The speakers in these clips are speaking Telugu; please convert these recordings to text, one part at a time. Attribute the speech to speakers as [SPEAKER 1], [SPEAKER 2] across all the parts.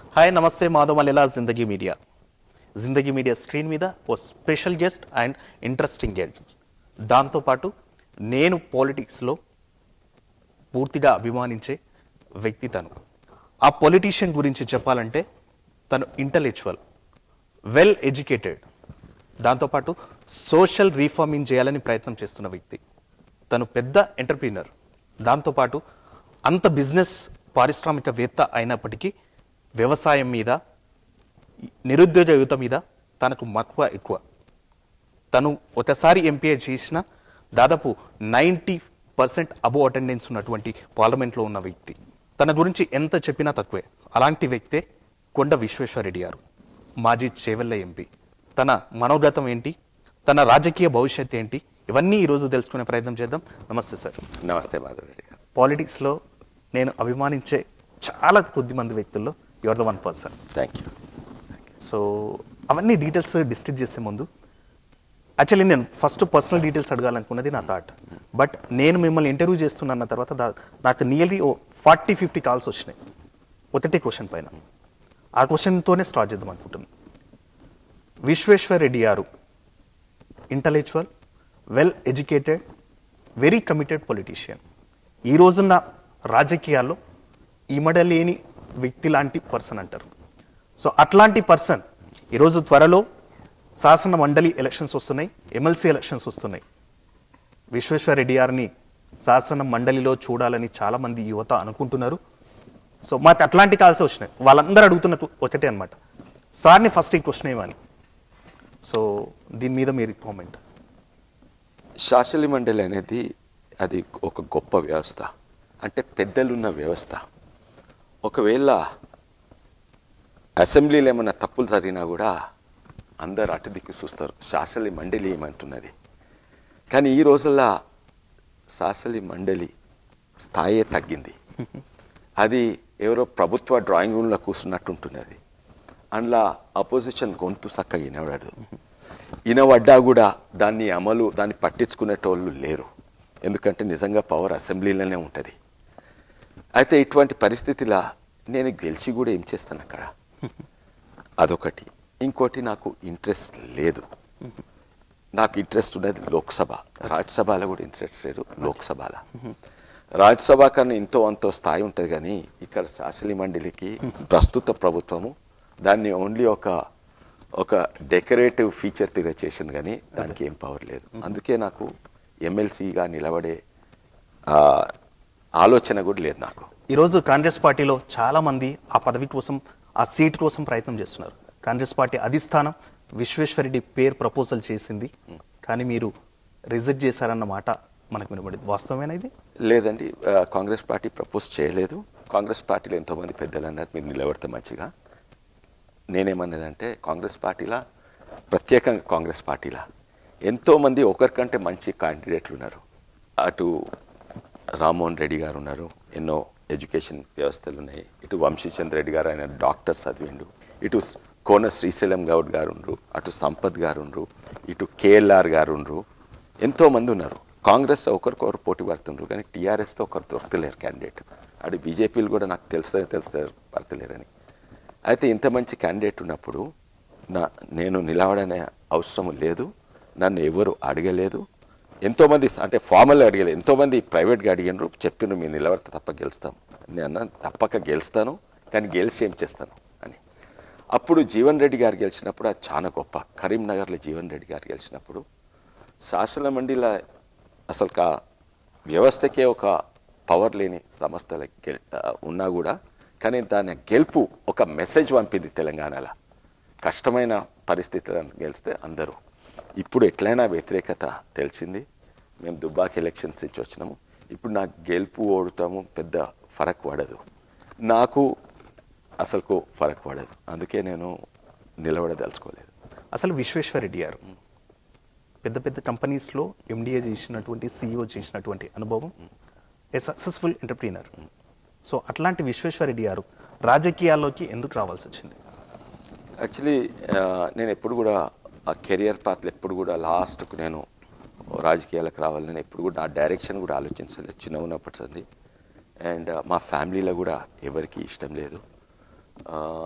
[SPEAKER 1] హాయ్ నమస్తే మాధవ్ మల్లెలా జిందగీ మీడియా స్క్రీన్ మీద ఓ special guest and interesting guest. దాంతోపాటు నేను పాలిటిక్స్లో పూర్తిగా అభిమానించే వ్యక్తి తను. ఆ పొలిటీషియన్ గురించి చెప్పాలంటే తను ఇంటలెక్చువల్, వెల్ ఎడ్యుకేటెడ్, దాంతోపాటు సోషల్ రీఫార్మింగ్ చేయాలని ప్రయత్నం చేస్తున్న వ్యక్తి. తను పెద్ద ఎంటర్ప్రీనర్, దాంతోపాటు అంత బిజినెస్ పారిశ్రామికవేత్త అయినప్పటికీ వ్యవసాయం మీద, నిరుద్యోగ యువత మీద తనకు మక్కువ ఎక్కువ. తను ఒకసారి ఎంపీ చేసిన దాదాపు 90% అబోవ్ అటెండెన్స్ ఉన్నటువంటి పార్లమెంట్లో ఉన్న వ్యక్తి. తన గురించి ఎంత చెప్పినా తక్కువే. అలాంటి వ్యక్తే కొండ విశ్వేశ్వరరెడ్డి గారు, మాజీ చేవెళ్ళ ఎంపీ. తన మనోగతం ఏంటి, తన రాజకీయ భవిష్యత్తు ఏంటి, ఇవన్నీ ఈరోజు తెలుసుకునే ప్రయత్నం చేద్దాం. నమస్తే సార్.
[SPEAKER 2] నమస్తే మాధవ్ రెడ్డి గారు.
[SPEAKER 1] పాలిటిక్స్లో నేను అభిమానించే చాలా కొద్ది మంది వ్యక్తుల్లో your the 1%.
[SPEAKER 2] Thank you.
[SPEAKER 1] So అవన్నీ డీటెయిల్స్ డిస్కస్ చేసే ముందు యాక్చువల్లీ నేను ఫస్ట్ పర్సనల్ డీటెయిల్స్ అడగాలనుకున్నది నా థాట్. బట్ నేను మిమ్మల్ని ఇంటర్వ్యూ చేస్తున్న తర్వాత నాకు నియర్లీ 40-50 కాల్స్ వచ్చినాయి ఒకటే క్వశ్చన్ పైన. ఆ క్వశ్చన్తోనే స్టార్ట్ చేద్దాం అనుకుంటున్నాను. విశ్వేశ్వరరెడ్డి గారు intellectual, well educated, very committed politician. ఈ రోజున్న రాజకీయాల్లో ఇమడలేని వ్యక్తి లాంటి పర్సన్ అంటారు. సో అట్లాంటి పర్సన్ ఈరోజు త్వరలో శాసన మండలి ఎలక్షన్స్ వస్తున్నాయి, ఎమ్మెల్సీ ఎలక్షన్స్ వస్తున్నాయి. విశ్వేశ్వరరెడ్డి గారిని శాసన మండలిలో చూడాలని చాలామంది యువత అనుకుంటున్నారు. సో మాకు అట్లాంటి కాల్స్ వచ్చినాయి. వాళ్ళందరూ అడుగుతున్నట్టు ఒకటే అనమాట, సార్ని ఫస్ట్ ఈ క్వశ్చన్ ఏమని. సో దీని మీద మీరు కామెంట్.
[SPEAKER 2] శాసన మండలి అనేది అది ఒక గొప్ప వ్యవస్థ, అంటే పెద్దలున్న వ్యవస్థ. ఒకవేళ అసెంబ్లీలో ఏమైనా తప్పులు జరిగినా కూడా అందరు అటు దిక్కు చూస్తారు, శాసన మండలి ఏమంటున్నది. కానీ ఈ రోజుల్లో శాసన మండలి స్థాయే తగ్గింది. అది ఎవరో ప్రభుత్వ డ్రాయింగ్ రూమ్లో కూర్చున్నట్టు ఉంటున్నది. అందులో అపోజిషన్ గొంతు చక్కగా వినబడ్డా కూడా దాన్ని పట్టించుకునేటోళ్ళు లేరు. ఎందుకంటే నిజంగా పవర్ అసెంబ్లీలోనే ఉంటుంది. అయితే ఇటువంటి పరిస్థితిలో నేను గెలిచి కూడా ఏం చేస్తాను అక్కడ, అదొకటి. ఇంకోటి, నాకు ఇంట్రెస్ట్ లేదు. నాకు ఇంట్రెస్ట్ ఉన్నది లోక్సభ, రాజ్యసభలో కూడా ఇంట్రెస్ట్ లేదు. లోక్సభలో, రాజ్యసభ కన్నా ఇంతో అంతో స్థాయి ఉంటుంది. కానీ ఇక్కడ శాసన మండలికి ప్రస్తుత ప్రభుత్వము దాన్ని ఓన్లీ ఒక డెకరేటివ్ ఫీచర్ తీర చేసింది, కానీ దానికి ఏం పవర్ లేదు. అందుకే నాకు ఎమ్మెల్సీగా నిలబడే ఆలోచన కూడా లేదు నాకు.
[SPEAKER 1] ఈరోజు కాంగ్రెస్ పార్టీలో చాలామంది ఆ పదవి కోసం, ఆ సీట్ కోసం ప్రయత్నం చేస్తున్నారు. కాంగ్రెస్ పార్టీ అధిష్టానం విశ్వేశ్వరరెడ్డి పేరు ప్రపోజల్ చేసింది, కానీ మీరు రిజెక్ట్ చేశారన్న మాట మనకు వినబడింది. వాస్తవమేనా ఇది?
[SPEAKER 2] లేదండి, కాంగ్రెస్ పార్టీ ప్రపోజ్ చేయలేదు. కాంగ్రెస్ పార్టీలో ఎంతోమంది పెద్దలు అన్నారు మీరు నిలబడితే మంచిగా. నేనేమన్నదంటే, కాంగ్రెస్ పార్టీలో, ప్రత్యేకంగా కాంగ్రెస్ పార్టీలో ఎంతోమంది ఒకరికంటే మంచి క్యాండిడేట్లు ఉన్నారు. అటు రామ్మోహన్ రెడ్డి గారు ఉన్నారు, ఎన్నో ఎడ్యుకేషన్ వ్యవస్థలు ఉన్నాయి. ఇటు వంశీచంద్ర రెడ్డి గారు, ఆయన డాక్టర్ చదివిండు. ఇటు కోన శ్రీశైలం గౌడ్ గారు ఉండ్రు, అటు సంపత్ గారు ఉండ్రు, ఇటు కేఎల్ఆర్ గారు ఉండ్రు. ఎంతోమంది ఉన్నారు. కాంగ్రెస్ ఒకరికొకరు పోటీ పడుతుండ్రు, కానీ టీఆర్ఎస్లో ఒకరు దొరకలేరు క్యాండిడేట్. అటు బీజేపీలు కూడా నాకు తెలుస్తారు పడతలేరని. అయితే ఇంత మంచి క్యాండిడేట్ ఉన్నప్పుడు నేను నిలబడనే అవసరం లేదు. నన్ను ఎవరు అడగలేదు. ఎంతోమంది అంటే ఫార్మల్గా అడగలేదు, ఎంతోమంది ప్రైవేట్గా అడిగినారు. చెప్పిన మీరు నిలబడితే తప్ప గెలుస్తాం. నేను అన్నాను తప్పక గెలుస్తాను, కానీ గెలిచి ఏం చేస్తాను అని. అప్పుడు జీవన్ రెడ్డి గారు గెలిచినప్పుడు అది చాలా గొప్ప. కరీంనగర్లో జీవన్ రెడ్డి గారు గెలిచినప్పుడు శాసన మండలిలో అసలు వ్యవస్థకే ఒక పవర్ లేని సంస్థల ఉన్నా కూడా, కానీ దాని గెలుపు ఒక మెసేజ్ పంపింది తెలంగాణలో. కష్టమైన పరిస్థితులను గెలిస్తే అందరూ. ఇప్పుడు ఎట్లయినా వ్యతిరేకత తెలిసింది. మేము దుబ్బాక ఎలక్షన్స్ నుంచి వచ్చినాము. ఇప్పుడు నాకు గెలుపు ఓడుతాము పెద్ద ఫరక్ పడదు, నాకు అసలుకు ఫరక్ పడదు. అందుకే నేను నిలబడదలుచుకోలేదు.
[SPEAKER 1] అసలు విశ్వేశ్వరరెడ్డి గారు పెద్ద పెద్ద కంపెనీస్లో ఎండిఏ చేసినటువంటి, సిఇఓ చేసినటువంటి అనుభవం, ఏ సక్సెస్ఫుల్ ఎంటర్ప్రీనర్. సో అట్లాంటి విశ్వేశ్వరరెడ్డి గారు రాజకీయాల్లోకి ఎందుకు రావాల్సి వచ్చింది?
[SPEAKER 2] యాక్చువల్లీ నేను ఎప్పుడు కూడా ఆ కెరియర్ పాత్రలు ఎప్పుడు కూడా లాస్ట్కు నేను రాజకీయాలకు రావాలని ఎప్పుడు కూడా నా డైరెక్షన్ కూడా ఆలోచించలేదు చిన్న ఉన్నప్పటి. అండ్ మా ఫ్యామిలీలో కూడా ఎవరికి ఇష్టం లేదు.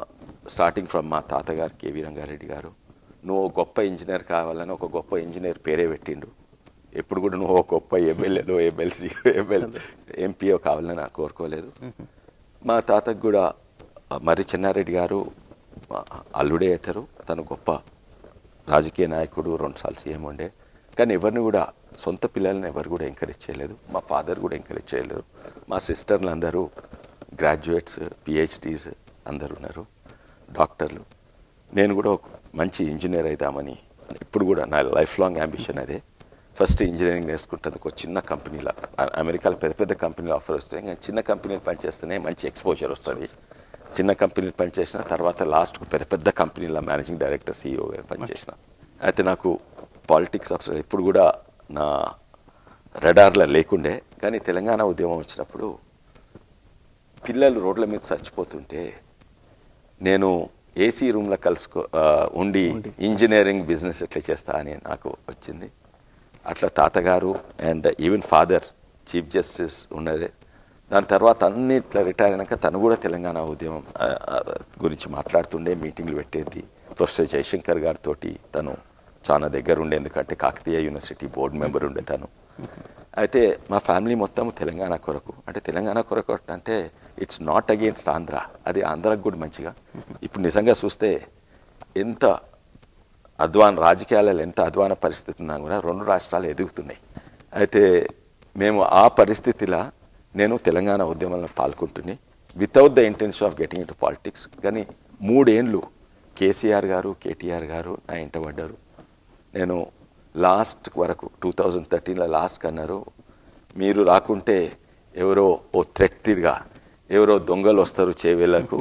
[SPEAKER 2] స్టార్టింగ్ ఫ్రమ్ మా తాతగారు కేవీ రంగారెడ్డి గారు, నువ్వు గొప్ప ఇంజనీర్ కావాలని ఒక గొప్ప ఇంజనీర్ పేరే పెట్టిండు. ఎప్పుడు కూడా నువ్వు ఒక గొప్ప ఎమ్మెల్యేలో ఎమ్మెల్సీ ఎంపీఓ కావాలని నాకు కోరుకోలేదు. మా తాతకు కూడా మరి చెన్నారెడ్డి గారు అల్లుడే అవుతారు. తను గొప్ప రాజకీయ నాయకుడు, 2 సార్లు సీఎం ఉండే. కానీ ఎవరిని కూడా సొంత పిల్లల్ని ఎవరు కూడా ఎంకరేజ్ చేయలేదు. మా ఫాదర్ కూడా ఎంకరేజ్ చేయలేరు. మా సిస్టర్లు అందరూ గ్రాడ్యుయేట్స్, పిహెచ్డీస్ అందరూ ఉన్నారు, డాక్టర్లు. నేను కూడా ఒక మంచి ఇంజనీర్ అవుదామని ఇప్పుడు కూడా నా లైఫ్ లాంగ్ అంబిషన్ అదే. ఫస్ట్ ఇంజనీరింగ్ నేర్చుకుంటుంది ఒక చిన్న కంపెనీలో. అమెరికాలో పెద్ద పెద్ద కంపెనీలు ఆఫర్ వస్తాయి, కానీ చిన్న కంపెనీలు పనిచేస్తేనే మంచి ఎక్స్పోజర్ వస్తుంది. చిన్న కంపెనీలు పనిచేసిన తర్వాత లాస్ట్కు పెద్ద పెద్ద కంపెనీల మేనేజింగ్ డైరెక్టర్, సీఈఓగా పనిచేసిన. అయితే నాకు పాలిటిక్స్ అసలు ఎప్పుడు కూడా నా రడార్లో లేకుండే. కానీ తెలంగాణ ఉద్యమం వచ్చినప్పుడు పిల్లలు రోడ్ల మీద చచ్చిపోతుంటే నేను ఏసీ రూమ్లో ఉండి ఇంజనీరింగ్ బిజినెస్ ఎట్లా చేస్తా అని నాకు వచ్చింది. అట్లా తాతగారు and even father chief justice ఉన్నదే. దాని తర్వాత అన్ని ఇట్లా రిటైర్ అయినాక తను కూడా తెలంగాణ ఉద్యమం గురించి మాట్లాడుతుండే, మీటింగ్లు పెట్టేది. ప్రొఫెసర్ జయశంకర్ గారితో తను చాలా దగ్గర ఉండే, ఎందుకంటే కాకతీయ యూనివర్సిటీ బోర్డు మెంబర్ ఉండే తను. అయితే మా ఫ్యామిలీ మొత్తం తెలంగాణ కొరకు, అంటే తెలంగాణ కొరకు అంటే ఇట్స్ నాట్ అగెయిన్స్ట్ ఆంధ్ర, అది ఆంధ్రాకు కూడా మంచిగా. ఇప్పుడు నిజంగా చూస్తే ఎంత రాజకీయాలలో ఎంత అధ్వాన పరిస్థితి ఉన్నా కూడా 2 రాష్ట్రాలు ఎదుగుతున్నాయి. అయితే మేము ఆ పరిస్థితిలో నేను తెలంగాణ ఉద్యమంలో పాల్గొంటుని without the intention of getting into politics. కానీ 3 ఏళ్ళు కేసీఆర్ గారు, కేటీఆర్ గారు నా ఇంట పడ్డారు. నేను లాస్ట్ వరకు 2013లో లాస్ట్ అన్నారు, మీరు రాకుంటే ఎవరో ఓ థ్రెట్ తిరిగా ఎవరో దొంగలు వస్తారు చేవేళ్లకు,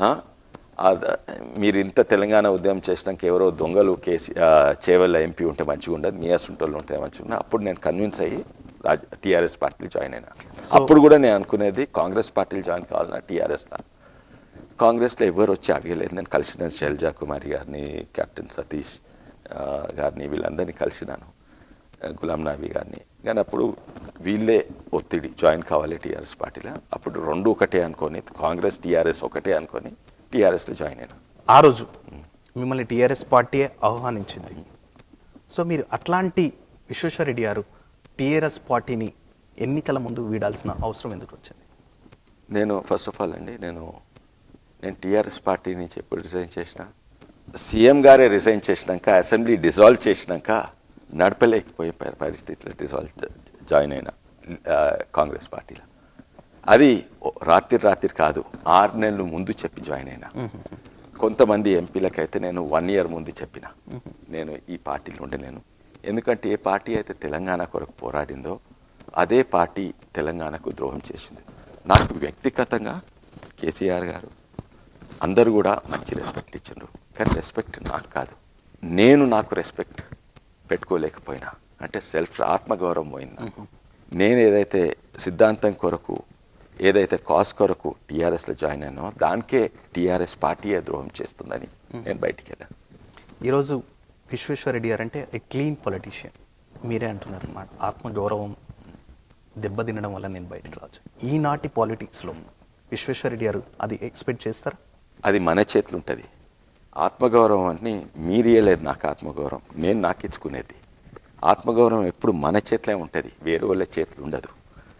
[SPEAKER 2] మీరు ఇంత తెలంగాణ ఉద్యమం చేసినాక ఎవరో దొంగలు చేవెళ్ళ ఎంపీ ఉంటే మంచిగా ఉండదు, మీ అసంటోళ్ళు ఉంటే మంచిగా ఉండదు. అప్పుడు నేను కన్విన్స్ అయ్యి టీఆర్ఎస్ పార్టీలో జాయిన్ అయినా. అప్పుడు కూడా నేను అనుకునేది కాంగ్రెస్ పార్టీలు జాయిన్ కావాలన్నా టీఆర్ఎస్లో. కాంగ్రెస్లో ఎవరు వచ్చి అడగలేదు. నేను కలిసిన శైలజా కుమారి గారిని, కెప్టెన్ సతీష్ గారిని, వీళ్ళందరినీ కలిసినాను, గులాం నబీ గారిని. కానీ అప్పుడు వీళ్ళే ఒత్తిడి జాయిన్ కావాలి టీఆర్ఎస్ పార్టీలో. అప్పుడు 2 ఒకటే అనుకొని, కాంగ్రెస్ టీఆర్ఎస్ ఒకటే అనుకొని టీఆర్ఎస్లో జాయిన్ అయినా.
[SPEAKER 1] ఆ రోజు మిమ్మల్ని టీఆర్ఎస్ పార్టీ ఆహ్వానించింది. సో మీరు అట్లాంటి విశ్వేశ్వరరెడ్డి గారు టీఆర్ఎస్ పార్టీని ఎన్నికల ముందు వీడాల్సిన అవసరం ఎందుకు వచ్చింది?
[SPEAKER 2] నేను ఫస్ట్ ఆఫ్ ఆల్ అండి, నేను టీఆర్ఎస్ పార్టీ నుంచి ఎప్పుడు రిజైన్ చేసిన, సీఎం గారే రిజైన్ చేసినాక, అసెంబ్లీ డిజాల్వ్ చేసినాక నడపలేకపోయే పరిస్థితిలో జాయిన్ అయినా కాంగ్రెస్ పార్టీలో. అది రాత్రి కాదు, 6 నెలలు ముందు చెప్పి జాయిన్ అయినా. కొంతమంది ఎంపీలకైతే నేను 1 ఇయర్ ముందు చెప్పిన నేను ఈ పార్టీలో ఉండలేను. ఎందుకంటే ఏ పార్టీ అయితే తెలంగాణ కొరకు పోరాడిందో అదే పార్టీ తెలంగాణకు ద్రోహం చేసింది. నాకు వ్యక్తిగతంగా కేసీఆర్ గారు అందరూ కూడా మంచి రెస్పెక్ట్ ఇచ్చిండ్రు. కానీ రెస్పెక్ట్ నాకు కాదు, నాకు రెస్పెక్ట్ పెట్టుకోలేకపోయినా, అంటే ఆత్మగౌరవం పోయింది. నేను ఏదైతే సిద్ధాంతం కొరకు, ఏదైతే కాజ్ కొరకు టీఆర్ఎస్లో జాయిన్ అయినో దానికే టీఆర్ఎస్ పార్టీయే ద్రోహం చేస్తుందని నేను బయటికి వెళ్ళాను.
[SPEAKER 1] ఈరోజు విశ్వేశ్వరరెడ్డి గారు అంటే ఏ క్లీన్ పొలిటీషియన్, మీరే అంటున్నారు అన్నమాట. ఆత్మగౌరవం దెబ్బతినడం వల్ల నేను బయటకు రావచ్చు. ఈనాటి పాలిటిక్స్లో విశ్వేశ్వరరెడ్డి గారు అది ఎక్స్పెక్ట్ చేస్తారా?
[SPEAKER 2] అది మన చేతులు ఉంటుంది. ఆత్మగౌరవం అని మీరియలేదు. నాకు ఆత్మగౌరవం నేను నాకు ఇచ్చుకునేది. ఆత్మగౌరవం ఎప్పుడు మన చేతిలో ఉంటుంది, వేరే వాళ్ళ చేతులు ఉండదు.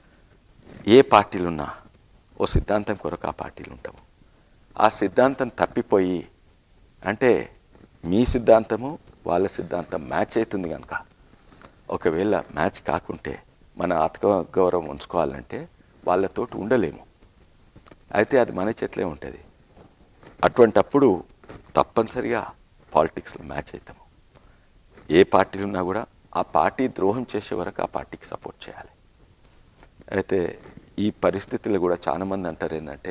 [SPEAKER 2] ఏ పార్టీలు ఉన్నా ఓ సిద్ధాంతం కొరకు ఆ పార్టీలు ఉంటాము. ఆ సిద్ధాంతం తప్పిపోయి, అంటే మీ సిద్ధాంతము వాళ్ళ సిద్ధాంతం మ్యాచ్ అవుతుంది కనుక, ఒకవేళ మ్యాచ్ కాకుంటే మన ఆత్మగౌరవం ఉంచుకోవాలంటే వాళ్ళతోటి ఉండలేము. అయితే అది మన చేతిలో ఉంటుంది. అటువంటప్పుడు తప్పనిసరిగా పాలిటిక్స్లో మ్యాచ్ అవుతాము. ఏ పార్టీలు ఉన్నా కూడా ఆ పార్టీ ద్రోహం చేసే వరకు ఆ పార్టీకి సపోర్ట్ చేయాలి. అయితే ఈ పరిస్థితుల్లో కూడా చాలామంది అంటారు ఏంటంటే,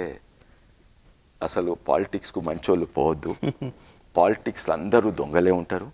[SPEAKER 2] అసలు పాలిటిక్స్కు మంచోళ్ళు పోవద్దు, పాలిటిక్స్లో అందరూ దొంగలే ఉంటారు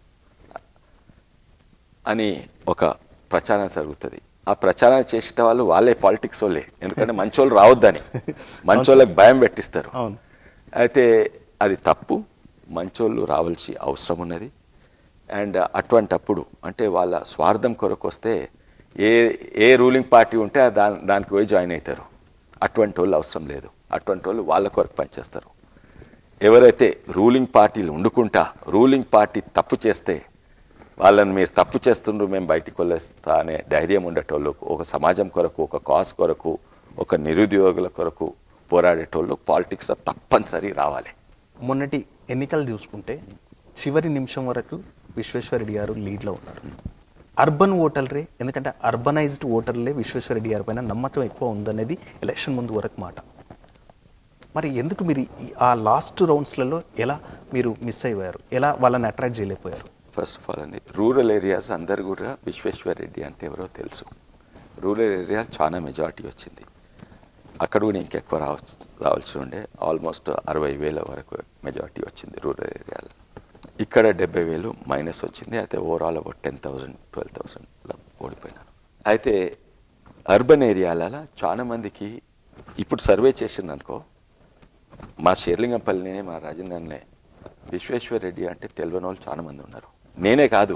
[SPEAKER 2] అని ఒక ప్రచారం జరుగుతుంది. ఆ ప్రచారం చేసే వాళ్ళు వాళ్ళే పాలిటిక్స్ వాళ్ళే, ఎందుకంటే మంచోళ్ళు రావద్దని మంచోళ్ళకి భయం పెట్టిస్తారు. అయితే అది తప్పు. మంచోళ్ళు రావాల్సి అవసరం ఉన్నది. అండ్ అటువంటప్పుడు అంటే వాళ్ళ స్వార్థం కొరకు వస్తే ఏ రూలింగ్ పార్టీ ఉంటే దానికి పోయి జాయిన్ అవుతారు. అటువంటి వాళ్ళు అవసరం లేదు. అటువంటి వాళ్ళు వాళ్ళ కొరకు పనిచేస్తారు. ఎవరైతే రూలింగ్ పార్టీలు వండుకుంటా రూలింగ్ పార్టీ తప్పు చేస్తే వాళ్ళని మీరు తప్పు చేస్తుండ్రు మేము బయటికి వెళ్ళేస్తా అనే ధైర్యం ఉండేటోళ్ళు, ఒక సమాజం కొరకు, ఒక కాజ్ కొరకు, ఒక నిరుద్యోగుల కొరకు పోరాడేటోళ్ళు పాలిటిక్స్లో తప్పనిసరి రావాలి.
[SPEAKER 1] మొన్నటి ఎన్నికలు చూసుకుంటే చివరి నిమిషం వరకు విశ్వేశ్వరరెడ్డి గారు లీడ్లో ఉన్నారు. అర్బన్ ఓటర్లే, ఎందుకంటే అర్బనైజ్డ్ ఓటర్లే విశ్వేశ్వరరెడ్డి గారి పైన నమ్మకం ఎక్కువ ఉందనేది ఎలక్షన్ ముందు వరకు మాట. మరి ఎందుకు మీరు ఆ లాస్ట్ రౌండ్స్లలో ఎలా మీరు మిస్ అయిపోయారు, ఎలా వాళ్ళని అట్రాక్ట్ చేయలేకపోయారు?
[SPEAKER 2] ఫస్ట్ ఆఫ్ ఆల్ అండి, రూరల్ ఏరియాస్ అందరు కూడా విశ్వేశ్వరరెడ్డి అంటే ఎవరో తెలుసు. రూరల్ ఏరియాస్ చాలా మెజారిటీ వచ్చింది. అక్కడ కూడా ఇంకెక్కువ రావాల్సి ఉండే. ఆల్మోస్ట్ 60,000 వరకు మెజారిటీ వచ్చింది రూరల్ ఏరియాలో. ఇక్కడ 70,000 మైనస్ వచ్చింది. అయితే ఓవరాల్ అబౌట్ 10,000 12,000 ఓడిపోయినాను. అయితే అర్బన్ ఏరియాలలో చాలా మందికి ఇప్పుడు సర్వే చేసింది అనుకో, మా షేర్లింగంపల్లినే, మా రాజేంద్రనే విశ్వేశ్వరరెడ్డి అంటే తెలియని వాళ్ళు చాలా మంది ఉన్నారు. నేనే కాదు,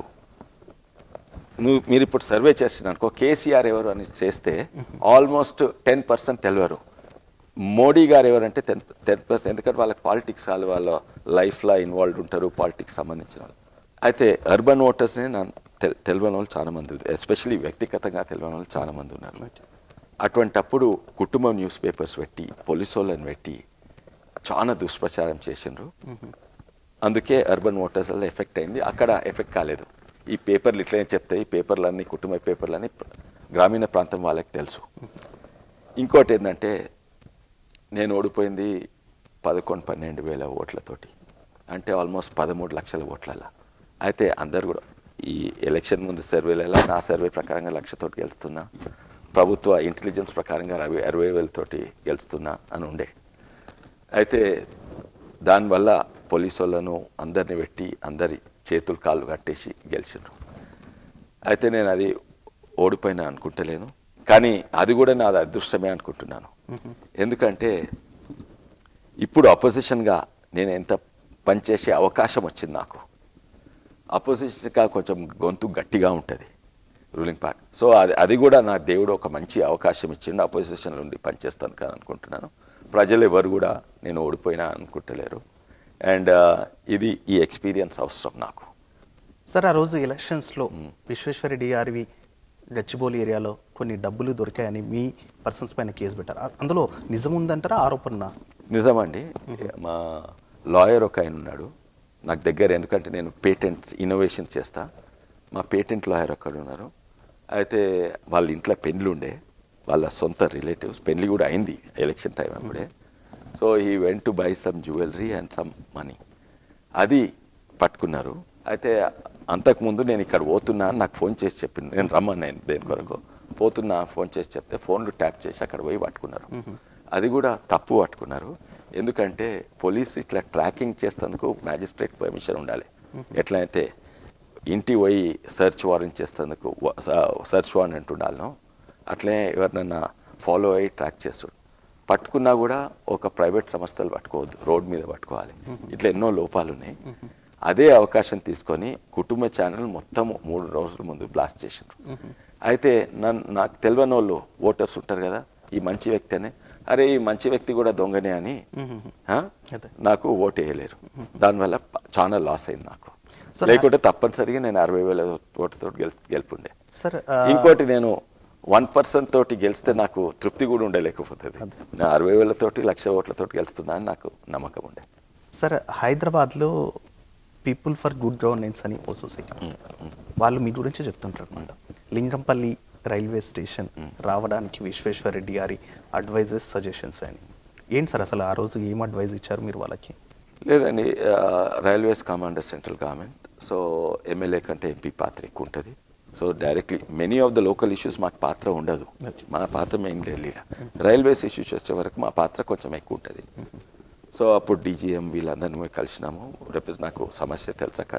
[SPEAKER 2] మీరు ఇప్పుడు సర్వే చేసిన అనుకో, కేసీఆర్ ఎవరు అని చేస్తే ఆల్మోస్ట్ 10% తెలియరు. మోడీ గారు ఎవరంటే 10%, ఎందుకంటే వాళ్ళకి పాలిటిక్స్ వాళ్ళ లైఫ్లో ఇన్వాల్వ్ ఉంటారు, పాలిటిక్స్ సంబంధించిన వాళ్ళు. అయితే అర్బన్ ఓటర్స్ని తెలియని వాళ్ళు చాలా మంది, ఎస్పెషలీ వ్యక్తిగతంగా తెలియని వాళ్ళు చాలా మంది ఉన్నారు. అటువంటప్పుడు కుటుంబం న్యూస్ పేపర్స్ పెట్టి, పోలీసు వాళ్ళని పెట్టి చాలా దుష్ప్రచారం చేసిండ్రు. అందుకే అర్బన్ ఓటర్స్లో ఎఫెక్ట్ అయింది. అక్కడ ఎఫెక్ట్ కాలేదు. ఈ పేపర్లు ఇట్లనే చెప్తాయి, పేపర్లన్నీ కుటుంబ పేపర్లన్నీ గ్రామీణ ప్రాంతం వాళ్ళకి తెలుసు. ఇంకోటి ఏంటంటే, నేను ఓడిపోయింది 11-12,000 ఓట్లతోటి, అంటే ఆల్మోస్ట్ 13 లక్షల ఓట్లలో. అయితే అందరు కూడా ఈ ఎలక్షన్ ముందు సర్వేలలో నా సర్వే ప్రకారంగా 1,00,000 తోటి గెలుస్తున్నా, ప్రభుత్వ ఇంటెలిజెన్స్ ప్రకారంగా 60,000 తోటి గెలుస్తున్నా అని ఉండే. అయితే దానివల్ల పోలీసు వాళ్ళను అందరిని పెట్టి అందరి చేతులు కాళ్ళు కట్టేసి గెలిచిండ్రు. అయితే నేను అది ఓడిపోయినా అనుకుంటలేను, కానీ అది కూడా నాది అదృష్టమే అనుకుంటున్నాను. ఎందుకంటే ఇప్పుడు అపోజిషన్గా నేను ఎంత పనిచేసే అవకాశం వచ్చింది నాకు. అపోజిషన్గా కొంచెం గొంతు గట్టిగా ఉంటుంది రూలింగ్ పార్టీ. సో అది కూడా నా దేవుడు ఒక మంచి అవకాశం ఇచ్చిండు, అపోజిషన్ నుండి పనిచేస్తాను కానీ అనుకుంటున్నాను. ప్రజలు ఎవరు కూడా నేను ఓడిపోయినా అనుకుంటలేరు. అండ్ ఇది ఈ ఎక్స్పీరియన్స్ అవసరం నాకు.
[SPEAKER 1] సార్, ఆ రోజు ఎలక్షన్స్లో విశ్వేశ్వరరెడ్డి గారివి గచ్చిబౌలి ఏరియాలో కొన్ని డబ్బులు దొరికాయని మీ పర్సన్స్ పైన కేసు పెట్టారు. అందులో నిజం ఉందంటారా, ఆరోపణ?
[SPEAKER 2] నిజమండి. మా లాయర్ ఒక ఆయన ఉన్నాడు నాకు దగ్గర, ఎందుకంటే నేను పేటెంట్స్ ఇన్నోవేషన్ చేస్తా. మా పేటెంట్ లాయర్ ఒక్కడు ఉన్నారు. అయితే వాళ్ళ ఇంట్లో పెళ్లి ఉండే, వాళ్ళ సొంత రిలేటివ్స్ పెళ్లి కూడా అయింది ఎలక్షన్ టైం అప్పుడే. So he went to buy some jewellery and some money, అది పట్టుకున్నారు. అయితే అంతకుముందు నేను ఇక్కడ పోతున్నా అని నాకు ఫోన్ చేసి చెప్పింది. నేను రమ్మన్నాను దేని కొరకు పోతున్నా ఫోన్ చేసి చెప్తే ఫోన్లు ట్యాప్ చేసి అక్కడ పోయి పట్టుకున్నారు. అది కూడా తప్పు పట్టుకున్నారు. ఎందుకంటే పోలీస్ ఇట్లా ట్రాకింగ్ చేసేందుకు మ్యాజిస్ట్రేట్ పర్మిషన్ ఉండాలి. ఎట్లయితే ఇంటి పోయి సర్చ్ వారెంట్ చేసేందుకు సర్చ్ వారెంట్ ఉండాలనో అట్లే ఎవరినన్నా ఫాలో అయ్యి ట్రాక్ చేస్తాడు. పట్టుకున్నా కూడా ఒక ప్రైవేట్ సంస్థలు పట్టుకోవద్దు, రోడ్ మీద పట్టుకోవాలి. ఇట్లా ఎన్నో లోపాలు ఉన్నాయి. అదే అవకాశం తీసుకొని కుటుంబ ఛానల్ మొత్తం 3 రోజుల ముందు బ్లాస్ట్ చేసిండ్రు. అయితే నాకు తెలియని వాళ్ళు ఓటర్స్ ఉంటారు కదా, ఈ మంచి వ్యక్తి అని, అరే ఈ మంచి వ్యక్తి కూడా దొంగనే అని నాకు ఓటు వేయలేరు. దానివల్ల చాలా లాస్ అయింది నాకు. లేకుంటే తప్పనిసరిగా నేను 60,000 ఓటుతో గెలుపుండే. ఇంకోటి నేను 1% తోటి గెలిస్తే నాకు తృప్తి కూడా ఉండలేకపోతుంది. నేను 60,000 తోటి 1,00,000 ఓట్లతోటి గెలుస్తున్నా అని నాకు నమ్మకం ఉండే.
[SPEAKER 1] సార్, హైదరాబాద్లో పీపుల్ ఫర్ గుడ్ గవర్నెన్స్ అని ఓ సొసైటీ, వాళ్ళు మీ గురించి చెప్తుంటారు అనమాట. లింగంపల్లి రైల్వే స్టేషన్ రావడానికి విశ్వేశ్వరరెడ్డి గారి అడ్వైజెస్, సజెషన్స్ అని ఏంటి సార్? అసలు ఆ రోజు ఏం అడ్వైజ్ ఇచ్చారు మీరు వాళ్ళకి?
[SPEAKER 2] లేదండి, railways commander central government. So MLA కంటే ఎంపీ పాత్ర ఎక్కువ ఉంటుంది. So directly many of the local issues మాకు పాత్ర ఉండదు. మా పాత్ర మెయిన్ ఢిల్లీలో. రైల్వేస్ ఇష్యూస్ వచ్చే వరకు మా పాత్ర కొంచెం ఎక్కువ ఉంటుంది. సో అప్పుడు డీజీఎం వీళ్ళందరినీ కలిసినాము. రేపు నాకు సమస్య తెలుసు, అక్కడ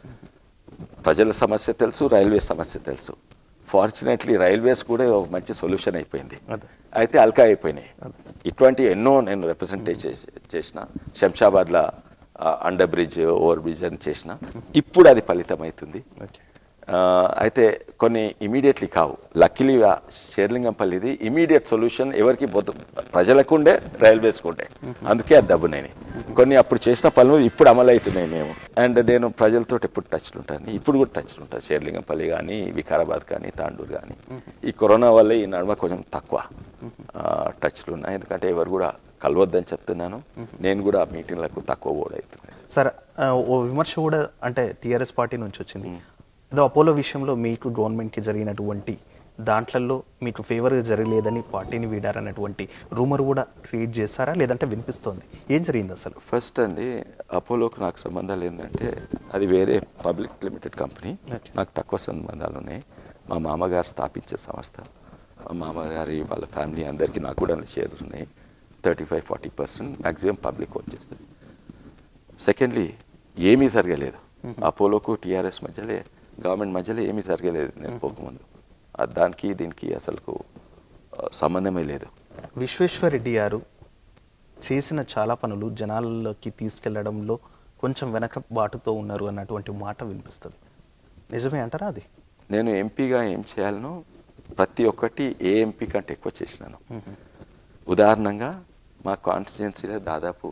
[SPEAKER 2] ప్రజల సమస్య తెలుసు, రైల్వే సమస్య తెలుసు. ఫార్చునేట్లీ రైల్వేస్ కూడా ఒక మంచి సొల్యూషన్ అయిపోయింది. అయితే అల్కా అయిపోయినాయి. ఇటువంటి ఎన్నో నేను రిప్రజెంట్ చేసిన. శంషాబాద్లో అండర్ బ్రిడ్జ్, ఓవర్ బ్రిడ్జ్ అని చేసిన. ఇప్పుడు అది ఫలితం అవుతుంది. అయితే కొన్ని ఇమీడియట్లీ కావు. లక్కీలీగా షేర్లింగంపల్లిది ఇమీడియట్ సొల్యూషన్ ఎవరికి ప్రజలకు ఉండే, రైల్వేస్కి ఉండే, అందుకే అది దబ్బునైనాయి. కొన్ని అప్పుడు చేసిన పనులు ఇప్పుడు అమలు అవుతున్నాయి మేము. అండ్ నేను ప్రజలతో ఎప్పుడు టచ్లు ఉంటాను, ఇప్పుడు కూడా టచ్లు ఉంటాను. షేర్లింగంపల్లి కానీ, వికారాబాద్ కానీ, తాండూరు కానీ. ఈ కరోనా వల్ల ఈ నడుమ కొంచెం తక్కువ టచ్లు ఉన్నాయి, ఎందుకంటే ఎవరు కూడా కలవద్దని చెప్తున్నాను. నేను కూడా మీటింగ్లకు తక్కువ కూడా అవుతుంది.
[SPEAKER 1] సార్, ఓ విమర్శ కూడా అంటే టీఆర్ఎస్ పార్టీ నుంచి వచ్చింది. ఏదో అపోలో విషయంలో మీకు గవర్నమెంట్కి జరిగినటువంటి దాంట్లలో మీకు ఫేవర్గా జరగలేదని పార్టీని వీడారన్నటువంటి రూమర్ కూడా క్రియేట్ చేశారా, లేదంటే వినిపిస్తోంది? ఏం జరిగింది అసలు?
[SPEAKER 2] ఫస్ట్ అండి, అపోలోకి నాకు సంబంధాలు ఏంటంటే అది వేరే పబ్లిక్ లిమిటెడ్ కంపెనీ. నాకు తక్కువ సంబంధాలు ఉన్నాయి. మా మామగారు స్థాపించే సంస్థ. మా మామగారి వాళ్ళ ఫ్యామిలీ అందరికీ నాకు కూడా షేర్స్ ఉన్నాయి. 35-40% మ్యాక్సిమం పబ్లిక్ ఓన్ చేస్తుంది. సెకండ్లీ, ఏమీ జరగలేదు అపోలోకు టీఆర్ఎస్ మధ్యలో, గవర్నమెంట్ మధ్యలో ఏమీ జరగలేదు నేను పోకముందు. దానికి దీనికి అసలు సంబంధమే లేదు.
[SPEAKER 1] విశ్వేశ్వరరెడ్డి గారు చేసిన చాలా పనులు జనాల్లోకి తీసుకెళ్లడంలో కొంచెం వెనకబాటుతో ఉన్నారు అన్నటువంటి మాట వినిపిస్తుంది. నిజమే అంటారా అది?
[SPEAKER 2] నేను ఎంపీగా ఏం చేయాలనో ప్రతి ఒక్కటి ఏ ఎంపీ కంటే ఎక్కువ చేసినాను. ఉదాహరణంగా మా కాన్స్టిట్యున్సీలో దాదాపు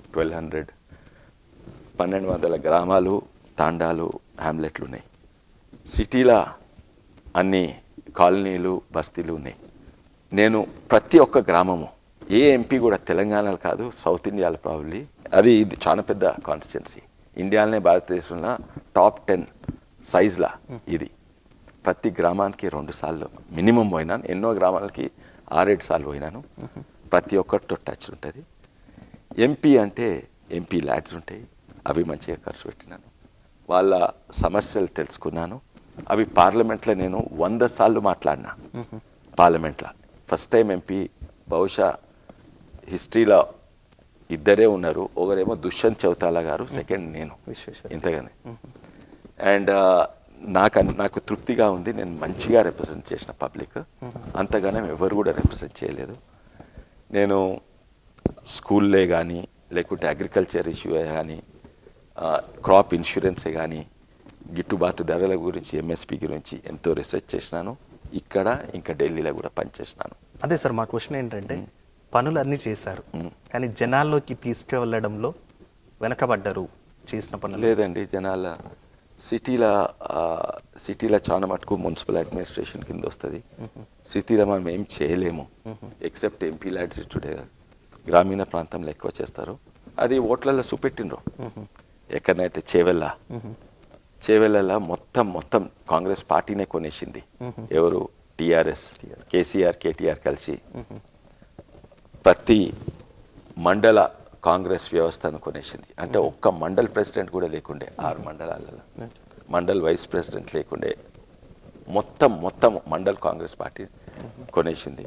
[SPEAKER 2] 1200 గ్రామాలు, తాండాలు, హ్యామ్లెట్లు ఉన్నాయి. సిటీలో అన్ని కాలనీలు, బస్తీలు ఉన్నాయి. నేను ప్రతి ఒక్క గ్రామము, ఏ ఎంపీ కూడా తెలంగాణలో కాదు, సౌత్ ఇండియాలో ప్రాబ్లీ ఇది చాలా పెద్ద కాన్స్టిట్యున్సీ. ఇండియాలోనే, భారతదేశంలో టాప్ 10 సైజ్లా ఇది. ప్రతి గ్రామానికి 2 సార్లు మినిమం పోయినాను. ఎన్నో గ్రామాలకి 6-7 సార్లు పోయినాను. ప్రతి ఒక్కరితో టచ్ ఉంటుంది. ఎంపీ అంటే ఎంపీ ల్యాడ్స్ ఉంటాయి, అవి మంచిగా ఖర్చు పెట్టినాను. వాళ్ళ సమస్యలు తెలుసుకున్నాను. అవి పార్లమెంట్లో నేను 100 సార్లు మాట్లాడినా. పార్లమెంట్లో ఫస్ట్ టైం ఎంపీ బహుశా హిస్టరీలో ఇద్దరే ఉన్నారు. ఒకరేమో దుష్యంత్ చౌతాలా గారు, సెకండ్ నేను. ఇంతగానే. అండ్ నాకు తృప్తిగా ఉంది. నేను మంచిగా రిప్రజెంట్ చేసిన పబ్లిక్. అంతగానే ఎవరు కూడా రిప్రజెంట్ చేయలేదు. నేను స్కూల్లే కానీ, లేకుంటే అగ్రికల్చర్ ఇష్యూ కానీ, క్రాప్ ఇన్సూరెన్సే కానీ, గిట్టుబాటు ధరల గురించి, ఎంఎస్పి గురించి ఎంతో రీసెర్చ్ చేసినాను. ఇక్కడ ఇంకా ఢిల్లీలో కూడా పనిచేసినాను.
[SPEAKER 1] అదే సార్, మా క్వశ్చన్ ఏంటంటే పనులు అన్నీ చేశారు, కానీ జనాల్లోకి తీసుకువెళ్ళడంలో వెనకబడ్డారు చేసిన పనులు.
[SPEAKER 2] లేదండి, జనాల సిటీలో చాలా మటుకు మున్సిపల్ అడ్మినిస్ట్రేషన్ కింద వస్తుంది. సిటీలో మనం ఏం చేయలేము ఎక్సెప్ట్ ఎంపీ ల్యాడ్స్ ఇచ్చుడే. గ్రామీణ ప్రాంతంలో ఎక్కువ చేస్తారు. అది ఓట్లలో చూపెట్టిండ్రు. ఎక్కడనైతే చేవెళ్ళ మొత్తం కాంగ్రెస్ పార్టీనే కొనేసింది. ఎవరు? టీఆర్ఎస్, కేసీఆర్, కేటీఆర్ కలిసి ప్రతి మండల కాంగ్రెస్ వ్యవస్థను కొనేసింది. అంటే ఒక్క మండల్ ప్రెసిడెంట్ కూడా లేకుండే. 6 మండలాలలో మండల్ వైస్ ప్రెసిడెంట్ లేకుండే. మొత్తం మండల్ కాంగ్రెస్ పార్టీ కొనేసింది.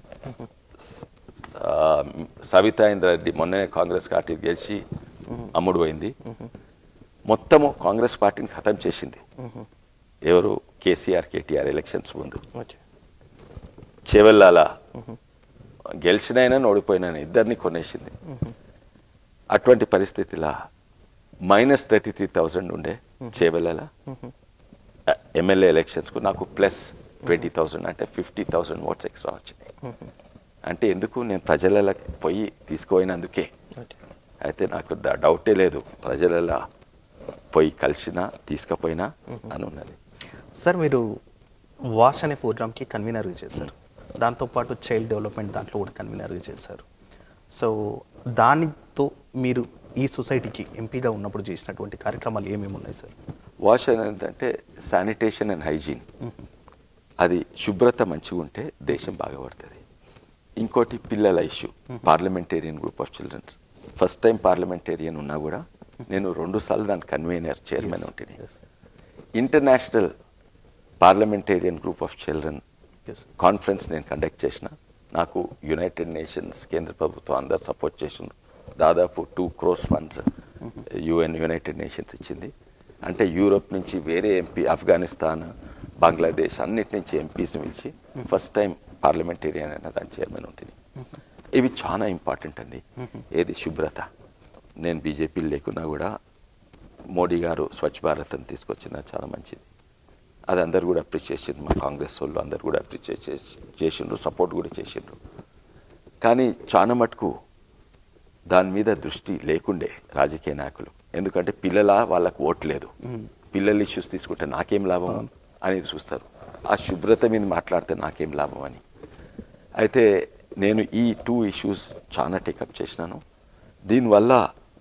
[SPEAKER 2] సవితా ఇంద్రారెడ్డి మొన్ననే కాంగ్రెస్ పార్టీ గెలిచి అమ్ముడు పోయింది. మొత్తము కాంగ్రెస్ పార్టీని ఖతం చేసింది. ఎవరు? కేసీఆర్, కేటీఆర్ ఎలక్షన్స్ ముందు. చేవెళ్ళాల గెలిచినైనా ఓడిపోయినా ఇద్దరిని కొనేసింది. అటువంటి పరిస్థితిలో -33,000 ఉండే చేవెళ్ళ ఎమ్మెల్యే ఎలక్షన్స్కు. నాకు +20,000 అంటే 50,000 ఓట్స్ ఎక్స్ట్రా వచ్చినాయి. అంటే ఎందుకు? నేను ప్రజలలో పోయి తీసుకుపోయినందుకే. అయితే నాకు డౌటే లేదు, ప్రజలలో పోయి కలిసినా తీసుకుపోయినా అని ఉన్నది.
[SPEAKER 1] సార్, మీరు వాష్ అనే ప్రోగ్రామ్కి కన్వీనర్గా చేశారు. దాంతోపాటు చైల్డ్ డెవలప్మెంట్ దాంట్లో కూడా కన్వీనర్గా చేశారు. సో దానితో మీరు ఈ సొసైటీకి ఎంపీగా ఉన్నప్పుడు చేసినటువంటి కార్యక్రమాలు ఏమేమి ఉన్నాయి సార్?
[SPEAKER 2] వాష్ అనేది శానిటేషన్ అండ్ హైజీన్. అది శుభ్రత మంచిగా ఉంటే దేశం బాగుపడుతుంది. ఇంకోటి పిల్లల issue. Parliamentarian group of childrens. First time parliamentarian ఉన్నా కూడా నేను 2 సార్లు దాని కన్వీనర్, చైర్మన్ ఉంటుంది. International parliamentarian group of children conference నేను కండక్ట్ చేసిన. నాకు యునైటెడ్ నేషన్స్, కేంద్ర ప్రభుత్వం అందరు సపోర్ట్ చేసిండ్రు. దాదాపు 2 crores ఫండ్స్ యునైటెడ్ నేషన్స్ ఇచ్చింది. అంటే యూరోప్ నుంచి వేరే ఎంపీ, ఆఫ్ఘనిస్తాన్, బంగ్లాదేశ్ అన్నిటి నుంచి ఎంపీస్ని పిలిచి ఫస్ట్ టైం పార్లమెంటేరియన్ అయినా దాని చైర్మన్ ఉంటుంది. ఇవి చాలా ఇంపార్టెంట్ అండి. ఏది? శుభ్రత. నేను బీజేపీ లేకున్నా కూడా మోడీ గారు స్వచ్ఛ భారత్ అని తీసుకొచ్చిన చాలా మంచిది. అది అందరు కూడా అప్రిషియేట్ చేసిండ్రు, మా కాంగ్రెస్ వాళ్ళు అందరు కూడా అప్రిషియేట్ చేసిండ్రు, సపోర్ట్ కూడా చేసిండ్రు. కానీ చాలా మటుకు దాని మీద దృష్టి లేకుండే రాజకీయ నాయకులు. ఎందుకంటే వాళ్ళకు ఓటు లేదు, పిల్లల ఇష్యూస్ తీసుకుంటే నాకేం లాభం అనేది చూస్తారు, ఆ శుభ్రత మీద మాట్లాడితే నాకేం లాభం అని. అయితే నేను ఈ 2 ఇష్యూస్ చాలా టేకప్ చేసినాను. దీనివల్ల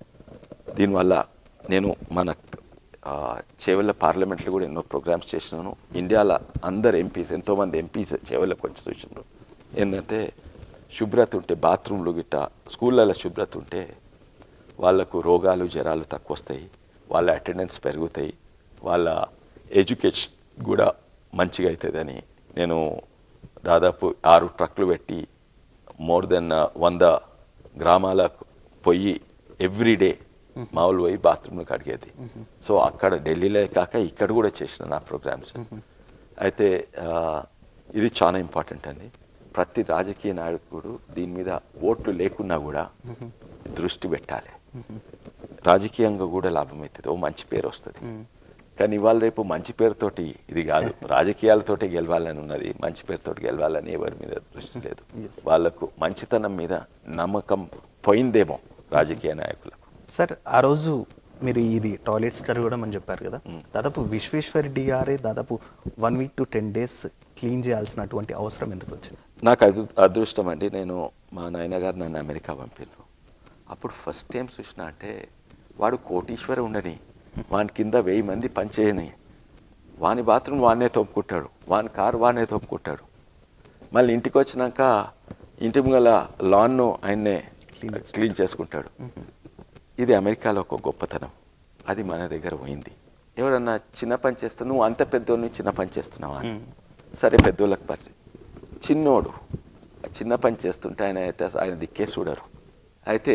[SPEAKER 2] నేను మన చేవెళ్ళ పార్లమెంట్లో కూడా ఎన్నో ప్రోగ్రామ్స్ చేసినాను. ఇండియాలో అందరు ఎంతోమంది ఎంపీస్ చేవెళ్ళకి వచ్చి చూసినారు. ఏంటంటే శుభ్రత ఉంటే, బాత్రూమ్లు గిట్ట స్కూళ్ళలో శుభ్రత ఉంటే వాళ్ళకు రోగాలు జ్వరాలు తక్కువ వస్తాయి, వాళ్ళ అటెండెన్స్ పెరుగుతాయి, వాళ్ళ ఎడ్యుకేషన్ కూడా మంచిగా అవుతుందని నేను దాదాపు 6 ట్రక్లు పెట్టి మోర్ దెన్ 100 గ్రామాలకు పోయి ఎవ్రీడే మామూలు పోయి బాత్రూమ్లు కడిగేది. సో అక్కడ ఢిల్లీలో కాక ఇక్కడ కూడా చేసిన నా ప్రోగ్రామ్స్. అయితే ఇది చాలా ఇంపార్టెంట్ అండి. ప్రతి రాజకీయ నాయకుడు దీని మీద ఓట్లు లేకున్నా కూడా దృష్టి పెట్టాలి. రాజకీయంగా కూడా లాభం అవుతుంది, ఓ మంచి పేరు వస్తుంది. కానీ ఇవాళ రేపు మంచి పేరుతోటి ఇది కాదు, రాజకీయాలతోటి గెలవాలని ఉన్నది, మంచి పేరుతోటి గెలవాలని ఎవరి మీద దృష్టి లేదు. వాళ్లకు మంచితనం మీద నమ్మకం పోయిందేమో రాజకీయ నాయకులకు.
[SPEAKER 1] సార్, ఆ రోజు మీరు ఇది టాయిలెట్స్ కడగడం అని చెప్పారు కదా, దాదాపు విశ్వేశ్వరరెడ్డి గారే దాదాపు 1 week to 10 days క్లీన్ చేయాల్సినటువంటి అవసరం ఎందుకు వచ్చింది?
[SPEAKER 2] నాకు అదృష్టం అండి. నేను మా నాయనగారు నన్ను అమెరికా పంపారు. అప్పుడు ఫస్ట్ టైం చూసినా అంటే వాడు కోటీశ్వర ఉండని, వాని కింద 1000 మంది పనిచేయని, వాని బాత్రూమ్ వాడినే తోముకుంటాడు, వాని కారు వాడినే తోముకుంటాడు, మళ్ళీ ఇంటికి వచ్చినాక ఇంటి ముంగల లాన్ను ఆయన్నే క్లీన్ చేసుకుంటాడు. ఇది అమెరికాలో ఒక గొప్పతనం. అది మన దగ్గర పోయింది. ఎవరన్నా చిన్న పని చేస్తా, నువ్వు అంత పెద్దోడిని చిన్న పని చేస్తున్నావా? సరే, పెద్దోళ్ళకి పరిచయం, చిన్నోడు చిన్న పని చేస్తుంటే ఆయన దిక్కే చూడరు. అయితే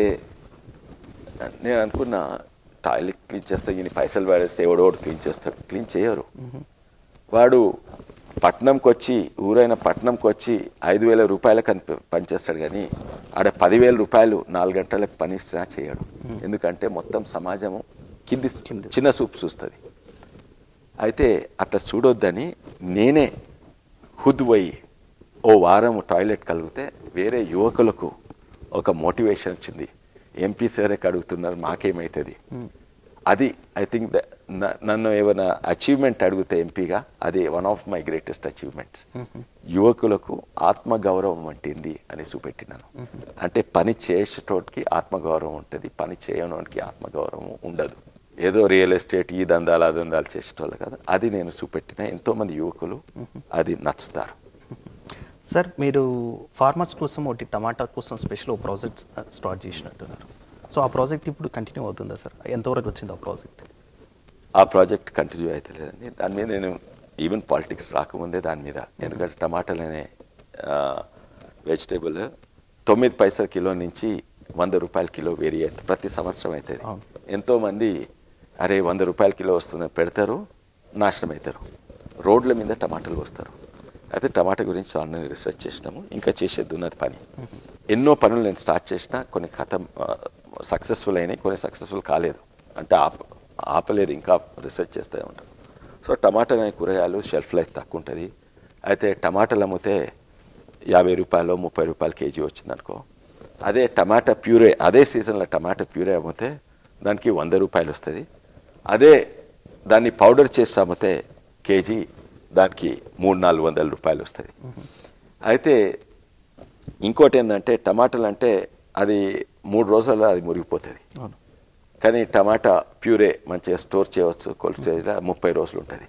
[SPEAKER 2] నేను అనుకున్నా, టాయిలెట్ క్లీన్ చేస్తే ఈయన పైసలు పడేస్తే ఎవడోడు క్లీన్ చేస్తాడు, క్లీన్ చేయరు. వాడు పట్నంకి వచ్చి, ఊరైన పట్నంకి వచ్చి 5,000 రూపాయలకు పనిచేస్తాడు, కానీ ఆడ 10,000 రూపాయలు 4 గంటలకు పని ఇచ్చినా చేయడు. ఎందుకంటే మొత్తం సమాజము కింది చిన్న చూపు చూస్తుంది. అయితే అట్లా చూడొద్దని నేనే ఖుద్ పోయి ఓ వారం టాయిలెట్ కలిగితే వేరే యువకులకు ఒక మోటివేషన్ వచ్చింది. ఎంపీ సరే అడుగుతున్నారు, మాకేమవుతుంది? అది ఐ థింక్ నన్ను ఏమైనా అచీవ్మెంట్ అడిగితే ఎంపీగా అది one of my greatest achievements. యువకులకు ఆత్మగౌరవం అంటింది అని చూపెట్టినాను. అంటే పని చేసేటోడికి ఆత్మగౌరవం ఉంటుంది, పని చేయనోడికి ఆత్మగౌరవం ఉండదు. ఏదో రియల్ ఎస్టేట్ ఈ దందాలు ఆ దందాలు చేసేటోళ్ళు కదా, అది నేను చూపెట్టిన. ఎంతోమంది యువకులు అది నచ్చుతారు.
[SPEAKER 1] సార్, మీరు ఫార్మర్స్ కోసం ఒకటి టమాటా కోసం స్పెషల్ ఒక ప్రాజెక్ట్ స్టార్ట్ చేసినట్టున్నారు. సో ఆ ప్రాజెక్ట్ ఇప్పుడు కంటిన్యూ అవుతుందా సార్? ఎంతవరకు వచ్చింది ఆ ప్రాజెక్ట్?
[SPEAKER 2] ఆ ప్రాజెక్ట్ కంటిన్యూ అయితే లేదండి. దాని మీద నేను ఈవెన్ పాలిటిక్స్ రాకముందే దాని మీద, ఎందుకంటే టమాటాలు అనే వెజిటేబుల్ 9 పైసల కిలో నుంచి 100 రూపాయల కిలో వేరీ అవుతుంది ప్రతి సంవత్సరం. అవుతుంది. ఎంతోమంది అరే 100 రూపాయల కిలో వస్తుందని పెడతారు, నాశనం అవుతారు. రోడ్ల మీద టమాటాలు వస్తారు. అయితే టమాటా గురించి ఆన్లైన్ రీసెర్చ్ చేసినాము. ఇంకా చేసేది ఉన్నది పని. ఎన్నో పనులు నేను స్టార్ట్ చేసినా, కొన్ని సక్సెస్ఫుల్ అయినాయి, కొన్ని సక్సెస్ఫుల్ కాలేదు. అంటే ఆపలేదు, ఇంకా రీసెర్చ్ చేస్తూ ఉంటాం. సో టమాటా అనే కూరగాయలు షెల్ఫ్ లైఫ్ తక్కువ ఉంటుంది. అయితే టమాటాలు అమ్మితే 50 రూపాయలు 30 రూపాయలు కేజీ వచ్చిందనుకో, అదే టమాటా ప్యూరే, అదే సీజన్లో టమాటా ప్యూరే అమ్మితే దానికి 100 రూపాయలు వస్తుంది. అదే దాన్ని పౌడర్ చేసి అమ్మితే కేజీ దానికి 300-400 రూపాయలు వస్తుంది. అయితే ఇంకోటి ఏంటంటే, టమాటాలు అంటే అది 3 రోజుల్లో అది మురిగిపోతుంది. కానీ టమాటా ప్యూరే మంచిగా స్టోర్ చేయవచ్చు, కోల్డ్ స్టోరేజ్లో 30 రోజులు ఉంటుంది.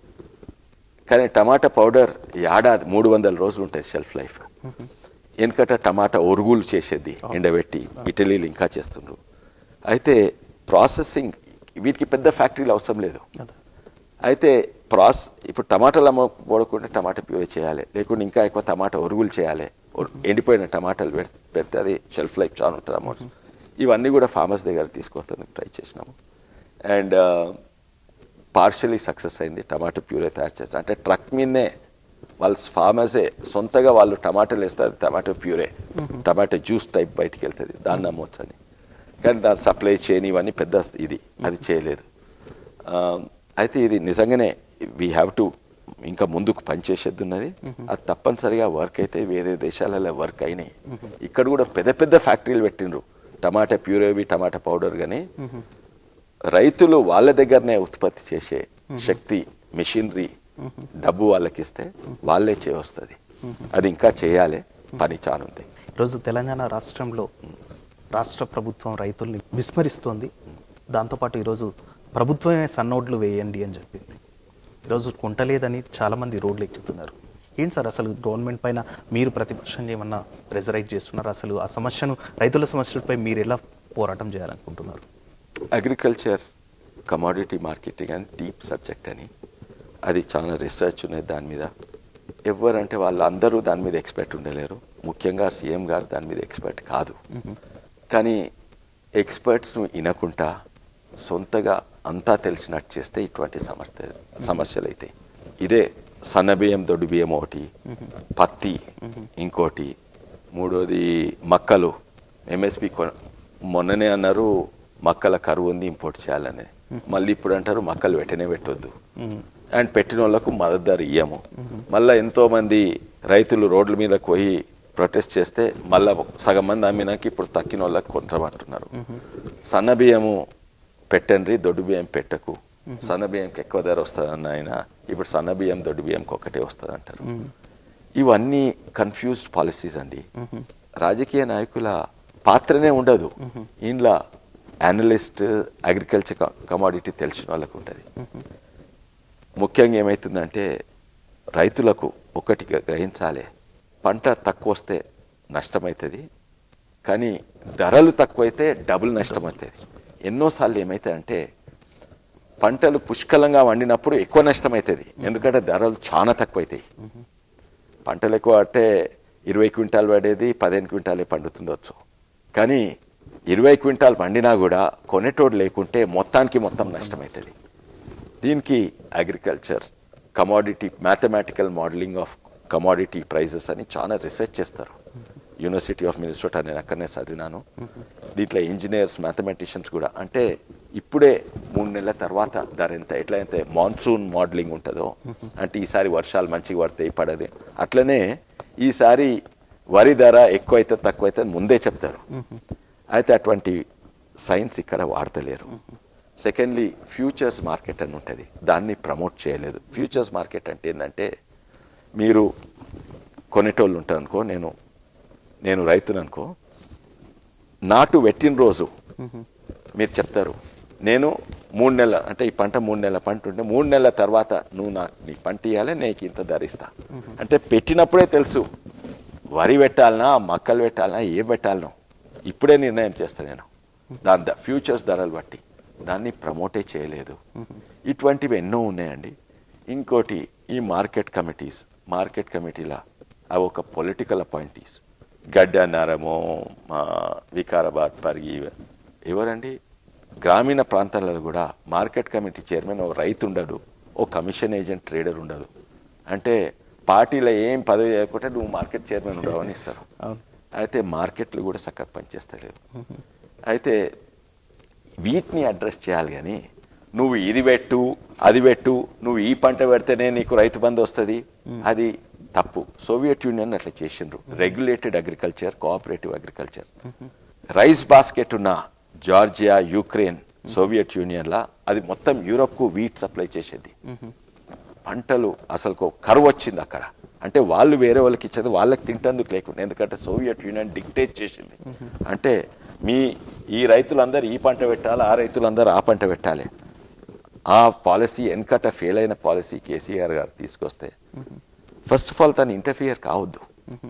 [SPEAKER 2] కానీ టమాటా పౌడర్ ఏడాది 300 రోజులు ఉంటుంది షెల్ఫ్ లైఫ్. ఎందుకంటే టమాటా ఒరుగులు చేసేది ఎండబెట్టి, ఇటలీలు ఇంకా చేస్తుండ్రు. అయితే ప్రాసెసింగ్ వీటికి పెద్ద ఫ్యాక్టరీలు అవసరం లేదు. అయితే ఇప్పుడు టమాటాలు అమ్మకూడకుంటే టమాటా ప్యూరే చేయాలి, లేకుంటే ఇంకా ఎక్కువ టమాటా ఒరుగులు చేయాలి. ఎండిపోయిన టమాటాలు పెడితే అది షెల్ఫ్ లైఫ్ చాలా ఉంటుంది అమౌంట్. ఇవన్నీ కూడా ఫార్మర్స్ దగ్గర తీసుకొస్తానికి ట్రై చేసినాము. అండ్ పార్షియలీ సక్సెస్ అయింది. టమాటా ప్యూరే తయారు చేస్తాం అంటే ట్రక్ మీదనే వాళ్ళ ఫార్మర్సే సొంతగా వాళ్ళు టమాటాలు వేస్తారు, tomato puree, tomato juice type బయటికి వెళ్తుంది, దాన్ని అమ్మవచ్చు అని. కానీ దాన్ని సప్లై చేయని ఇవన్నీ పెద్ద ఇది అది చేయలేదు. అయితే ఇది నిజంగానే వీ హ్యావ్ టు ఇంకా ముందుకు పనిచేసేది ఉన్నది. అది తప్పనిసరిగా వర్క్ అయితే వేరే దేశాలలో వర్క్ అయినాయి. ఇక్కడ కూడా పెద్ద పెద్ద ఫ్యాక్టరీలు పెట్టిండ్రు టమాటా ప్యూరేవి టమాటా పౌడర్. కానీ రైతులు వాళ్ళ దగ్గరనే ఉత్పత్తి చేసే శక్తి, మెషినరీ, డబ్బు వాళ్ళకి ఇస్తే వాళ్ళే చేయవస్తుంది. అది ఇంకా చేయాలి, పని చానుంది.
[SPEAKER 1] ఈరోజు తెలంగాణ రాష్ట్రంలో రాష్ట్ర ప్రభుత్వం రైతుల్ని విస్మరిస్తోంది. దాంతోపాటు ఈరోజు ప్రభుత్వమే సన్నోడ్లు వేయండి అని చెప్పింది. ఈరోజు కొంటలేదని చాలామంది రోడ్లు ఎక్కుతున్నారు. ఏంటి సార్ అసలు గవర్నమెంట్ పైన మీరు ప్రతిపక్షంగా ఏమన్నా ప్రెజరైజ్ చేస్తున్నారు? అసలు ఆ సమస్యను, రైతుల సమస్యలపై మీరు ఎలా పోరాటం చేయాలనుకుంటున్నారు?
[SPEAKER 2] అగ్రికల్చర్ కమోడిటీ మార్కెటింగ్ అని డీప్ సబ్జెక్ట్ అని, అది చాలా రీసెర్చ్ ఉన్నది దాని మీద. ఎవరంటే వాళ్ళందరూ దాని మీద ఎక్స్పర్ట్ ఉండలేరు. ముఖ్యంగా సీఎం గారు దాని మీద ఎక్స్పర్ట్ కాదు. కానీ ఎక్స్పర్ట్స్ను వినకుండా సొంతగా అంతా తెలిసినట్టు చేస్తే ఇటువంటి సమస్యలు అవుతాయి. ఇదే సన్నబియ్యం, దొడ్డు బియ్యం ఒకటి, పత్తి ఇంకోటి, మూడోది మక్కలు. ఎంఎస్పి మొన్ననే అన్నారు మక్కల కరువు ఉంది, ఇంపోర్ట్ చేయాలనేది. మళ్ళీ ఇప్పుడు అంటారు మక్కలు వెంటనే పెట్టొద్దు, అండ్ పెట్టిన వాళ్ళకు మద్దతు ధర ఇయ్యము. మళ్ళీ ఎంతోమంది రైతులు రోడ్ల మీదకి పోయి ప్రొటెస్ట్ చేస్తే మళ్ళీ సగం మంది అమ్మినాక ఇప్పుడు తక్కిన వాళ్ళకి కొంటామంటున్నారు. సన్న బియ్యము పెట్టండి, దొడ్డు బియ్యం పెట్టకు. సన్న బియ్యంకి ఎక్కువ ధర వస్తుందన్న ఆయన ఇప్పుడు సన్న బియ్యం, దొడ్డు బియ్యంకి ఒకటే వస్తుంది అంటారు. ఇవన్నీ కన్ఫ్యూజ్డ్ పాలసీస్ అండి. రాజకీయ నాయకుల పాత్రనే ఉండదు ఇంట్లో. అనలిస్ట్, అగ్రికల్చర్ కమోడిటీ తెలిసిన వాళ్ళకు ఉంటుంది. ముఖ్యంగా ఏమవుతుందంటే రైతులకు ఒకటి గ్రహించాలి, పంట తక్కువ వస్తే నష్టమవుతుంది, కానీ ధరలు తక్కువైతే డబుల్ నష్టం అవుతుంది. ఎన్నోసార్లు ఏమవుతాయంటే పంటలు పుష్కలంగా వండినప్పుడు ఎక్కువ నష్టం అవుతుంది, ఎందుకంటే ధరలు చాలా తక్కువ అవుతాయి. పంటలు ఎక్కువ అంటే 20 క్వింటాలు పడేది 15 క్వింటాలే పండుతుండొచ్చు, కానీ 20 క్వింటాలు పండినా కూడా కొనేటోడు లేకుంటే మొత్తం నష్టమవుతుంది. దీనికి agriculture commodity mathematical modelling of commodity prices అని చాలా రీసెర్చ్ చేస్తారు. యూనివర్సిటీ ఆఫ్ మినిసోటా, నేను అక్కడనే చదివినాను. దీంట్లో ఇంజనీర్స్, మ్యాథమెటిషియన్స్ కూడా, అంటే ఇప్పుడే 3 నెలల తర్వాత ధర ఎంత, ఎట్లా అయితే మాన్సూన్ మోడలింగ్ ఉంటుందో, అంటే ఈసారి వర్షాలు మంచిగా పడతాయి పడదు, అట్లనే ఈసారి వరి ధర ఎక్కువైతే తక్కువైతే ముందే చెప్తారు. అయితే అటువంటి సైన్స్ ఇక్కడ వాడతలేరు. సెకండ్లీ ఫ్యూచర్స్ మార్కెట్ అని ఉంటుంది, దాన్ని ప్రమోట్ చేయలేదు. ఫ్యూచర్స్ మార్కెట్ అంటే ఏంటంటే మీరు కొనేటోళ్ళు ఉంటారు అనుకో, నేను రైతును అనుకో, నాటు పెట్టిన రోజు మీరు చెప్తారు నేను 3 నెలల అంటే ఈ పంట 3 నెలల పంట ఉంటే 3 నెలల తర్వాత నువ్వు నీ పంట ఇవ్వాలి, నీకు ఇంత ధర ఇస్తా. అంటే పెట్టినప్పుడే తెలుసు వరి పెట్టాలనా, మక్కలు పెట్టాలనా, ఏం పెట్టాలనో ఇప్పుడే నిర్ణయం చేస్తాను నేను దాని ఫ్యూచర్స్ ధరలు బట్టి. దాన్ని ప్రమోటే చేయలేదు. ఇటువంటివి ఎన్నో ఉన్నాయండి. ఇంకోటి ఈ మార్కెట్ కమిటీలా అవి ఒక పొలిటికల్ అపాయింటీస్. గడ్డ నరమో, వికారాబాద్, పరిగి, ఎవరండి గ్రామీణ ప్రాంతాలలో కూడా మార్కెట్ కమిటీ చైర్మన్ ఓ రైతు ఉండడు, ఓ కమిషన్ ఏజెంట్, ట్రేడర్ ఉండదు. అంటే పార్టీలో ఏం పదవి చేయకుంటే నువ్వు మార్కెట్ చైర్మన్ ఉండవు అని ఇస్తారు. అయితే మార్కెట్లు కూడా చక్కగా పనిచేస్తలేవు. అయితే వీటిని అడ్రస్ చేయాలి. కానీ నువ్వు ఇది పెట్టు, అది పెట్టు, నువ్వు ఈ పంట పెడితేనే నీకు రైతు బంధు వస్తుంది, అది తప్పు. సోవియట్ యూనియన్ అట్లా చేసిండ్రు, regulated agriculture, cooperative agriculture. Rice basket ఉన్న జార్జియా, యుక్రెయిన్ సోవియట్ యూనియన్లా అది మొత్తం యూరోప్కు వీట్ సప్లై చేసేది. పంటలు అసలు కరువు వచ్చింది అక్కడ. అంటే వాళ్ళు వేరే వాళ్ళకి ఇచ్చేది వాళ్ళకి తింటందుకు లేకుండా, ఎందుకంటే సోవియట్ యూనియన్ డిక్టేట్ చేసింది. అంటే ఈ రైతులందరూ ఈ పంట పెట్టాలి, ఆ రైతులందరూ ఆ పంట పెట్టాలి. ఆ పాలసీ వెనకట ఫెయిల్ అయిన పాలసీ కేసీఆర్ గారు తీసుకొస్తే ఫస్ట్ ఆఫ్ ఆల్ తను ఇంటర్ఫియర్ కావద్దు,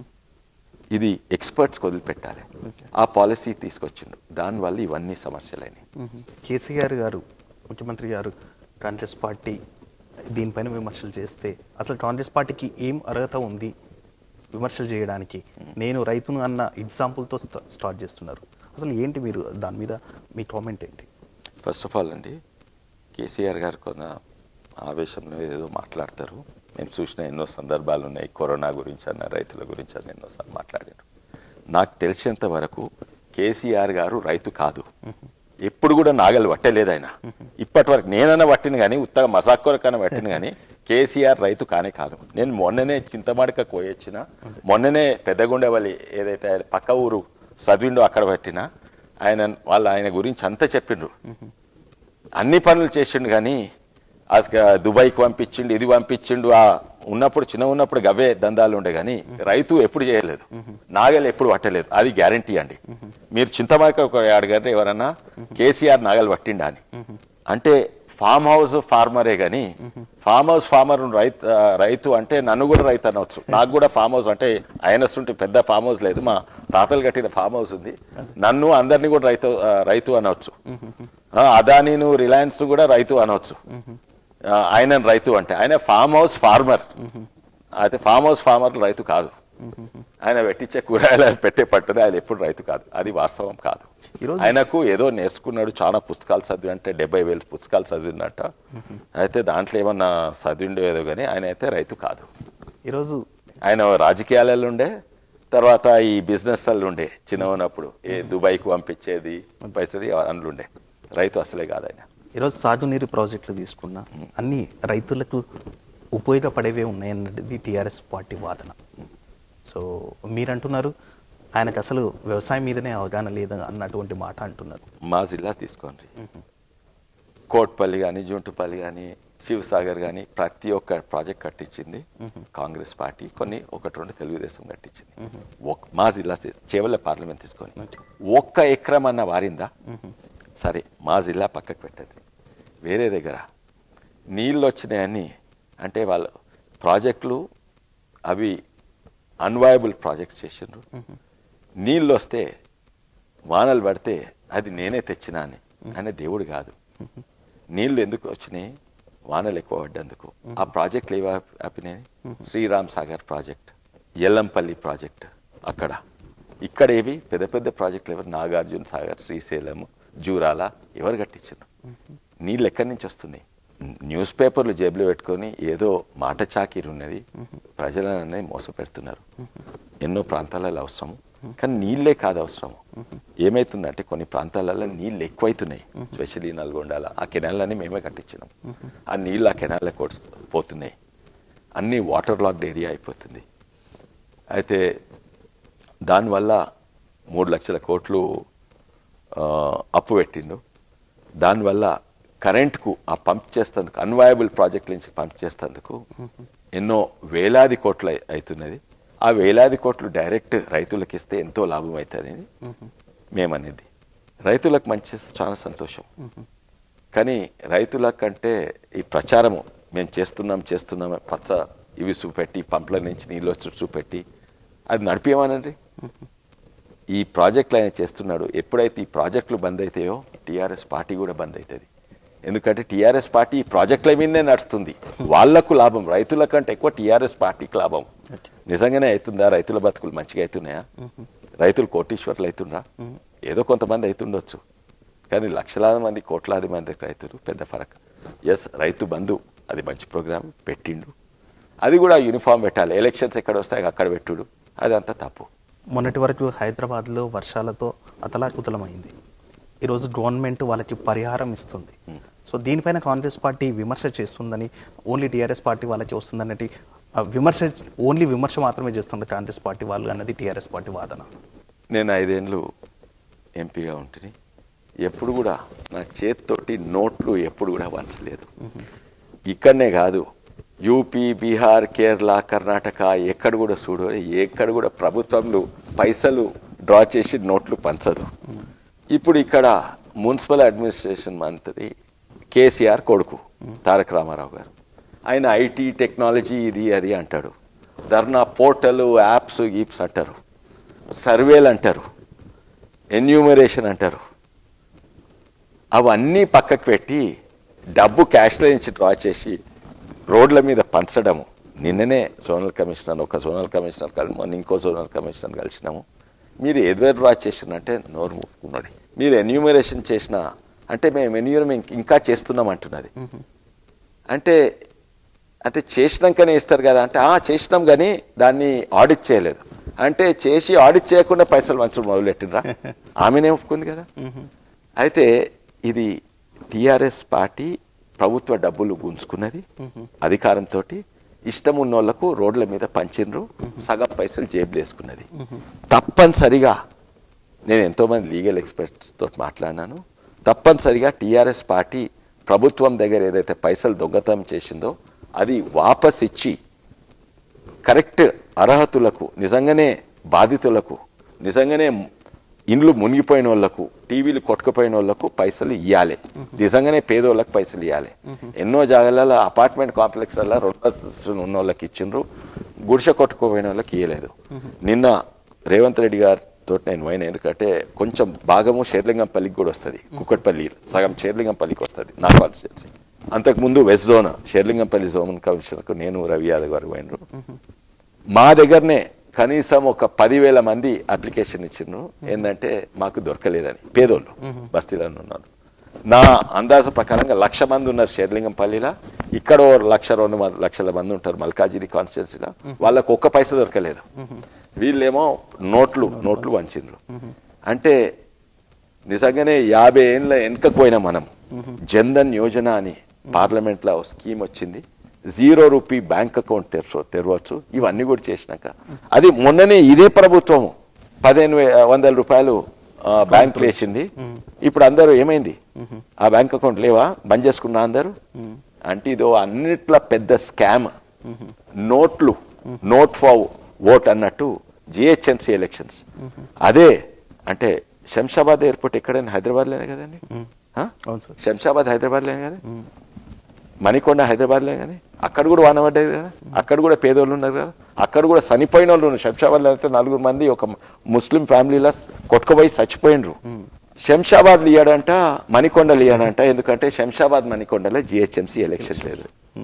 [SPEAKER 2] ఇది ఎక్స్పర్ట్స్కి వదిలిపెట్టాలి. ఆ పాలసీ తీసుకొచ్చిండు, దానివల్ల ఇవన్నీ సమస్యలని.
[SPEAKER 1] కేసీఆర్ గారు, ముఖ్యమంత్రి గారు, కాంగ్రెస్ పార్టీ దీనిపైన విమర్శలు చేస్తే అసలు కాంగ్రెస్ పార్టీకి ఏం అర్హత ఉంది విమర్శలు చేయడానికి? నేను రైతును అన్న ఎగ్జాంపుల్తో స్టార్ట్ చేస్తున్నారు. అసలు ఏంటి మీరు దాని మీద మీ కామెంట్ ఏంటి?
[SPEAKER 2] ఫస్ట్ ఆఫ్ ఆల్ అండి, కేసీఆర్ గారు కొన్న ఆవేశంలో ఏదో మాట్లాడతారు. మేము చూసిన ఎన్నో సందర్భాలు ఉన్నాయి. కరోనా గురించి అన్న, రైతుల గురించి అన్న ఎన్నోసార్లు మాట్లాడారు. నాకు తెలిసినంత వరకు కేసీఆర్ గారు రైతు కాదు, ఎప్పుడు కూడా నాగలు పట్టలేదు ఆయన. ఇప్పటి వరకు నేనన్నా పట్టిన కానీ, ఉత్తగా మసాక్ కొరకన్నా పట్టిన కానీ కేసీఆర్ రైతు కానే కాదు. నేను మొన్ననే చింతమడక కోయొచ్చిన, మొన్ననే పెద్దగుండవల్లి ఏదైతే పక్క ఊరు చదివిండో అక్కడ పెట్టిన ఆయన గురించి అంతా చెప్పిండ్రు. అన్ని పనులు చేసిండు, కానీ దుబాయ్కి పంపించిండు, ఇది పంపించిండు. ఉన్నప్పుడు చిన్న ఉన్నప్పుడు గవే దందాలు ఉండే, కానీ రైతు ఎప్పుడు చేయలేదు, నాగలు ఎప్పుడు పట్టలేదు. అది గ్యారంటీ అండి. మీరు చింతమడక అడగండి ఎవరన్నా కేసీఆర్ నాగలు పట్టిండా అని. అంటే ఫామ్ హౌస్ ఫార్మరే, కానీ ఫామ్ హౌస్ ఫార్మర్ రైతు అంటే నన్ను కూడా రైతు అనవచ్చు. నాకు కూడా ఫామ్ హౌస్ అంటే ఆయనస్తుంటే పెద్ద ఫామ్ హౌస్ లేదు, మా తాతలు కట్టిన ఫామ్ హౌస్ ఉంది. నన్ను అందరినీ కూడా రైతు అనవచ్చు. అదానీను రిలయన్స్ కూడా రైతు అనవచ్చు. ఆయన రైతు అంటే ఆయన ఫామ్ హౌస్ ఫార్మర్. అయితే ఫామ్ హౌస్ ఫార్మర్ రైతు కాదు. ఆయన పెట్టించే కూరగాయలు పెట్టే పట్టుదే, ఆయన ఎప్పుడు రైతు కాదు. అది వాస్తవం కాదు. ఆయనకు ఏదో నేర్చుకున్నాడు, చాలా పుస్తకాలు చదివి, అంటే 70,000 పుస్తకాలు చదివినట్ట. అయితే దాంట్లో ఏమన్నా చదివిండో ఏదో, కానీ ఆయన అయితే రైతు కాదు.
[SPEAKER 1] ఈరోజు
[SPEAKER 2] ఆయన రాజకీయాలలో ఉండే, తర్వాత ఈ బిజినెస్ వాళ్ళు ఉండే చిన్న ఉన్నప్పుడు, దుబాయ్కి పంపించేది పైసలు అందులో ఉండే. రైతు అసలే కాదు ఆయన.
[SPEAKER 1] ఈరోజు సాగునీరు ప్రాజెక్టులు తీసుకున్నా అన్ని రైతులకు ఉపయోగపడేవే ఉన్నాయన్నది టీఆర్ఎస్ పార్టీ వాదన. సో మీరంటున్నారు ఆయనకు అసలు వ్యవసాయం మీదనే అవగాహన లేదు అన్నటువంటి మాట అంటున్నారు.
[SPEAKER 2] మా జిల్లా తీసుకోండి, కోట్పల్లి కానీ, జుంటుపల్లి కానీ, శివసాగర్ కానీ ప్రతి ఒక్క ప్రాజెక్ట్ కట్టించింది కాంగ్రెస్ పార్టీ. కొన్ని 1-2 తెలుగుదేశం కట్టించింది. మా జిల్లా చేవల్ల పార్లమెంట్ తీసుకొని 1 ఎకరం అన్న వారిందా? సరే, మా జిల్లా పక్కకు పెట్టండి. వేరే దగ్గర నీళ్ళు వచ్చినాయని అంటే వాళ్ళు ప్రాజెక్టులు అవి అన్వయబుల్ ప్రాజెక్ట్స్ చేసిండ్రు. నీళ్ళు వస్తే వానలు పడితే అది నేనే తెచ్చినా అని. ఆయన దేవుడు కాదు. నీళ్ళు ఎందుకు వచ్చినాయి? వానలు ఎక్కువ పడ్డందుకు. ఆ ప్రాజెక్టులు ఏవి ఆపినాయి? శ్రీరామ్ సాగర్ ప్రాజెక్ట్, ఎల్లంపల్లి ప్రాజెక్ట్, అక్కడ ఇక్కడ ఏవి పెద్ద పెద్ద ప్రాజెక్టులు ఎవరు? నాగార్జున సాగర్, శ్రీశైలం, జూరాల ఎవరు కట్టించారు? నీళ్ళు ఎక్కడి నుంచి వస్తుంది? న్యూస్ పేపర్లు జేబులో పెట్టుకొని ఏదో మాట చాకిరి ఉన్నది, ప్రజలనే మోసపెడుతున్నారు. ఎన్నో ప్రాంతాలలో అవసరము, కానీ నీళ్ళే కాదు అవసరము. ఏమవుతుందంటే కొన్ని ప్రాంతాలలో నీళ్ళు ఎక్కువైతున్నాయి, స్పెషల్లీ నల్గొండల. ఆ కెనాళ్ళని మేమే కట్టించినాం. ఆ నీళ్ళు ఆ కెనాల్లో పోతున్నాయి. అన్నీ వాటర్ లాక్డ్ ఏరియా అయిపోతుంది. అయితే దానివల్ల 3 లక్షల కోట్లు అప్పు పెట్టిండు. దానివల్ల కరెంట్కు ఆ పంప్ చేస్తేందుకు, అన్వయబుల్ ప్రాజెక్ట్ నుంచి పంప్ చేస్తేందుకు ఎన్నో వేలాది కోట్లు అవుతున్నది. ఆ వేలాది కోట్లు డైరెక్ట్ రైతులకు ఇస్తే ఎంతో లాభం అవుతుందని మేమనేది. రైతులకు మంచి చాలా సంతోషం, కానీ రైతులకంటే ఈ ప్రచారము మేము చేస్తున్నాం పచ్చ ఇవి చూపెట్టి, పంపుల నుంచి నీళ్ళు వచ్చి చూపెట్టి అది నడిపేమనండి. ఈ ప్రాజెక్టులు ఆయన చేస్తున్నాడు. ఎప్పుడైతే ఈ ప్రాజెక్టులు బంద్ అవుతాయో టీఆర్ఎస్ పార్టీ కూడా బంద్ అవుతుంది. ఎందుకంటే టీఆర్ఎస్ పార్టీ ఈ ప్రాజెక్టుల మీదనే నడుస్తుంది. వాళ్లకు లాభం, రైతుల కంటే ఎక్కువ టీఆర్ఎస్ పార్టీకి లాభం. నిజంగానే అవుతుందా? రైతుల బతుకులు మంచిగా అవుతున్నాయా? రైతులు కోటీశ్వర్లు అవుతుండ్రా? ఏదో కొంతమంది అవుతుండొచ్చు, కానీ లక్షలాది మంది, కోట్లాది మంది రైతులు పెద్ద ఫరక్. ఎస్, రైతు బంధు అది మంచి ప్రోగ్రాం పెట్టిండు. అది కూడా యూనిఫామ్ పెట్టాలి. ఎలక్షన్స్ ఎక్కడ వస్తాయి అక్కడ పెట్టుడు, అదంతా తప్పు.
[SPEAKER 1] మొన్నటి వరకు హైదరాబాద్లో వర్షాలతో అతలాకుతలమైంది. ఈరోజు గవర్నమెంట్ వాళ్ళకి పరిహారం ఇస్తుంది. సో దీనిపైన కాంగ్రెస్ పార్టీ విమర్శ చేస్తుందని, ఓన్లీ టీఆర్ఎస్ పార్టీ వాళ్ళకి వస్తుందన్నట్టు విమర్శ మాత్రమే చేస్తుంది కాంగ్రెస్ పార్టీ వాళ్ళు అన్నది టీఆర్ఎస్ పార్టీ వాదన.
[SPEAKER 2] నేను 5 ఏళ్ళు ఎంపీగా ఉంటుంది. ఎప్పుడు కూడా నా చేతితోటి నోట్లు ఎప్పుడు కూడా వంచలేదు. ఇక్కడనే కాదు, యూపీ, బీహార్, కేరళ, కర్ణాటక ఎక్కడ కూడా చూడు, ఎక్కడ కూడా ప్రభుత్వంలో పైసలు డ్రా చేసి నోట్లు పంచదు. ఇప్పుడు ఇక్కడ మున్సిపల్ అడ్మినిస్ట్రేషన్ మంత్రి కేసీఆర్ కొడుకు తారక రామారావు గారు, ఆయన ఐటీ టెక్నాలజీ ఇది అది అంటాడు. ధర్నా పోర్టల్, యాప్స్, గీప్స్ అంటారు, సర్వేలు అంటారు, ఎన్యూమరేషన్ అంటారు. అవన్నీ పక్కకు పెట్టి డబ్బు క్యాష్లో నుంచి డ్రా చేసి రోడ్ల మీద పంచడము. నిన్ననే జోనల్ కమిషనర్, ఒక జోనల్ కమిషనర్ మొన్న ఇంకో జోనల్ కమిషనర్ కలిసినాము. మీరు ఏదో డ్రా చేసినంటే నోరు మూసుకున్నది. మీరు ఎన్యూమరేషన్ చేసిన అంటే మేము ఎన్యూమరేషన్ ఇంకా చేస్తున్నాం అంటున్నది. అంటే అంటే చేసినాకనే ఇస్తారు కదా అంటే, చేసినాం కానీ దాన్ని ఆడిట్ చేయలేదు అంటే, చేసి ఆడిట్ చేయకుండా పైసలు మంచు మొదలెట్టినరా? ఆమెనే ఒప్పుకుంది కదా. అయితే ఇది టీఆర్ఎస్ పార్టీ ప్రభుత్వ డబ్బులు గుంజుకున్నది అధికారంతో, ఇష్టం ఉన్నోళ్లకు రోడ్ల మీద పంచిండ్రు, సగం పైసలు జేబులు వేసుకున్నది. తప్పనిసరిగా నేను ఎంతోమంది లీగల్ ఎక్స్పర్ట్స్ తోటి మాట్లాడినాను. తప్పనిసరిగా టీఆర్ఎస్ పార్టీ ప్రభుత్వం దగ్గర ఏదైతే పైసలు దొంగతనం చేసిందో అది వాపస్ ఇచ్చి కరెక్ట్ అర్హతులకు, నిజంగానే బాధితులకు, నిజంగానే ఇండ్లు మునిగిపోయిన వాళ్ళకు, టీవీలు కొట్టుకుపోయిన వాళ్ళకు పైసలు ఇవ్వాలి. నిజంగానే పేదోళ్ళకి పైసలు ఇవ్వాలి. ఎన్నో జాగాలలో అపార్ట్మెంట్ కాంప్లెక్స్లలో 2 అంతస్తులు ఉన్న వాళ్ళకి ఇచ్చిండ్రు, గుడిసె కొట్టుకుపోయిన వాళ్ళకి ఇవ్వలేదు. నిన్న రేవంత్ రెడ్డి గారితో నేను పోయిన, ఎందుకంటే కొంచెం భాగము షేర్లింగంపల్లికి కూడా వస్తుంది, కుక్కట్పల్లి సగం షేర్లింగంపల్లికి వస్తుంది నా కాన్స్టిట్యున్సీ. అంతకుముందు వెస్ట్ జోన్ షేర్లింగంపల్లి జోన్ కమిషనర్కు నేను రవి యాదవ్ గారు పోయినరు. మా దగ్గరనే కనీసం ఒక 10,000 మంది అప్లికేషన్ ఇచ్చిండ్రు, ఏంటంటే మాకు దొరకలేదని. పేదోళ్ళు బస్తీలలో ఉన్నారు. నా అందాజ ప్రకారంగా 1,00,000 మంది ఉన్నారు షేర్లింగంపల్లిలో, ఇక్కడ 1,00,000-2 మంది ఉంటారు మల్కాజిగిరి కాన్స్టిట్యున్సీలో, వాళ్ళకు ఒక్క పైసా దొరకలేదు. వీళ్ళేమో నోట్లు వంచిండ్రు. అంటే నిజంగానే 50 ఏళ్ళ వెనుకకు పోయినా మనం. జన్ధన్ యోజన అని పార్లమెంట్లో స్కీమ్ వచ్చింది, 0 రూపీ బ్యాంక్ అకౌంట్ తెరవచ్చు. ఇవన్నీ కూడా చేసినాక అది మొన్ననే ఇదే ప్రభుత్వము 1,500 రూపాయలు బ్యాంకులు వేసింది. ఇప్పుడు అందరూ ఏమైంది, ఆ బ్యాంక్ అకౌంట్ లేవా, బంద్ చేసుకున్నా అందరూ. అంటే ఇదో అన్నిట్ల పెద్ద స్కామ్. నోట్ ఫర్ ఓట్ అన్నట్టు జిహెచ్ఎంసీ ఎలక్షన్స్. అదే అంటే శంషాబాద్ ఎయిర్పోర్ట్ ఎక్కడైనా హైదరాబాద్లోనే కదండి, శంషాబాద్ హైదరాబాద్లోనే కదా, మణికొండ హైదరాబాద్లో కానీ, అక్కడ కూడా వాన పడ్డది కదా, అక్కడ కూడా పేదోళ్ళు ఉన్నారు కదా, అక్కడ కూడా చనిపోయిన వాళ్ళు ఉన్నారు. శంషాబాద్లో అయితే 4 మంది ఒక ముస్లిం ఫ్యామిలీలో కొట్టుకుపోయి చచ్చిపోయినరు. శంషాబాద్లో ఇయ్యాడంట, మణికొండలు ఇయ్యాడంట. ఎందుకంటే శంషాబాద్ మణికొండలో జిహెచ్ఎంసీ ఎలక్షన్ లేదు.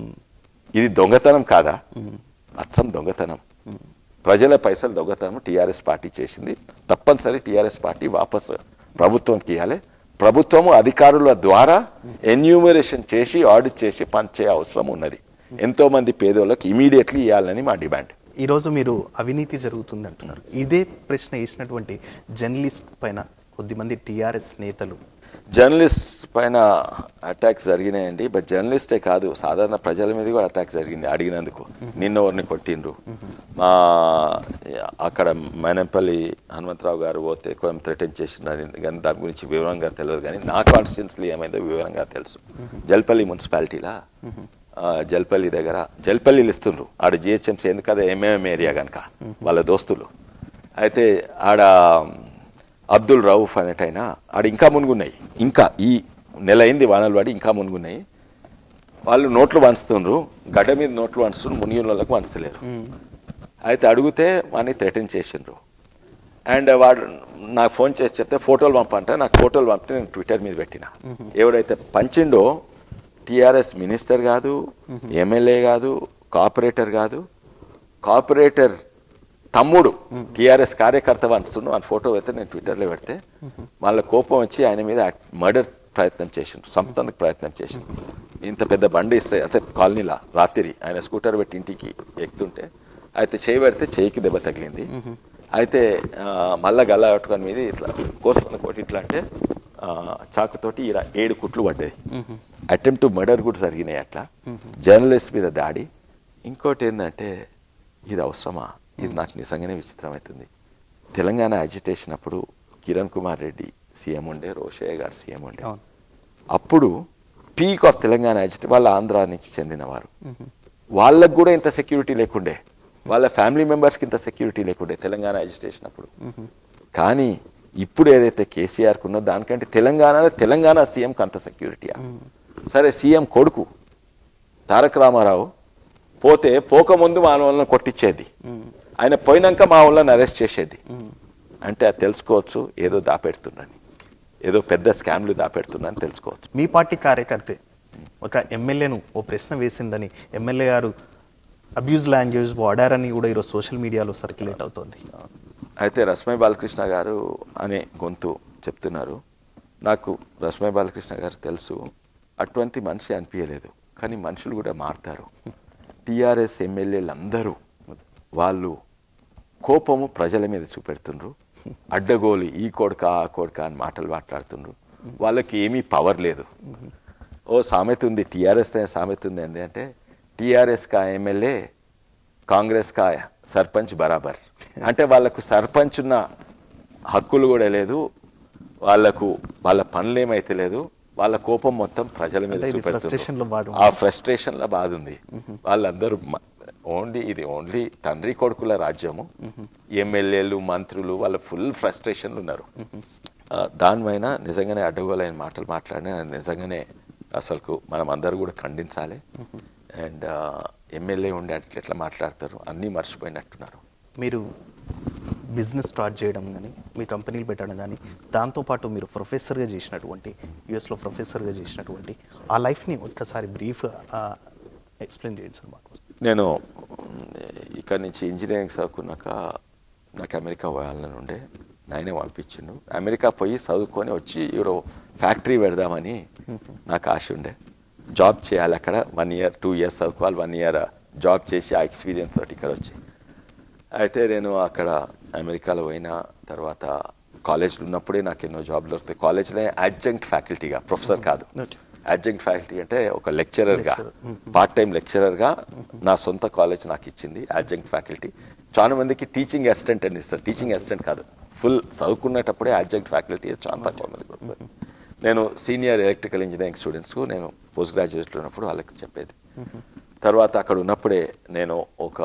[SPEAKER 2] ఇది దొంగతనం కాదా? అచ్చం దొంగతనం. ప్రజల పైసలు దొంగతనం టీఆర్ఎస్ పార్టీ చేసింది. తప్పనిసరి టీఆర్ఎస్ పార్టీ వాపసు ప్రభుత్వంకి ఇవ్వాలి. ప్రభుత్వము అధికారుల ద్వారా ఎన్యూమరేషన్ చేసి ఆడిట్ చేసి పంచే అవసరం ఉన్నది. ఎంతో మంది పేదోళ్ళకి ఇమీడియట్లీ ఇవ్వాలని మా డిమాండ్.
[SPEAKER 1] ఈరోజు మీరు అవినీతి జరుగుతుంది అంటున్నారు. ఇదే ప్రశ్న వేసినటువంటి జర్నలిస్ట్ పైన కొద్దిమంది టీఆర్ఎస్ నేతలు,
[SPEAKER 2] జర్నలిస్ట్ పైన అటాక్స్ జరిగినాయండి. బట్ జర్నలిస్టే కాదు, సాధారణ ప్రజల మీద కూడా అటాక్స్ జరిగింది అడిగినందుకు. నిన్న ఎవరిని కొట్టిండ్రు, మా అక్కడ మైనంపల్లి హనుమంతరావు గారు పోతే కొంచెం థ్రెటన్ చేసినారు, కానీ దాని గురించి వివరంగా తెలియదు. కానీ నా కాన్స్టిట్యున్సీలో ఏమైందో వివరంగా తెలుసు. జల్పల్లి మున్సిపాలిటీలా జల్పల్లి దగ్గర జల్పల్లిలు ఇస్తుండ్రు ఆడ జిహెచ్ఎంసీ, ఎందుకంటే ఎంఎంఎం ఏరియా కనుక వాళ్ళ దోస్తులు. అయితే ఆడ అబ్దుల్ రౌఫ్ అనేటైనా ఆడ ఇంకా మునుగున్నాయి, ఇంకా ఈ నెల అయింది వానలు పడి ఇంకా మునుగున్నాయి. వాళ్ళు నోట్లు వంచుతుండ్రు, గడ్డ మీద నోట్లు వంచుతుండ్రు, మునిగిన వాళ్ళకు వంచలేరు. అయితే అడిగితే వాడిని థ్రెటన్ చేసిండ్రు. అండ్ వాడు నాకు ఫోన్ చేసి చెప్తే ఫోటోలు పంపంటే నాకు ఫోటోలు పంపితే నేను ట్విట్టర్ మీద పెట్టిన. ఎవడైతే పంచిండో టీఆర్ఎస్ మినిస్టర్ కాదు, ఎమ్మెల్యే కాదు, కార్పొరేటర్ కాదు, కార్పొరేటర్ తమ్ముడు టీఆర్ఎస్ కార్యకర్త వంచుతున్నాడు. ఆయన ఫోటో అయితే నేను ట్విట్టర్లో పెడితే వాళ్ళ కోపం వచ్చి ఆయన మీద మర్డర్ ప్రయత్నం చేసిండు, సంపతందుకు ప్రయత్నం చేసిండు. ఇంత పెద్ద బండి ఇస్తే అయితే కాలనీలా రాత్రి ఆయన స్కూటర్ పెట్టి ఇంటికి ఎక్కుతుంటే అయితే చేయి పెడితే చేయికి దెబ్బ తగిలింది. అయితే మళ్ళా గల్లా కట్టుకొని మీద ఇట్లా కోసుకున్న కొట్టి ఇట్లా అంటే చాకుతోటి ఇలా 7 కుట్లు పడ్డాయి. అటెంప్ట్ టు మర్డర్ కూడా జరిగినాయి. అట్లా జర్నలిస్ట్ మీద దాడి. ఇంకోటి ఏంటంటే ఇది అవసరమా? ఇది నాకు నిజంగానే విచిత్రమవుతుంది. తెలంగాణ అజిటేషన్ అప్పుడు కిరణ్ కుమార్ రెడ్డి సీఎం ఉండే, రోషయ్య గారు సీఎం ఉండే. అప్పుడు పీక్ ఆఫ్ తెలంగాణ అజిటేషన్ వాళ్ళ ఆంధ్ర నుంచి చెందినవారు, వాళ్ళకు కూడా ఇంత సెక్యూరిటీ లేకుండే, వాళ్ళ ఫ్యామిలీ మెంబర్స్కి ఇంత సెక్యూరిటీ లేకుండే తెలంగాణ అజిటేషన్ అప్పుడు. కానీ ఇప్పుడు ఏదైతే కేసీఆర్కి ఉన్నదో దానికంటే తెలంగాణ సీఎంకి అంత సెక్యూరిటీయా? సరే, సీఎం కొడుకు తారక రామారావు పోకముందు మా వాళ్ళని కొట్టించేది, ఆయన పోయినాక మా వాళ్ళని అరెస్ట్ చేసేది. అంటే అది తెలుసుకోవచ్చు, ఏదో దాపెడుతుందని, ఏదో పెద్ద స్కామ్లు దాపెడుతుందని తెలుసుకోవచ్చు.
[SPEAKER 1] మీ పార్టీ కార్యకర్తే ఒక ఎమ్మెల్యేను ఓ ప్రశ్న వేసిందని, ఎమ్మెల్యే గారు అబ్యూజ్ లాంగ్వేజ్ వాడారని కూడా ఈరోజు సోషల్ మీడియాలో సర్క్యులేట్ అవుతుంది.
[SPEAKER 2] అయితే రస్మై బాలకృష్ణ గారు అనే గొంతు చెప్తున్నారు. నాకు రస్మై బాలకృష్ణ గారు తెలుసు, అటువంటి మనిషి అనిపించలేదు. కానీ మనుషులు కూడా మారుతారు. టీఆర్ఎస్ ఎమ్మెల్యేలు అందరూ వాళ్ళు కోపము ప్రజల మీద చూపెడుతుండ్రు, అడ్డగోలు ఈ కొడుక ఆ కొడుక అని మాటలు మాట్లాడుతుండ్రు. వాళ్ళకి ఏమీ పవర్ లేదు. ఓ సామెత ఉంది, టీఆర్ఎస్ సామెత ఉంది ఏంటి అంటే టీఆర్ఎస్ కా ఎమ్మెల్యే కాంగ్రెస్ కా సర్పంచ్ బరాబర్. అంటే వాళ్ళకు సర్పంచ్ ఉన్న హక్కులు కూడా లేదు, వాళ్ళ పనులు ఏమైతే లేదు, వాళ్ళ కోపం మొత్తం ప్రజల మీద చూపెడుతుంది. ఆ ఫ్రస్ట్రేషన్లో బాధ ఉంది. వాళ్ళందరూ ఓన్లీ తండ్రి కొడుకుల రాజ్యము, ఎమ్మెల్యేలు మంత్రులు వాళ్ళ ఫుల్ ఫ్రస్ట్రేషన్లు ఉన్నారు. దానిపైన నిజంగానే అడ్డగోలైన మాటలు మాట్లాడిన నిజంగానే అసలుకు మనం అందరూ కూడా ఖండించాలి. అండ్ ఎమ్మెల్యే ఉండే ఎట్లా మాట్లాడతారు, అన్నీ మర్చిపోయినట్టున్నారు.
[SPEAKER 1] మీరు బిజినెస్ స్టార్ట్ చేయడం కానీ, మీ కంపెనీలు పెట్టడం కానీ, దాంతోపాటు మీరు ప్రొఫెసర్గా చేసినటువంటి, యూఎస్లో ప్రొఫెసర్గా చేసినటువంటి ఆ లైఫ్ని ఒక్కసారి బ్రీఫ్గా ఎక్స్ప్లెయిన్ చేయండి సార్ మాకు.
[SPEAKER 2] నేను ఇక్కడ నుంచి ఇంజనీరింగ్ చదువుకున్నాక నాకు అమెరికా పోయాలని ఉండే, నాయనే పంపించిండు. అమెరికా పోయి చదువుకొని వచ్చి ఎవరో ఫ్యాక్టరీ పెడదామని నాకు ఆశ ఉండే. జాబ్ చేయాలి అక్కడ 1 year 2 years చదువుకోవాలి, 1 year జాబ్ చేసి ఆ ఎక్స్పీరియన్స్ తోటి ఇక్కడ వచ్చి. అయితే నేను అక్కడ అమెరికాలో పోయిన తర్వాత కాలేజ్లో ఉన్నప్పుడే నాకు ఎన్నో జాబ్లు దొరుకుతాయి. కాలేజ్లో అడ్జంక్ట్ ఫ్యాకల్టీగా, ప్రొఫెసర్ కాదు, అడ్జంక్ట్ ఫ్యాకల్టీ అంటే ఒక లెక్చరర్గా, పార్ట్ టైం లెక్చరర్గా నా సొంత కాలేజ్ నాకు ఇచ్చింది అడ్జంక్ట్ ఫ్యాకల్టీ. చాలా మందికి టీచింగ్ అసిస్టెంట్ అని ఇస్తారు, టీచింగ్ అసిస్టెంట్ కాదు, ఫుల్ చదువుకునేటప్పుడే అడ్జంక్ట్ ఫ్యాకల్టీ చాలా తక్కువ మంది కూడా. నేను సీనియర్ ఎలక్ట్రికల్ ఇంజనీరింగ్ స్టూడెంట్స్కు నేను పోస్ట్ గ్రాడ్యుయేట్లో ఉన్నప్పుడు వాళ్ళకి చెప్పేది. తర్వాత అక్కడ ఉన్నప్పుడే నేను ఒక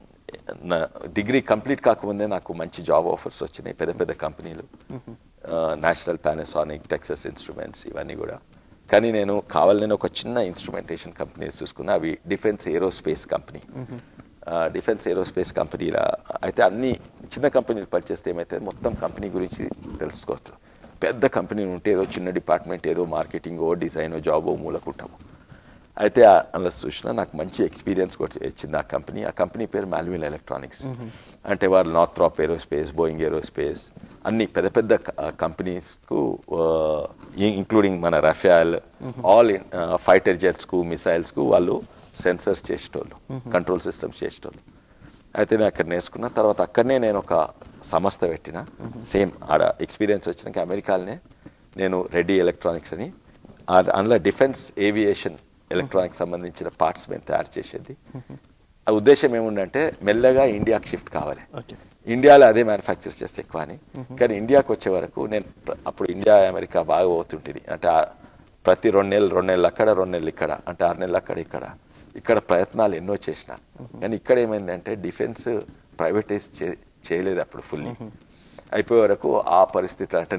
[SPEAKER 2] నా డిగ్రీ కంప్లీట్ కాకముందే నాకు మంచి జాబ్ ఆఫర్స్ వచ్చినాయి, పెద్ద పెద్ద కంపెనీలు, నేషనల్ పానాసోనిక్, టెక్సస్ ఇన్స్ట్రుమెంట్స్, ఇవన్నీ కూడా. కానీ నేను కావాలని ఒక చిన్న ఇన్స్ట్రుమెంటేషన్ కంపెనీస్ చూసుకున్నా, అవి defence aerospace company. Defence aerospace కంపెనీలా అయితే అన్ని చిన్న కంపెనీలు పనిచేస్తే ఏమైతే మొత్తం కంపెనీ గురించి తెలుసుకోవచ్చు. పెద్ద కంపెనీ ఉంటే ఏదో చిన్న డిపార్ట్మెంట్, ఏదో మార్కెటింగో డిజైనో జాబో మూలకుంటాము. అయితే అందులో చూసినా నాకు మంచి ఎక్స్పీరియన్స్ కూడా ఇచ్చింది ఆ కంపెనీ. ఆ కంపెనీ పేరు మాల్విల్ ఎలక్ట్రానిక్స్. అంటే వారు నార్థ్రాప్ ఏరోస్పేస్, బోయింగ్ ఏరోస్పేస్, అన్ని పెద్ద పెద్ద కంపెనీస్కు ఇంక్లూడింగ్ మన రఫేల్, ఆల్ ఫైటర్ జెట్స్కు, మిసైల్స్కు వాళ్ళు సెన్సర్స్ చేసేటోళ్ళు, కంట్రోల్ సిస్టమ్స్ చేసేటోళ్ళు. అయితే నేను అక్కడ నేర్చుకున్న తర్వాత అక్కడనే నేను ఒక సంస్థ పెట్టిన. సేమ్ ఆడ ఎక్స్పీరియన్స్ వచ్చినాక అమెరికాలోనే నేను రెడ్డి ఎలక్ట్రానిక్స్ అని, అందులో డిఫెన్స్ ఏవియేషన్ ఎలక్ట్రానిక్స్ సంబంధించిన పార్ట్స్ మేము తయారు చేసేది. ఆ ఉద్దేశం ఏముందంటే మెల్లగా ఇండియాకి షిఫ్ట్ కావాలి, ఇండియాలో అదే మ్యానుఫ్యాక్చర్ చేస్తే ఎక్కువ అని. కానీ ఇండియాకి వచ్చే వరకు నేను అప్పుడు ఇండియా అమెరికా బాగా పోతుంటుంది. అంటే ప్రతి 2 నెలలు అక్కడ, 2 నెలలు ఇక్కడ, అంటే 6 నెలలు అక్కడ ఇక్కడ ప్రయత్నాలు ఎన్నో చేసిన. కానీ ఇక్కడ ఏమైందంటే డిఫెన్స్ ప్రైవేటైజ్ చేయలేదు అప్పుడు ఫుల్లీ. అయిపోయే వరకు ఆ పరిస్థితులు అంటే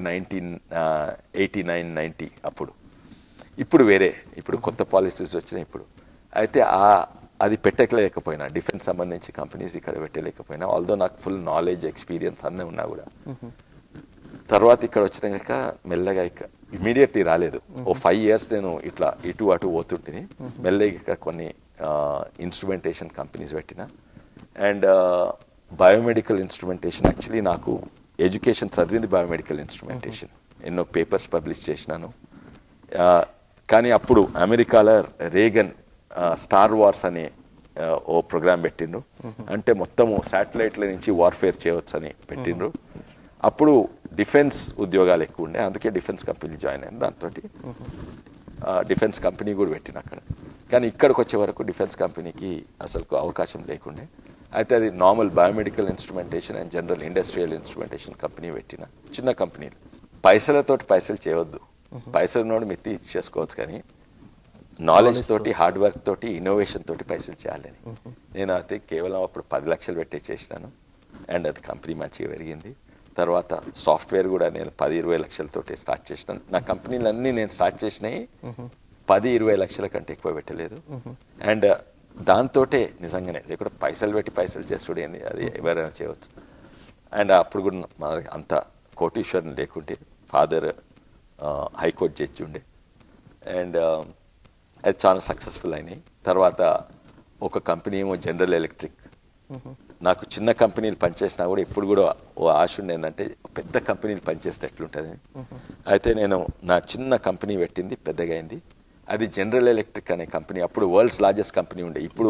[SPEAKER 2] 1989-90 అప్పుడు. ఇప్పుడు వేరే, ఇప్పుడు కొత్త పాలసీస్ వచ్చినాయి ఇప్పుడు. అయితే అది పెట్టలేకపోయినా, డిఫెన్స్ సంబంధించి కంపెనీస్ ఇక్కడ పెట్టలేకపోయినా, ఆల్దో నాకు ఫుల్ నాలెడ్జ్, ఎక్స్పీరియన్స్ అన్నీ ఉన్నా కూడా. తర్వాత ఇక్కడ వచ్చినాక మెల్లగా ఇమీడియట్లీ రాలేదు. ఓ 5 years నేను ఇట్లా ఇటు అటు పోతుంటిని. మెల్లగా ఇక్కడ కొన్ని ఇన్స్ట్రుమెంటేషన్ కంపెనీస్ పెట్టిన. అండ్ బయోమెడికల్ ఇన్స్ట్రుమెంటేషన్, యాక్చువల్లీ నాకు ఎడ్యుకేషన్ చదివింది బయోమెడికల్ ఇన్స్ట్రుమెంటేషన్, ఎన్నో పేపర్స్ పబ్లిష్ చేసినాను. కానీ అప్పుడు అమెరికాలో రేగన్ స్టార్ వార్స్ అనే ఓ ప్రోగ్రామ్ పెట్టిండ్రు. అంటే మొత్తము శాటిలైట్ల నుంచి వార్ఫేర్ చేయవచ్చు అని పెట్టిండ్రు. అప్పుడు డిఫెన్స్ ఉద్యోగాలు ఎక్కువ ఉండే, అందుకే డిఫెన్స్ కంపెనీ జాయిన్ అయింది. దాంతో డిఫెన్స్ కంపెనీ కూడా పెట్టిన అక్కడ. కానీ ఇక్కడికి వచ్చే వరకు డిఫెన్స్ కంపెనీకి అసలు అవకాశం లేకుండే. అయితే అది normal biomedical instrumentation and general industrial instrumentation company పెట్టిన. చిన్న కంపెనీలు, పైసలతోటి పైసలు చేయవద్దు, పైసలు నోడు మెత్తి ఇచ్చేసుకోవచ్చు, కానీ నాలెడ్జ్ తోటి, హార్డ్ వర్క్ తోటి, ఇన్నోవేషన్ తోటి పైసలు చేయాలని. నేను అయితే కేవలం అప్పుడు 10 లక్షలు పెట్టే చేసినాను. అండ్ అది కంపెనీ మంచిగా పెరిగింది. తర్వాత సాఫ్ట్వేర్ కూడా నేను 10-20 లక్షలతోటి స్టార్ట్ చేసినాను. నా కంపెనీలన్నీ నేను స్టార్ట్ చేసినాయి 10-20 లక్షల కంటే ఎక్కువ పెట్టలేదు. అండ్ దాంతో నిజంగానే లేకుండా పైసలు పెట్టి పైసలు చేసుడేంది, అది ఎవరైనా చేయవచ్చు. అండ్ అప్పుడు కూడా మా అంత కోటీశ్వరం లేకుంటే, ఫాదర్ హైకోర్టు జడ్జి ఉండే. అండ్ అది చాలా సక్సెస్ఫుల్ అయినాయి. తర్వాత ఒక కంపెనీ ఏమో జనరల్ ఎలక్ట్రిక్. నాకు చిన్న కంపెనీలు పనిచేసినా కూడా ఇప్పుడు కూడా ఓ ఆశ ఉండే ఏంటంటే పెద్ద కంపెనీలు పనిచేస్తే ఎట్లుంటుంది. అయితే నేను నా చిన్న కంపెనీ పెట్టింది, పెద్దగా అయింది. అది జనరల్ ఎలక్ట్రిక్ అనే కంపెనీ. అప్పుడు వరల్డ్స్ లార్జెస్ట్ కంపెనీ ఉండే. ఇప్పుడు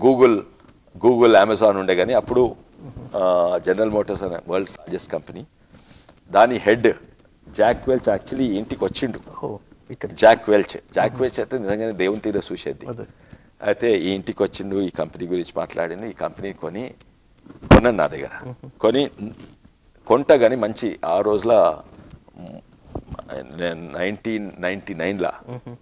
[SPEAKER 2] గూగుల్ అమెజాన్ ఉండే, కానీ అప్పుడు జనరల్ మోటార్స్ అనే వరల్డ్స్ లార్జెస్ట్ కంపెనీ. దాని హెడ్ జాక్ వెల్చ్ యాక్చువల్లీ ఇంటికి వచ్చిండు. జాక్ వెల్చ్ అంటే నిజంగానే దేవుని తీర చూసేది.
[SPEAKER 1] అదే.
[SPEAKER 2] అయితే ఈ ఇంటికి వచ్చిండు, ఈ కంపెనీ గురించి మాట్లాడిండు, ఈ కంపెనీ కొన్నాను నా దగ్గర. కొంట కానీ మంచి ఆ రోజుల 1999లా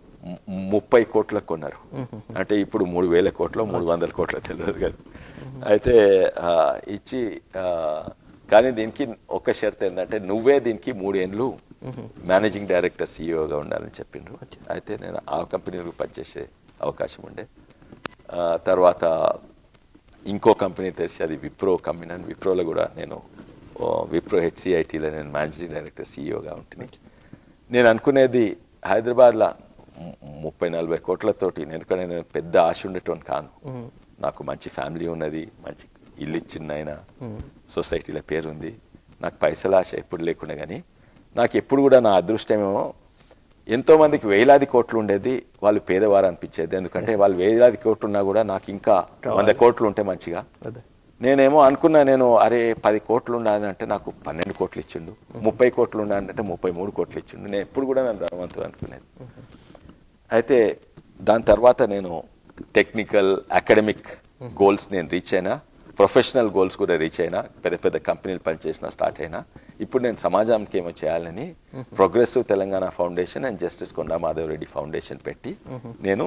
[SPEAKER 2] 30 కోట్లకు కొన్నారు. అంటే ఇప్పుడు 3,000 కోట్లు 300 కోట్ల తెలియదు కదా. అయితే ఇచ్చి కానీ దీనికి ఒక షరతు ఏంటంటే నువ్వే దీనికి 3 ఏళ్ళు మేనేజింగ్ డైరెక్టర్ సిఇఓగా ఉండాలని చెప్పిండ్రు. అయితే నేను ఆ కంపెనీలో పనిచేసే అవకాశం ఉండే. తర్వాత ఇంకో కంపెనీ తెరిచి అది విప్రో కంపెనీ అని, విప్రోలో కూడా నేను విప్రో హెచ్సిఐటీలో నేను మేనేజింగ్ డైరెక్టర్ సిఇఓగా ఉంటుంది. నేను అనుకునేది హైదరాబాద్లో 30-40 కోట్లతోటి, ఎందుకంటే నేను పెద్ద ఆశ ఉండేటోని కాను. నాకు మంచి ఫ్యామిలీ ఉన్నది, మంచి ఇల్లు ఇచ్చిన ఆయన, సొసైటీలో పేరుంది. నాకు పైసల ఆశ ఎప్పుడు లేకుండా, కానీ నాకు ఎప్పుడు కూడా నా అదృష్టమేమో ఎంతోమందికి వేలాది కోట్లు ఉండేది, వాళ్ళు పేదవారు అనిపించేది. ఎందుకంటే వాళ్ళు వేలాది కోట్లు ఉన్నా కూడా నాకు ఇంకా 100 కోట్లు ఉంటే మంచిగా. నేనేమో అనుకున్నా, నేను అరే 10 కోట్లు ఉండాలంటే నాకు 12 కోట్లు ఇచ్చిండు, 30 కోట్లు ఉండాలంటే 33 కోట్లు ఇచ్చిండు. నేను ఎప్పుడు కూడా నేను ధనవంతుడు అనుకునేది. అయితే దాని తర్వాత నేను టెక్నికల్ అకాడమిక్ గోల్స్ నేను రీచ్ అయినా, ప్రొఫెషనల్ గోల్స్ కూడా రీచ్ అయినా, పెద్ద పెద్ద కంపెనీలు పనిచేసిన స్టార్ట్ అయినా. ఇప్పుడు నేను సమాజానికి ఏమో చేయాలని progressive Telangana foundation and justice Konda Madhav Reddy foundation పెట్టి నేను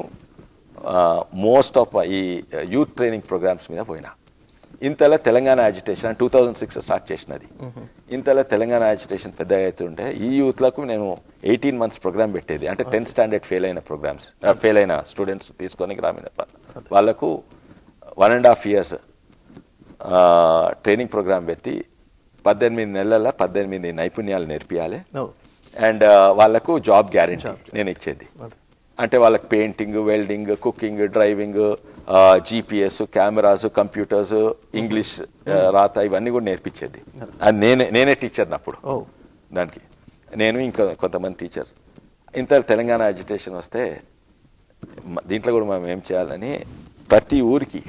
[SPEAKER 2] మోస్ట్ ఆఫ్ ఈ యూత్ ట్రైనింగ్ ప్రోగ్రామ్స్ మీద పోయినా. ఇంతలో తెలంగాణ యాజిటేషన్ 2006 స్టార్ట్ చేసినది. ఇంతలో తెలంగాణ యాజిటేషన్ పెద్దగా అవుతుంటే ఈ యూత్లకు నేను 18 months ప్రోగ్రామ్ పెట్టేది. అంటే 10th standard ఫెయిల్ అయిన స్టూడెంట్స్ తీసుకొని గ్రామీణ వాళ్ళకు 1.5 years ట్రైనింగ్ ప్రోగ్రామ్ పెట్టి 18 నెలల్లో 18 నైపుణ్యాలు నేర్పియాలి. అండ్ వాళ్ళకు జాబ్ గ్యారెంటీ నేను ఇచ్చేది. అంటే వాళ్ళకి painting, welding, cooking, driving, GPS, cameras, computers, English రాత ఇవన్నీ కూడా నేర్పించేది. అది నేనే టీచర్ని అప్పుడు. దానికి నేను ఇంకా కొంతమంది టీచర్. ఇంత తెలంగాణ అజిటేషన్ వస్తే దీంట్లో కూడా మనం ఏం చేయాలని ప్రతి ఊరికి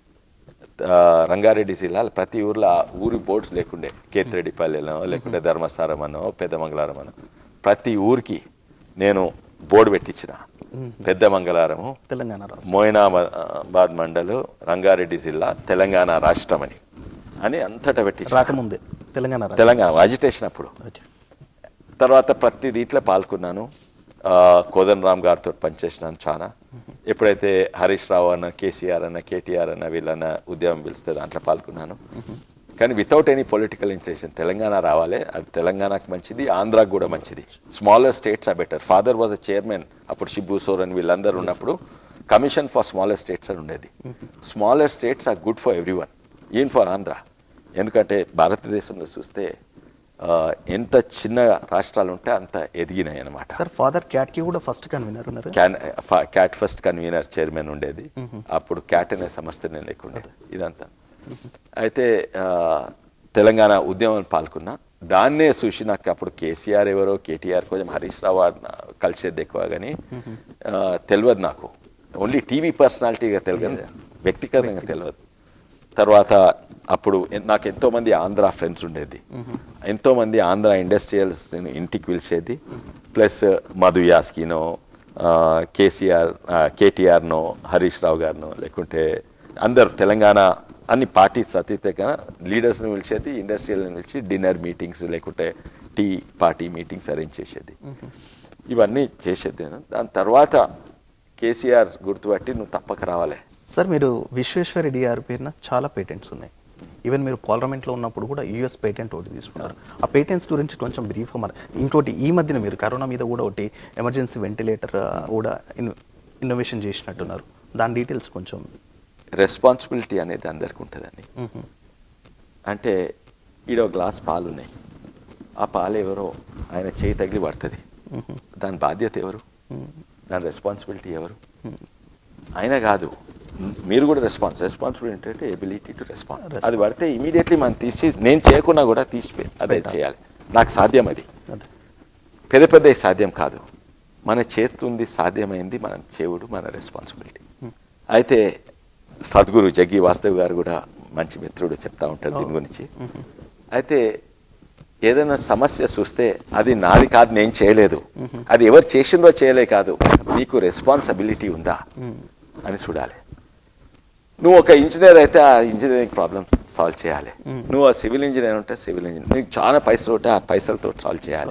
[SPEAKER 2] రంగారెడ్డి జిల్లాలో ప్రతి ఊర్లో ఊరి బోర్డ్స్ లేకుండే, కేతిరెడ్డిపల్లెనో లేకుంటే ధర్మస్థానం అనో పెద్దమంగళారం అనో ప్రతి ఊరికి నేను బోర్డు పెట్టించిన. పెద్దమంగళారము మోయినాబాద్ మండలు రంగారెడ్డి జిల్లా తెలంగాణ రాష్ట్రం అని అంతటా పెట్టించిన. తెలంగాణ అజిటేషన్ అప్పుడు. తర్వాత ప్రతి దీంట్లో పాల్గొన్నాను. కోదన్ రామ్ గారితో పనిచేసినాను చాలా. ఎప్పుడైతే హరీష్ రావు అన్న, కేసీఆర్ అన్న, కేటీఆర్ అన్న వీళ్ళన్న ఉద్యమం పిలిస్తే దాంట్లో పాల్గొన్నాను. కానీ without any political intention Telangana రావాలి, అది తెలంగాణకు మంచిది, ఆంధ్రాకు కూడా మంచిది. Smaller states are better. Father was a chairman అప్పుడు, షిబ్బు సోరెన్ వీళ్ళందరూ ఉన్నప్పుడు కమిషన్ ఫర్ స్మాలర్ స్టేట్స్ అని ఉండేది. Smaller states are good for everyone, even for Andhra. ఎందుకంటే భారతదేశంలో చూస్తే ఎంత చిన్న రాష్ట్రాలు ఉంటే అంత ఎదిగినాయి అనమాట.
[SPEAKER 1] ఫాదర్ క్యాట్కి కూడా ఫస్ట్ కన్వీనర్ ఉన్నారు.
[SPEAKER 2] క్యాట్ ఫస్ట్ కన్వీనర్ చైర్మన్ ఉండేది అప్పుడు. క్యాట్ అనే సంస్థ నేను లేకుండే ఇదంతా. అయితే తెలంగాణ ఉద్యమం పాల్గొన్నా. దాన్నే చూసి నాకు అప్పుడు కేసీఆర్ ఎవరో, కేటీఆర్ కొంచెం హరీష్ రావు కలిసేది ఎక్కువ, కానీ తెలియదు నాకు. ఓన్లీ టీవీ పర్సనాలిటీగా తెలియదు, వ్యక్తిగతంగా తెలియదు. తర్వాత అప్పుడు నాకు ఎంతోమంది ఆంధ్ర ఫ్రెండ్స్ ఉండేది, ఎంతోమంది ఆంధ్ర ఇండస్ట్రియల్స్ నేను ఇంటికి పిలిచేది. ప్లస్ మధు యాస్కినో, కేటీఆర్నో, హరీష్ రావు గారినో, లేకుంటే అందరు తెలంగాణ అన్ని పార్టీస్ అతీతంగా లీడర్స్ని పిలిచేది, ఇండస్ట్రియల్ని పిలిచి డిన్నర్ మీటింగ్స్ లేకుంటే టీ పార్టీ మీటింగ్స్ అరేంజ్ చేసేది. ఇవన్నీ చేసేది. దాని తర్వాత కేసీఆర్ గుర్తుపట్టి నువ్వు తప్పక రావాలి
[SPEAKER 1] సార్. మీరు విశ్వేశ్వరరెడ్డి గారి పేరున చాలా పేటెంట్స్ ఉన్నాయి. ఈవెన్ మీరు పార్లమెంట్లో ఉన్నప్పుడు కూడా యూఎస్ పేటెంట్ ఒకటి తీసుకున్నారు. ఆ పేటెంట్స్ గురించి కొంచెం బ్రీఫ్గా మరి. ఇంకోటి ఈ మధ్యన మీరు కరోనా మీద కూడా ఒకటి ఎమర్జెన్సీ వెంటిలేటర్ కూడా ఇన్నోవేషన్ చేసినట్టున్నారు. దాని డీటెయిల్స్ కొంచెం.
[SPEAKER 2] రెస్పాన్సిబిలిటీ అనేది అందరికి ఉంటుందండి. అంటే ఈడో గ్లాస్ పాలు ఉన్నాయి, ఆ పాలు ఎవరో ఆయన చేయి తగిలి పడుతుంది, దాని బాధ్యత ఎవరు? దాని రెస్పాన్సిబిలిటీ ఎవరు? ఆయన కాదు, మీరు కూడా రెస్పాన్సిబిలిటీ ఏంటంటే ఎబిలిటీ టు రెస్పాండ్. అది పడితే ఇమీడియట్లీ మనం తీసి, నేను చేయకున్నా కూడా తీసిపోయి అదే చేయాలి. నాకు సాధ్యం అది, పెద్ద పెద్ద సాధ్యం కాదు, మన చేస్తుంది సాధ్యమైంది మనం చేయుడు మన రెస్పాన్సిబిలిటీ. అయితే సద్గురు జగ్గి వాస్తవ్ గారు కూడా మంచి మిత్రుడు, చెప్తా ఉంటారు దీని గురించి. అయితే ఏదైనా సమస్య చూస్తే అది నాది కాదు, నేను చేయలేదు, అది ఎవరు చేసిందో చేయలే కాదు, నీకు రెస్పాన్సిబిలిటీ ఉందా అని చూడాలి. నువ్వు ఒక ఇంజనీర్ అయితే ఆ ఇంజనీరింగ్ ప్రాబ్లమ్ సాల్వ్ చేయాలి. నువ్వు ఆ సివిల్ ఇంజనీర్ ఉంటే సివిల్ ఇంజనీర్, నీకు చాలా పైసలు ఉంటే ఆ పైసలతో సాల్వ్ చేయాలి.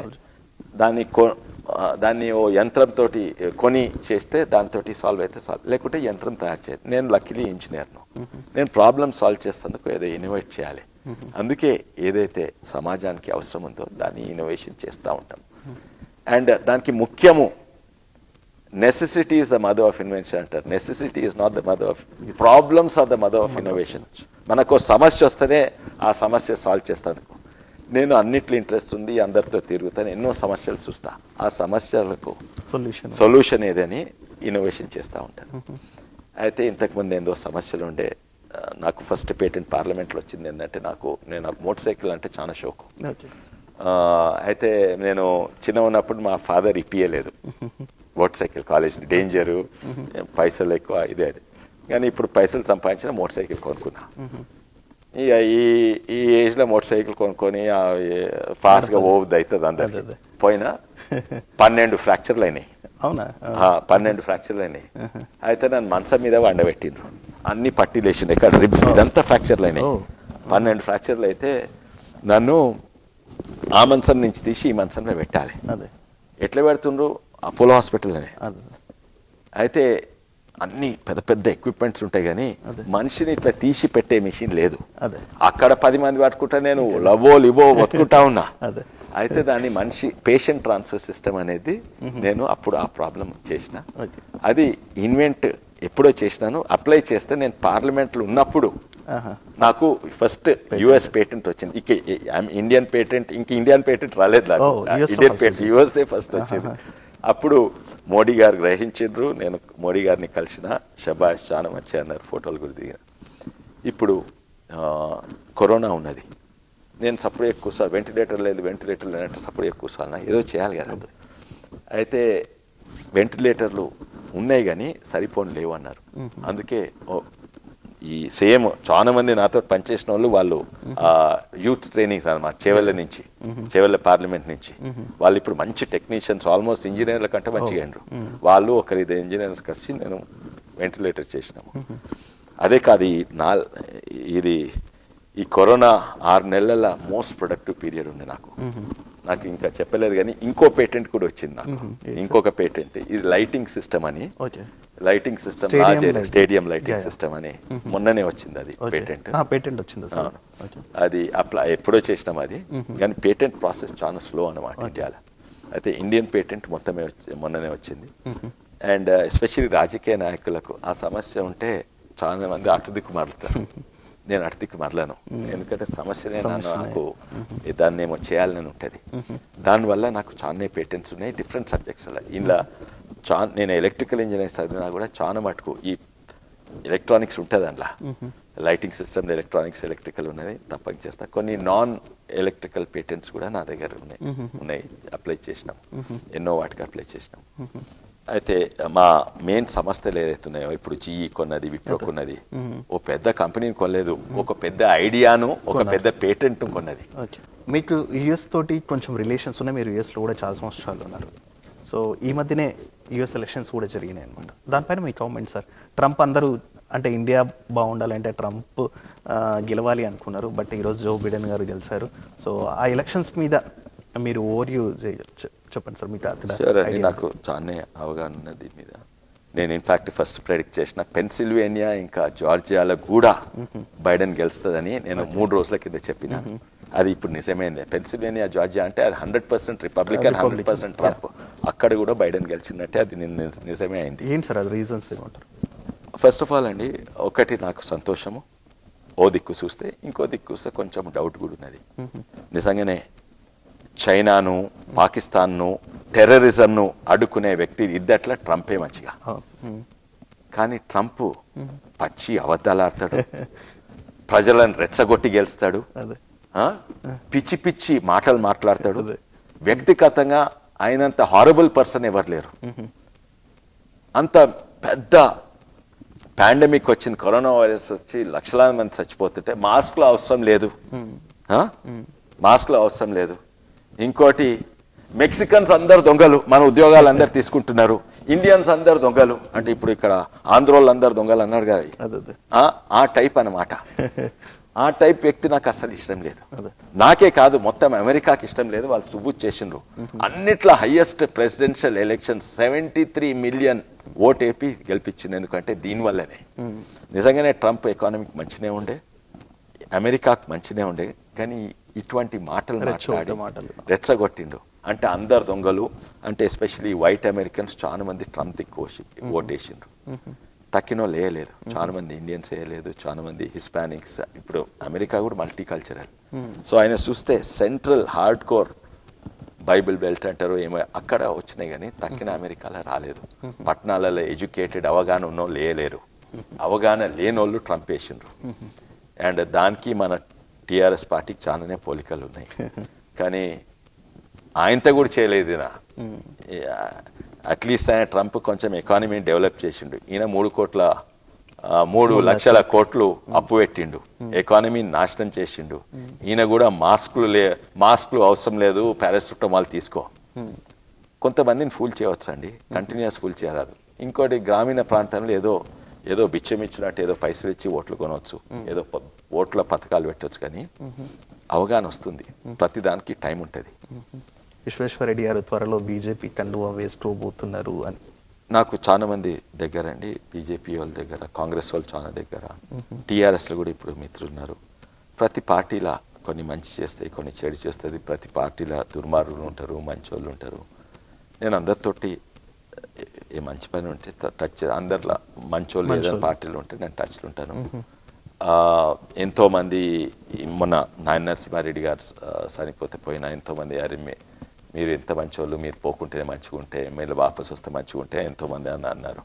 [SPEAKER 2] దాన్ని ఓ యంత్రంతో కొని చేస్తే దాంతో సాల్వ్ అయితే సాల్వ్, లేకుంటే యంత్రం తయారు చేయాలి. నేను లక్కీలీ ఇంజనీర్ను, నేను ప్రాబ్లమ్ సాల్వ్ చేసేందుకు ఏదో ఇన్నోవేట్ చేయాలి. అందుకే ఏదైతే సమాజానికి అవసరం ఉందో దాన్ని ఇన్నోవేషన్ చేస్తూ ఉంటాం. అండ్ దానికి ముఖ్యము necessity is the mother of invention అంటారు. Necessity is not the mother of problems, are the mother of innovation. మనకు సమస్య వస్తేనే ఆ సమస్య సాల్వ్ చేస్తాను. నేను అన్నిట్లో ఇంట్రెస్ట్ ఉంది, అందరితో తిరుగుతాను, ఎన్నో సమస్యలు చూస్తా, ఆ సమస్యలకు సొల్యూషన్ ఏదని ఇన్నోవేషన్ చేస్తూ ఉంటాను. అయితే ఇంతకుముందు ఏందో సమస్యలు ఉండే, నాకు ఫస్ట్ పేటెంట్ పార్లమెంట్లో వచ్చింది ఏంటంటే, నాకు మోటార్ సైకిల్ అంటే చాలా షోకు. అయితే నేను చిన్న ఉన్నప్పుడు మా ఫాదర్ ఇప్పియలేదు మోటార్ సైకిల్, కాలేజ్ డేంజరు, పైసలు ఎక్కువ, ఇదే అది. కానీ ఇప్పుడు పైసలు సంపాదించిన మోటార్ సైకిల్ కొనుక్కున్నా. ఇక ఈ ఏజ్లో మోటార్ సైకిల్ కొనుక్కొని ఫాస్ట్గా ఓవద్దు అవుతుంది అందరికి. పోయినా 12 ఫ్రాక్చర్లు అయినాయి.
[SPEAKER 1] అవునా?
[SPEAKER 2] 12 ఫ్రాక్చర్లు అయినాయి. అయితే నన్ను మంచం మీద వండబెట్టిండ్రు, అన్ని పట్టీలు వేసిండు, ఇక్కడ రిబ్స్ ఇదంతా ఫ్రాక్చర్లు అయినాయి. 12 ఫ్రాక్చర్లు అయితే నన్ను ఆ మంచం నుంచి తీసి ఈ మంచంలో పెట్టాలి. ఎట్లా పెడుతుండ్రు? అపోలో హాస్పిటల్లోనే. అయితే అన్ని పెద్ద పెద్ద ఎక్విప్మెంట్స్ ఉంటాయి, కానీ మనిషిని ఇట్లా తీసి పెట్టే మిషన్ లేదు. అక్కడ 10 మంది పట్టుకుంటా, నేను లబో లిబో బతుకుంటా ఉన్నా. అయితే దాన్ని పేషెంట్ ట్రాన్స్ఫర్ సిస్టమ్ అనేది నేను అప్పుడు ఆ ప్రాబ్లం చేసిన, అది ఇన్వెంట్ ఎప్పుడో చేసినాను. అప్లై చేస్తే నేను పార్లమెంట్లో ఉన్నప్పుడు నాకు ఫస్ట్ యుఎస్ పేటెంట్ వచ్చింది. ఇండియన్ పేటెంట్ ఇండియన్ పేటెంట్ రాలేదు, ఇండియన్ పేటెంట్ యుఎస్దే ఫస్ట్ వచ్చింది. అప్పుడు మోడీ గారు గ్రహించారు, నేను మోడీ గారిని కలిసిన, షబాష్ చాలా మంచి అన్నారు, ఫోటోలు కూడా దిగాను. ఇప్పుడు కరోనా ఉన్నది, నేను సపరేట్ కూర్చోాలి, వెంటిలేటర్ లేదంటే సపరేట్ కూర్చోాలన్నా, ఏదో చేయాలి కదా. అయితే వెంటిలేటర్లు ఉన్నాయి కానీ సరిపోని లేవు అన్నారు. అందుకే ఈ సేమ్ చాలా మంది నాతో పనిచేసిన వాళ్ళు యూత్ ట్రైనింగ్స్ అన్నమాట, చేవెళ్ళ పార్లమెంట్ నుంచి. వాళ్ళు ఇప్పుడు మంచి టెక్నీషియన్స్, ఆల్మోస్ట్ ఇంజనీర్ల కంటే మంచిగా అయినరు వాళ్ళు. ఒకరి ఇంజనీర్స్ కలిసి నేను వెంటిలేటర్ చేసినాము. అదే కాదు, ఇది ఈ కరోనా 6 నెలల మోస్ట్ ప్రొడక్టివ్ పీరియడ్ ఉంది నాకు ఇంకా చెప్పలేదు. కానీ ఇంకో పేటెంట్ కూడా వచ్చింది నాకు, ఇంకొక పేటెంట్. ఇది లైటింగ్ సిస్టమ్ అని, lighting system, stadium lighting system అని మొన్ననే వచ్చింది అది పేటెంట్
[SPEAKER 1] వచ్చింది.
[SPEAKER 2] అది ఎప్పుడో చేసినాం అది, కానీ పేటెంట్ ప్రాసెస్ చాలా స్లో అన్నమాట ఇండియాలో. అయితే ఇండియన్ పేటెంట్ మొన్ననే వచ్చింది. అండ్ ఎస్పెషల్లీ రాజకీయ నాయకులకు ఆ సమస్య ఉంటే చాలా మంది అటుదిక్కు మారుతారు. నేను అటుదిక్కు మరలను, ఎందుకంటే సమస్యనే నాకు దాన్ని ఏమో చేయాలని ఉంటుంది. దానివల్ల నాకు చాలా పేటెంట్స్ ఉన్నాయి డిఫరెంట్ సబ్జెక్ట్స్. ఇలా నేను ఎలక్ట్రికల్ ఇంజనీరింగ్ చదివినా కూడా చాలా మటుకు ఈ ఎలక్ట్రానిక్స్ ఉంటుంది అందులో, లైటింగ్ సిస్టమ్, ఎలక్ట్రికల్ ఉన్నది తప్పని చేస్తా. కొన్ని నాన్ ఎలక్ట్రికల్ పేటెంట్స్ కూడా నా దగ్గర ఉన్నాయి అప్లై చేసినాం, ఎన్నో వాటికి అప్లై చేసినాం. అయితే మా మెయిన్ సంస్థలు ఏదైతున్నాయో, ఇప్పుడు జీఈ కొన్నది, విప్రో కొన్నది, ఓ పెద్ద కంపెనీని కొనలేదు, ఒక పెద్ద ఐడియాను, ఒక పెద్ద పేటెంట్ను కొన్నది.
[SPEAKER 1] మీకు యుఎస్ తోటి కొంచెం రిలేషన్స్ ఉన్నాయి, మీరు యుఎస్లో కూడా చాలా సంవత్సరాలు ఉన్నారు. సో ఈ మధ్యనే యుఎస్ ఎలక్షన్స్ కూడా జరిగినాయి అనమాట. దానిపైన మీ కామెంట్ సార్. ట్రంప్ అందరూ అంటే ఇండియా బాగుండాలంటే ట్రంప్ గెలవాలి అనుకున్నారు, బట్ ఈరోజు జో బిడెన్ గారు గెలిచారు. సో ఆ ఎలక్షన్స్ మీద మీరు ఓవర్వ్యూ చెప్పండి సార్. మీకు
[SPEAKER 2] నాకు చాలా అవగాహన ఉన్నది మీద. నేను ఇన్ఫ్యాక్ట్ ఫస్ట్ ప్రెడిక్ట్ చేసిన పెన్సిల్వేనియా ఇంకా జార్జియాలో కూడా బైడెన్ గెలుస్తుందని నేను 3 రోజుల కింద చెప్పినాను. అది ఇప్పుడు నిజమైంది. పెన్సిల్వేనియా, జార్జియా అంటే అది 100% రిపబ్లికన్, 100% ట్రంప్. అక్కడ కూడా బైడెన్ గెలిచినట్టే, అది నిజమే అయింది.
[SPEAKER 1] ఏంటి సార్ అది రీజన్స్ ఏమంటారు?
[SPEAKER 2] ఫస్ట్ ఆఫ్ ఆల్ అండి, ఒకటి నాకు సంతోషము, ఓ దిక్కు చూస్తే, ఇంకో దిక్కు చూస్తే కొంచెం డౌట్ కూడా ఉన్నది. నిజంగానే చైనాను, పాకిస్తాన్ను, టెర్రరిజంను అడ్డుకునే వ్యక్తి ఇద్దట్ల ట్రంపే మంచిగా. కానీ ట్రంప్ పచ్చి అబద్ధాలు ఆడతాడు, ప్రజలను రెచ్చగొట్టి గెలుస్తాడు, పిచ్చి పిచ్చి మాటలు మాట్లాడతాడు. వ్యక్తిగతంగా ఆయనంత హారబుల్ పర్సన్ ఎవరు లేరు. అంత పెద్ద పాండమిక్ వచ్చింది, కరోనా వైరస్ వచ్చి లక్షలాది మంది చచ్చిపోతుంటే మాస్క్లు అవసరం లేదు, మాస్క్లు అవసరం లేదు. ఇంకోటి మెక్సికన్స్ అందరు దొంగలు, మన ఉద్యోగాలు అందరు తీసుకుంటున్నారు. ఇండియన్స్ అందరు దొంగలు అంటే ఇప్పుడు ఇక్కడ ఆంధ్రోళ్ళు అందరు దొంగలు అన్నాడు కదా, ఆ టైప్ అన్నమాట. ఆ టైప్ వ్యక్తి నాకు అసలు ఇష్టం లేదు. నాకే కాదు మొత్తం అమెరికాకి ఇష్టం లేదు. వాళ్ళు సుబూత్ చేసిండ్రు. అన్నిట్లో హైయెస్ట్ ప్రెసిడెన్షియల్ ఎలక్షన్స్ 73 మిలియన్ ఓటేపి గెలిపించింది. ఎందుకంటే దీనివల్లనే నిజంగానే ట్రంప్ ఎకానమీకి మంచినే ఉండే, అమెరికాకు మంచినే ఉండే, కానీ ఇటువంటి మాటలు మాట్లాడి రెచ్చగొట్టిండు. అంటే అందరు దొంగలు అంటే ఎస్పెషలీ వైట్ అమెరికన్స్ చాలా మంది ట్రంప్ దిక్కు ఓటేసిండ్రు. తక్కినో లేయలేదు, చాలా మంది ఇండియన్స్ వేయలేదు, చాలా మంది హిస్పానిక్స్. ఇప్పుడు అమెరికా కూడా మల్టీకల్చరల్. సో ఆయన చూస్తే central hard core Bible belt అంటారు ఏమో అక్కడ వచ్చినాయి, కానీ తక్కిన అమెరికాలో రాలేదు. పట్టణాలలో ఎడ్యుకేటెడ్ అవగాహన ఉన్నో లేయలేరు, అవగాహన లేనోళ్ళు ట్రంప్ వేసిండ్రు. అండ్ దానికి మన టీఆర్ఎస్ పార్టీకి చాలానే పోలికలు ఉన్నాయి. కానీ ఆయనతో కూడా చేయలేదు. అట్లీస్ట్ ఆయన ట్రంప్ కొంచెం ఎకానమీని డెవలప్ చేసిండు. ఈయన 3 లక్షల కోట్లు అప్పు పెట్టిండు, ఎకానమీని నాశనం చేసిండు. ఈయన కూడా మాస్కులు అవసరం లేదు, పారాసిటమాల్ తీసుకో. కొంతమందిని ఫూల్ చేయవచ్చు అండి, కంటిన్యూస్ ఫూల్ చేయరాదు. ఇంకోటి గ్రామీణ ప్రాంతంలో ఏదో బిచ్చం ఇచ్చినట్టు ఏదో పైసలు ఇచ్చి ఓట్లు కొనవచ్చు, ఏదో ఓట్ల పథకాలు పెట్టవచ్చు. కానీ అవగాహన వస్తుంది, ప్రతిదానికి టైం ఉంటుంది.
[SPEAKER 1] విశ్వేశ్వరరెడ్డి గారు త్వరలో బీజేపీ కండువా వేసుకోబోతున్నారు అని
[SPEAKER 2] నాకు చాలా మంది దగ్గర అండి, బీజేపీ వాళ్ళ దగ్గర, కాంగ్రెస్ వాళ్ళు చాలా దగ్గర, టీఆర్ఎస్లో కూడా ఇప్పుడు మిత్రులు ఉన్నారు. ప్రతి పార్టీలా కొన్ని మంచి చేస్తాయి, కొన్ని చెడు చేస్తుంది. ప్రతి పార్టీలో దుర్మార్గులు ఉంటారు, మంచోళ్ళు ఉంటారు. నేను అందరితోటి ఏ మంచి పని ఉంటే టచ్, అందరిలో మంచోళ్ళు ఏదైనా పార్టీలు ఉంటే నేను టచ్లు ఉంటాను. ఎంతోమంది మొన్న నాయన నరసింహారెడ్డి గారు చనిపోతే పోయినా ఎంతోమంది అరే మీరు ఎంత మంచోళ్ళు, మీరు పోకుంటేనే మంచిగా ఉంటే, మీరు వాపస్ వస్తే మంచిగా ఉంటే ఎంతోమంది అన్నారు.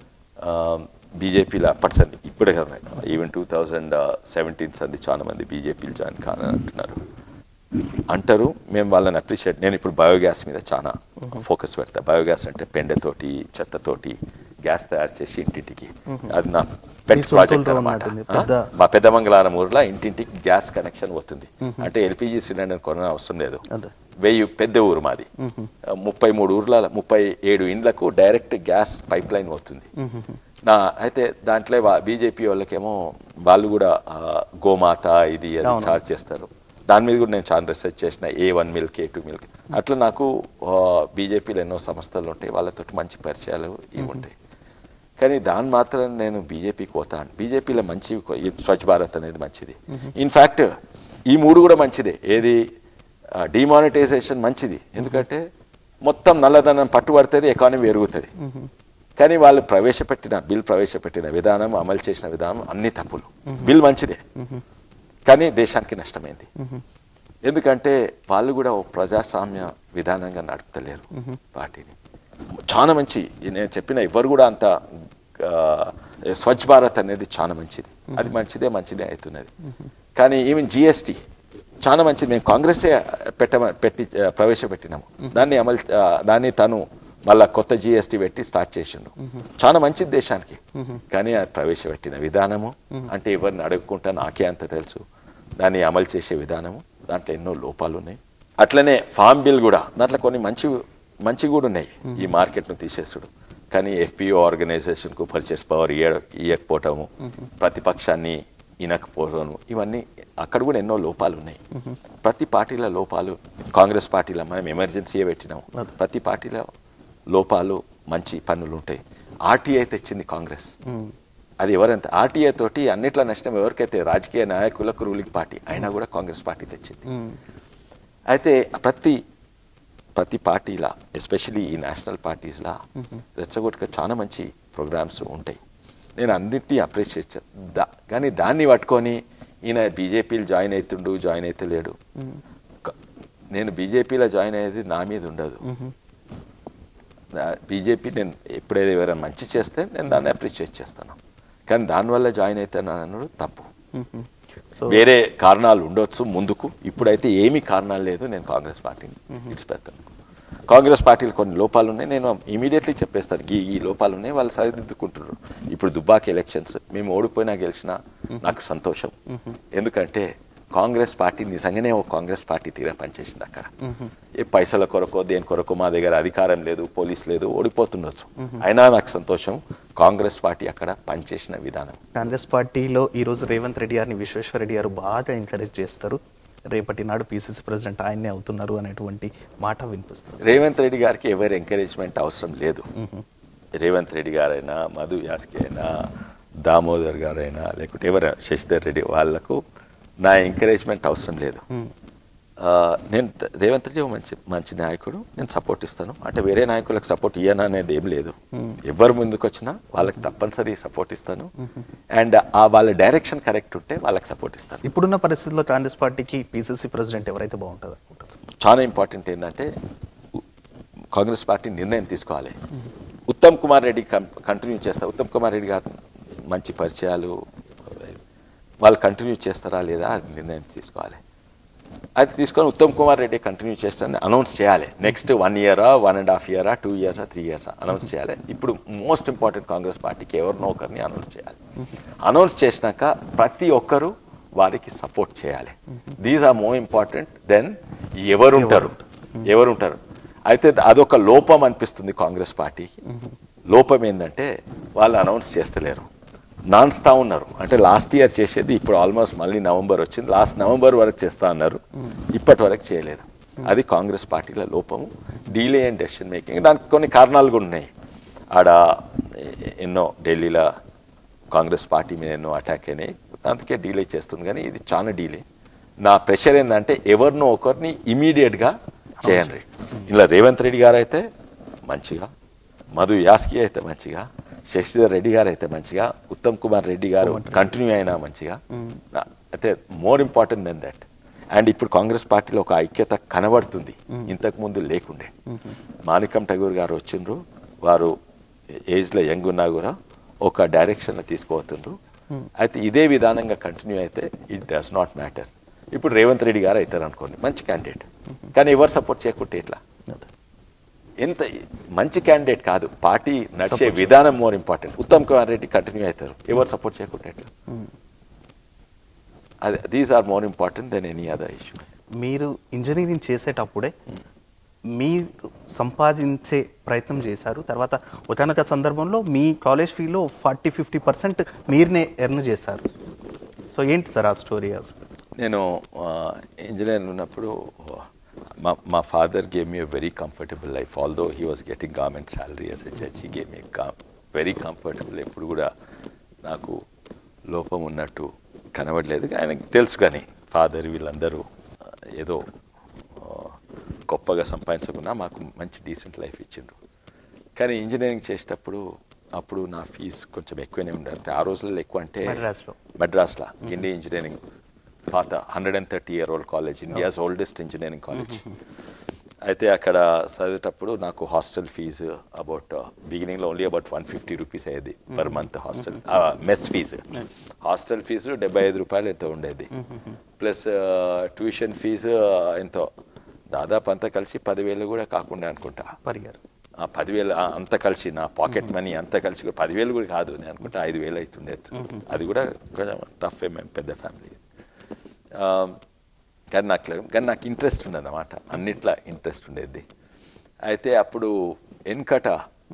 [SPEAKER 2] బీజేపీలో అప్పటిసంది ఇప్పుడే కదా, ఈవెన్ 2017 సంది చాలా మంది బీజేపీలు జాయిన్ కానంటున్నారు అంటారు. మేము వాళ్ళని అప్రిషియేట్. నేను ఇప్పుడు బయోగ్యాస్ మీద చాలా ఫోకస్ పెడతా. బయోగ్యాస్ అంటే పెండతోటి చెత్తతోటి గ్యాస్ తయారు చేసి ఇంటింటికి, అది నా పెట్ ప్రాజెక్ట్ అనమాట. మా పెద్దమంగళారం ఊర్లో ఇంటింటికి గ్యాస్ కనెక్షన్ వస్తుంది. అంటే ఎల్పిజి సిలిండర్ కొన అవసరం లేదు. 1000 పెద్ద ఊరు మాది, 33 ఊర్ల 37 ఇండ్లకు డైరెక్ట్ గ్యాస్ పైప్ లైన్ వస్తుంది. అయితే దాంట్లో బీజేపీ వాళ్ళకేమో వాళ్ళు కూడా గోమాత ఇది అది చార్జ్ చేస్తారు. దాని మీద కూడా నేను చాలా రీసెర్చ్ చేసిన, A1 మిల్క్, A2 మిల్క్. అట్లా నాకు బీజేపీలో ఎన్నో సంస్థలు ఉంటాయి, వాళ్ళతో మంచి పరిచయాలు ఇవి ఉంటాయి. కానీ దాని మాత్రం నేను బీజేపీకి పోతాను. బీజేపీలో మంచి స్వచ్ఛ భారత్ అనేది మంచిది. ఇన్ఫ్యాక్ట్ ఈ 3 కూడా మంచిదే. ఏది డిమానిటైజేషన్ మంచిది, ఎందుకంటే మొత్తం నల్లధనం పట్టుబడుతుంది, ఎకానమీ పెరుగుతుంది. కానీ వాళ్ళు బిల్ ప్రవేశపెట్టిన విధానం, అమలు చేసిన విధానం అన్ని తప్పులు. బిల్ మంచిదే, కానీ దేశానికి నష్టమైంది. ఎందుకంటే వాళ్ళు కూడా ప్రజాస్వామ్య విధానంగా నడుపుతలేరు పార్టీని. చాలా మంచి, నేను చెప్పిన ఎవరు కూడా అంత స్వచ్ఛ భారత్ అనేది చాలా మంచిది, అది మంచిదే అవుతున్నది. కానీ ఈవెన్ జిఎస్టీ చాలా మంచిది. మేము కాంగ్రెసే ప్రవేశపెట్టినాము దాన్ని తను మళ్ళీ కొత్త జిఎస్టీ పెట్టి స్టార్ట్ చేసిండు. చాలా మంచిది దేశానికి. కానీ అది ప్రవేశపెట్టిన విధానము అంటే ఎవరిని అడగకుండా నాకే అంత తెలుసు. దాన్ని అమలు చేసే విధానము దాంట్లో ఎన్నో లోపాలు ఉన్నాయి. అట్లనే ఫార్మ్ బిల్ కూడా దాంట్లో కొన్ని మంచి కూడా ఉన్నాయి. ఈ మార్కెట్ను తీసేస్తుడు, కానీ ఎఫ్పిఓ ఆర్గనైజేషన్కు పర్చేస్ పవర్ ఇవ్వకపోవటము, ప్రతిపక్షాన్ని ఇనకపోవడం, ఇవన్నీ అక్కడ కూడా ఎన్నో లోపాలు ఉన్నాయి. ప్రతి పార్టీల లోపాలు, కాంగ్రెస్ పార్టీలో మనం ఎమర్జెన్సీయే పెట్టినాము. ప్రతి పార్టీలో లోపాలు, మంచి పనులు ఉంటాయి. ఆర్టీఐ తెచ్చింది కాంగ్రెస్. అది ఎవరంత ఆర్టీఐ తోటి అన్నిట్ల నష్టం ఎవరికైతే రాజకీయ నాయకులకు, రూలింగ్ పార్టీ అయినా కూడా కాంగ్రెస్ పార్టీ తెచ్చింది. అయితే ప్రతి పార్టీలా, ఎస్పెషలీ ఈ నేషనల్ పార్టీస్లా రెచ్చగొట్టుగా చాలా మంచి ప్రోగ్రామ్స్ ఉంటాయి. నేను అన్నింటినీ అప్రిషియేట్ కానీ దాన్ని పట్టుకొని ఈయన బీజేపీలో జాయిన్ అయితే లేడు. నేను బీజేపీలో జాయిన్ అయ్యేది నా మీద ఉండదు. బీజేపీ నేను ఎప్పుడైతే ఎవరైనా మంచి చేస్తే నేను దాన్ని అప్రిషియేట్ చేస్తాను, కానీ దానివల్ల జాయిన్ అవుతాను అన్నాడు తప్పు. వేరే కారణాలు ఉండొచ్చు ముందుకు, ఇప్పుడైతే ఏమీ కారణాలు లేదు. నేను కాంగ్రెస్ పార్టీని విడిచిపెడతాను. కాంగ్రెస్ పార్టీలు కొన్ని లోపాలు ఉన్నాయి, నేను ఇమీడియట్లీ చెప్పేస్తాను ఈ లోపాలు ఉన్నాయి, వాళ్ళు సరిదిద్దుకుంటున్నారు. ఇప్పుడు దుబ్బాక ఎలక్షన్స్ మేము ఓడిపోయినా గెలిచినా నాకు సంతోషం. ఎందుకంటే కాంగ్రెస్ పార్టీ నిజంగానే ఒక కాంగ్రెస్ పార్టీ తీరా పనిచేసింది అక్కడ. ఏ పైసల కొరకో దేని కొరకో మా దగ్గర అధికారం లేదు, పోలీస్ లేదు, ఓడిపోతుండొచ్చు, అయినా నాకు సంతోషం కాంగ్రెస్ పార్టీ అక్కడ పనిచేసిన విధానం.
[SPEAKER 1] కాంగ్రెస్ పార్టీలో ఈరోజు రేవంత్ రెడ్డి గారిని విశ్వేశ్వర రెడ్డి గారు బాగా ఎంకరేజ్ చేస్తారు, రేపటి నాడు పిసిసి ప్రెసిడెంట్ ఆయన్నే అవుతున్నారు అనేటువంటి మాట వినిపిస్తుంది.
[SPEAKER 2] రేవంత్ రెడ్డి గారికి ఎవరి ఎంకరేజ్మెంట్ అవసరం లేదు. రేవంత్ రెడ్డి గారైనా, మధు యాస్కి అయినా, దామోదర్ గారైనా, లేకుంటే ఎవరైనా శశిధర్ రెడ్డి, వాళ్లకు నా ఎంకరేజ్మెంట్ అవసరం లేదు. నేను రేవంత్ రెడ్డి మంచి మంచి నాయకుడు, నేను సపోర్ట్ ఇస్తాను. అంటే వేరే నాయకులకు సపోర్ట్ ఇయ్యను అనేది ఏం లేదు. ఎవరు ముందుకు వచ్చినా వాళ్ళకి తప్పనిసరి సపోర్ట్ ఇస్తాను. అండ్ వాళ్ళ డైరెక్షన్ కరెక్ట్ ఉంటే వాళ్ళకి సపోర్ట్ ఇస్తాను.
[SPEAKER 1] ఇప్పుడున్న పరిస్థితుల్లో కాంగ్రెస్ పార్టీకి పిసిసి ప్రెసిడెంట్ ఎవరైతే బాగుంటుంది అనుకుంటారు?
[SPEAKER 2] చాలా ఇంపార్టెంట్ ఏంటంటే కాంగ్రెస్ పార్టీ నిర్ణయం తీసుకోవాలి. ఉత్తమ్ కుమార్ రెడ్డి కంటిన్యూ చేస్తారు. ఉత్తమ్ కుమార్ రెడ్డి గారు మంచి పరిచయాలు, వాళ్ళు కంటిన్యూ చేస్తారా లేదా అది నిర్ణయం తీసుకోవాలి. అది తీసుకొని ఉత్తమ్ కుమార్ రెడ్డి కంటిన్యూ చేస్తారని అనౌన్స్ చేయాలి. Next 1 year, 1.5 year, 2 years, 3 years announce చేయాలి. ఇప్పుడు మోస్ట్ ఇంపార్టెంట్ కాంగ్రెస్ పార్టీకి ఎవరినో ఒకరిని అనౌన్స్ చేయాలి. అనౌన్స్ చేసినాక ప్రతి ఒక్కరూ వారికి సపోర్ట్ చేయాలి. These are more important than ఎవరుంటారు. అయితే అదొక లోపం అనిపిస్తుంది కాంగ్రెస్ పార్టీకి. లోపం ఏంటంటే వాళ్ళు అనౌన్స్ చేస్తలేరు, నాన్స్తా ఉన్నారు. అంటే లాస్ట్ ఇయర్ చేసేది ఇప్పుడు ఆల్మోస్ట్ మళ్ళీ నవంబర్ వచ్చింది, లాస్ట్ నవంబర్ వరకు చేస్తా అన్నారు, ఇప్పటి వరకు చేయలేదు. అది కాంగ్రెస్ పార్టీల లోపము, డీలే అండ్ డెసిషన్ మేకింగ్. దానికి కొన్ని కారణాలు కూడా ఉన్నాయి. ఆడ ఎన్నో ఢిల్లీలో కాంగ్రెస్ పార్టీ మీద ఎన్నో అటాక్ అయినాయి, అందుకే డీలే చేస్తుంది. కానీ ఇది చాలా డీలే. నా ప్రెషర్ ఏంటంటే ఎవరినో ఒకరిని ఇమీడియట్గా చేయండి. ఇలా రేవంత్ రెడ్డి గారు అయితే మంచిగా, మధు యాస్కి అయితే మంచిగా, శశిధర్ రెడ్డి గారు అయితే మంచిగా, ఉత్తమ్ కుమార్ రెడ్డి గారు కంటిన్యూ అయినా మంచిగా. అయితే more important than that. And ఇప్పుడు కాంగ్రెస్ పార్టీలో ఒక ఐక్యత కనబడుతుంది, ఇంతకుముందు లేకుండే. మాణికం ఠగూర్ గారు వచ్చిండ్రు, వారు ఏజ్లో యంగ్ ఉన్నా కూడా ఒక డైరెక్షన్లో తీసుకుపోతుండ్రు. అయితే ఇదే విధానంగా కంటిన్యూ అయితే ఇట్ డస్ నాట్ మ్యాటర్. ఇప్పుడు రేవంత్ రెడ్డి గారు అవుతారు అనుకోండి, మంచి క్యాండిడేట్, కానీ ఎవరు సపోర్ట్ చేయకుంటే ఎట్లా? ఎంత మంచి క్యాండిడేట్ కాదు, పార్టీ నడిచే విధానం more important. Uttam Kumar Reddy continue అవుతారు, ఎవరు సపోర్ట్ చేయకుంటే ఎట్లా? అదే these are more important than any other issue.
[SPEAKER 1] మీరు ఇంజనీరింగ్ చేసేటప్పుడే మీరు సంపాదించే ప్రయత్నం చేశారు, తర్వాత ఒకనొక సందర్భంలో మీ కాలేజ్ ఫీలో 40-50% మీరునే ఎర్న్ చేశారు. సో ఏంటి సార్ ఆ స్టోరీ?
[SPEAKER 2] నేను ఇంజనీర్ ఉన్నప్పుడు మా father gave me a very comfortable life. Although he was getting government salary as a judge, he gave me very comfortable. ఎప్పుడు కూడా నాకు లోపం ఉన్నట్టు కనబడలేదు. ఆయనకు తెలుసు, కానీ ఫాదర్ వీళ్ళందరూ ఏదో గొప్పగా సంపాదించకుండా మాకు మంచి డీసెంట్ లైఫ్ ఇచ్చిండ్రు. కానీ ఇంజనీరింగ్ చేసేటప్పుడు అప్పుడు నా ఫీజు కొంచెం ఎక్కువనే ఉండే. అంటే ఆ రోజుల్లో ఎక్కువ అంటే మద్రాస్లో గిండి ఇంజనీరింగ్, పాత 130-year-old college, India's oldest engineering college. అయితే అక్కడ చదివేటప్పుడు నాకు హాస్టల్ ఫీజు అబౌట్ బిగినింగ్లో ఓన్లీ అబౌట్ 150 రూపీస్ అయ్యేది per month. Hostel mess fee, hostel fee 75 రూపాయలు ఎంతో ఉండేది. ప్లస్ ట్యూషన్ ఫీజు ఎంతో దాదాపు అంతా కలిసి 10,000 కూడా కాకుండా అనుకుంటా. 10,000 అంత కలిసి, నా పాకెట్ మనీ అంతా కలిసి 10,000 కూడా కాదు, నేను అనుకుంటా 5,000 అవుతుండే. అది కూడా కొంచెం టఫ్, మేము పెద్ద ఫ్యామిలీ. కానీ నాకు ఇంట్రెస్ట్ ఉండదన్నమాట, అన్నిట్లా ఇంట్రెస్ట్ ఉండేది. అయితే అప్పుడు వెనకట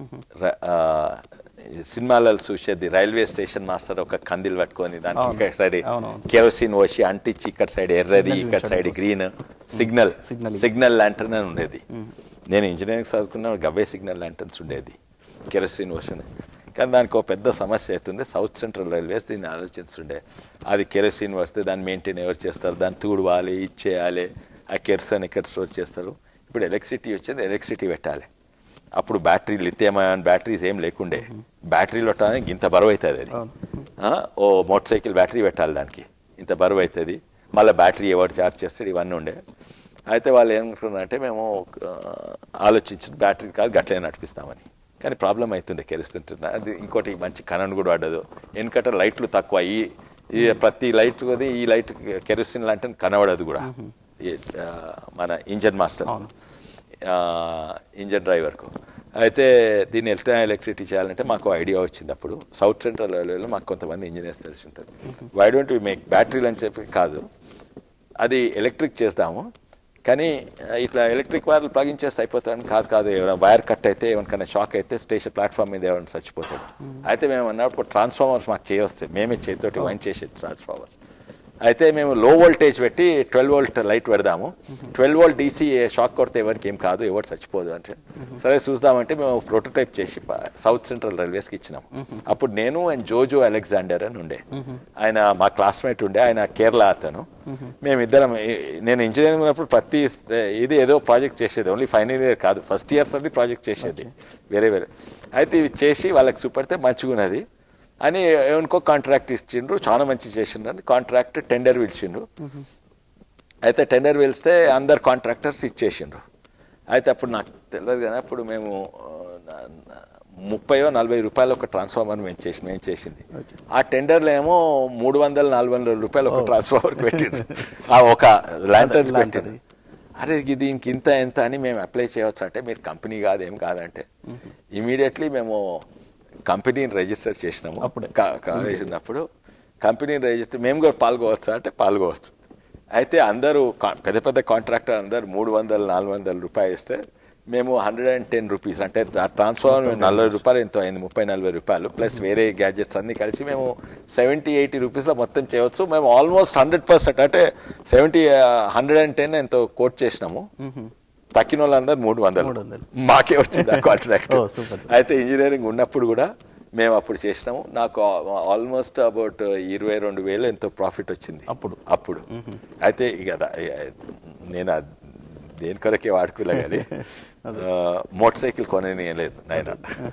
[SPEAKER 2] సినిమాలలో చూసేది రైల్వే స్టేషన్ మాస్టర్ ఒక కందిలు పట్టుకొని దానికి ఇక్కడ సైడ్ కెరోసిన్ పోసి అంటించి, ఇక్కడ సైడ్ ఎర్రది, ఇక్కడ సైడ్ గ్రీన్, సిగ్నల్ ల్యాంటర్న్ అని ఉండేది. నేను ఇంజనీరింగ్ చదువుకున్న గవ్వే సిగ్నల్ ల్యాంటర్న్స్ ఉండేది, కెరోసిన్ పోసి. కానీ దానికి ఒక పెద్ద సమస్య అవుతుంది. సౌత్ సెంట్రల్ రైల్వేస్ దీన్ని ఆలోచిస్తుండే, అది కెరోసిన్ వస్తే దాన్ని మెయింటైన్ ఎవరు చేస్తారు, దాన్ని తూడవాలి, ఇచ్చేయాలి, ఆ కెరోసిన్ ఎక్కడ స్టోర్ చేస్తారు. ఇప్పుడు ఎలక్ట్రిసిటీ వచ్చింది, ఎలక్ట్రిసిటీ పెట్టాలి. అప్పుడు బ్యాటరీ, లిథియం అయాన్ బ్యాటరీస్ ఏం లేకుండే. బ్యాటరీలు పెట్టడానికి ఇంత బరువు అవుతుంది, అది ఓ మోటార్ సైకిల్ బ్యాటరీ పెట్టాలి, దానికి ఇంత బరువు అవుతుంది. మళ్ళీ బ్యాటరీ ఎవరు ఛార్జ్ చేస్తాడు, ఇవన్నీ ఉండే. అయితే వాళ్ళు ఏమనుకున్నారంటే మేము ఆలోచించిన బ్యాటరీ కాదు గట్లే నడిపిస్తామని. కానీ ప్రాబ్లం అవుతుండే కెరుస్తుంటున్నా. అది ఇంకోటి మంచి కరెంట్ కూడా పడ్డదు. వెనకట లైట్లు తక్కువ, ఈ ప్రతి లైట్ కొద్ది ఈ లైట్ కెరోసిన్ లాంటి కనబడదు కూడా మన ఇంజన్ మాస్టర్, ఇంజన్ డ్రైవర్కు. అయితే దీన్ని ఎలక్ట్రిసిటీ చేయాలంటే మాకు ఐడియా వచ్చింది. అప్పుడు సౌత్ సెంట్రల్ రైల్వేలో మాకు కొంతమంది ఇంజనీర్స్ తెలిసి ఉంటారు. వై డోంట్ వి మేక్ బ్యాటరీలు అని చెప్పి కాదు, అది ఎలక్ట్రిక్ చేద్దాము, కానీ ఇట్లా ఎలక్ట్రిక్ వైర్లు ప్లగిన్ చేస్తే అయిపోతాడని కాదు ఏమైనా వైర్ కట్ అయితే ఏమైనా షాక్ అయితే స్టేషన్ ప్లాట్ఫామ్ మీద ఏమైనా చచ్చిపోతాడు. అయితే మేము అన్నప్పుడు ట్రాన్స్ఫార్మర్స్ మాకు చేయొస్తాయి, మేమే చేతితోటి వైండ్ చేసేది ట్రాన్స్ఫార్మర్స్. అయితే మేము లో వోల్టేజ్ పెట్టి 12 వోల్ట్ లైట్ పెడదాము, 12 వోల్ట్ డీసీ షాక్ కొడితే ఎవరికి ఏం కాదు, ఎవరు చచ్చిపోదు అంటే సరే చూద్దామంటే మేము ప్రోటోటైప్ చేసి సౌత్ సెంట్రల్ రైల్వేస్కి ఇచ్చినాము. అప్పుడు నేను అండ్ జోజో అలెగ్జాండర్ అని ఉండే, ఆయన మా క్లాస్మేట్ ఉండే, ఆయన కేరళ అతను. మేమిద్దరం, నేను ఇంజనీరింగ్ ఉన్నప్పుడు ప్రతి ఇది ఏదో ప్రాజెక్ట్ చేసేది, ఓన్లీ ఫైనల్ ఇయర్ కాదు, ఫస్ట్ ఇయర్స్ అన్ని ప్రాజెక్ట్ చేసేది వేరే. అయితే ఇవి చేసి వాళ్ళకి చూపెడితే మంచిగా ఉన్నది అని ఎవరికో కాంట్రాక్ట్ ఇచ్చిండ్రు, చాలా మంచి చేసిండ్రు అని కాంట్రాక్ట్ టెండర్ పిలిచిండ్రు. అయితే టెండర్ పిలిస్తే అందరు కాంట్రాక్టర్స్ ఇచ్చేసిండ్రు. అయితే అప్పుడు నాకు తెలియదు కానీ అప్పుడు మేము 30-40 రూపాయలు ఒక ట్రాన్స్ఫార్మర్ మేము చేసింది. ఆ టెండర్లో ఏమో 300-400 రూపాయలు ఒక ట్రాన్స్ఫార్మర్ పెట్టిండ్రు, ఆ ఒక ల్యాంటర్న్స్ పెట్టిండ్రు. అరే దీనికి ఎంత అని మేము అప్లై చేయవచ్చు అంటే మీరు కంపెనీ కాదు ఏం కాదంటే ఇమీడియట్లీ మేము కంపెనీని రిజిస్టర్ చేసినాము. కాలేజ్ ఉన్నప్పుడు కంపెనీని రిజిస్టర్ మేము కూడా పాల్గొవచ్చా అంటే పాల్గొవచ్చు. అయితే అందరూ పెద్ద పెద్ద కాంట్రాక్టర్ అందరూ 300-400 రూపాయలు ఇస్తే మేము 110 రూపీస్ అంటే ఆ ట్రాన్స్ఫార్మర్ 40 రూపాయలు ఎంతో అయింది, 30-40 రూపాయలు ప్లస్ వేరే గ్యాడ్జెట్స్ అన్నీ కలిసి మేము 70-80 రూపీస్లో మొత్తం చేయవచ్చు. మేము ఆల్మోస్ట్ 100% అంటే 110 ఎంతో కోట్ చేసినాము. తక్కిన వాళ్ళందరూ 300 మాకే వచ్చింది ఆ కాంట్రాక్ట్. అయితే ఇంజనీరింగ్ ఉన్నప్పుడు కూడా మేము అప్పుడు చేసినాము. నాకు ఆల్మోస్ట్ అబౌట్ 22,000 ఎంతో ప్రాఫిట్ వచ్చింది అప్పుడు. అయితే ఇక నేను దేని కొరకే వాడుకోలే కానీ మోటార్ సైకిల్ కొనలేదు నాయన.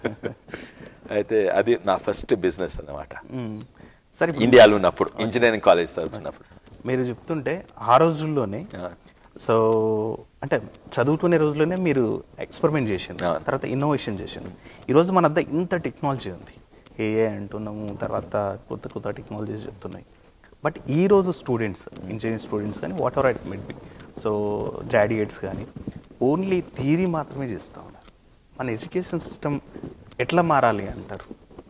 [SPEAKER 2] అయితే అది నా ఫస్ట్ బిజినెస్ అన్నమాట సరే ఇండియాలో ఉన్నప్పుడు, ఇంజనీరింగ్ కాలేజ్ చదువుతున్నప్పుడు.
[SPEAKER 1] మీరు చెప్తుంటే ఆ రోజుల్లోనే సో అంటే చదువుకునే రోజుల్లోనే మీరు ఎక్స్పెరిమెంట్ చేసాను, తర్వాత ఇన్నోవేషన్ చేశాను. ఈరోజు మన వద్ద ఇంత టెక్నాలజీ ఉంది, ఏఐ అంటున్నాము, తర్వాత కొత్త టెక్నాలజీస్ చెప్తున్నాయి. బట్ ఈరోజు స్టూడెంట్స్, ఇంజనీరింగ్ స్టూడెంట్స్ కానీ whatever it might be, so graduates కానీ ఓన్లీ థియరీ మాత్రమే చేస్తూ ఉన్నారు. మన ఎడ్యుకేషన్ సిస్టమ్ ఎట్లా మారాలి అంటారు?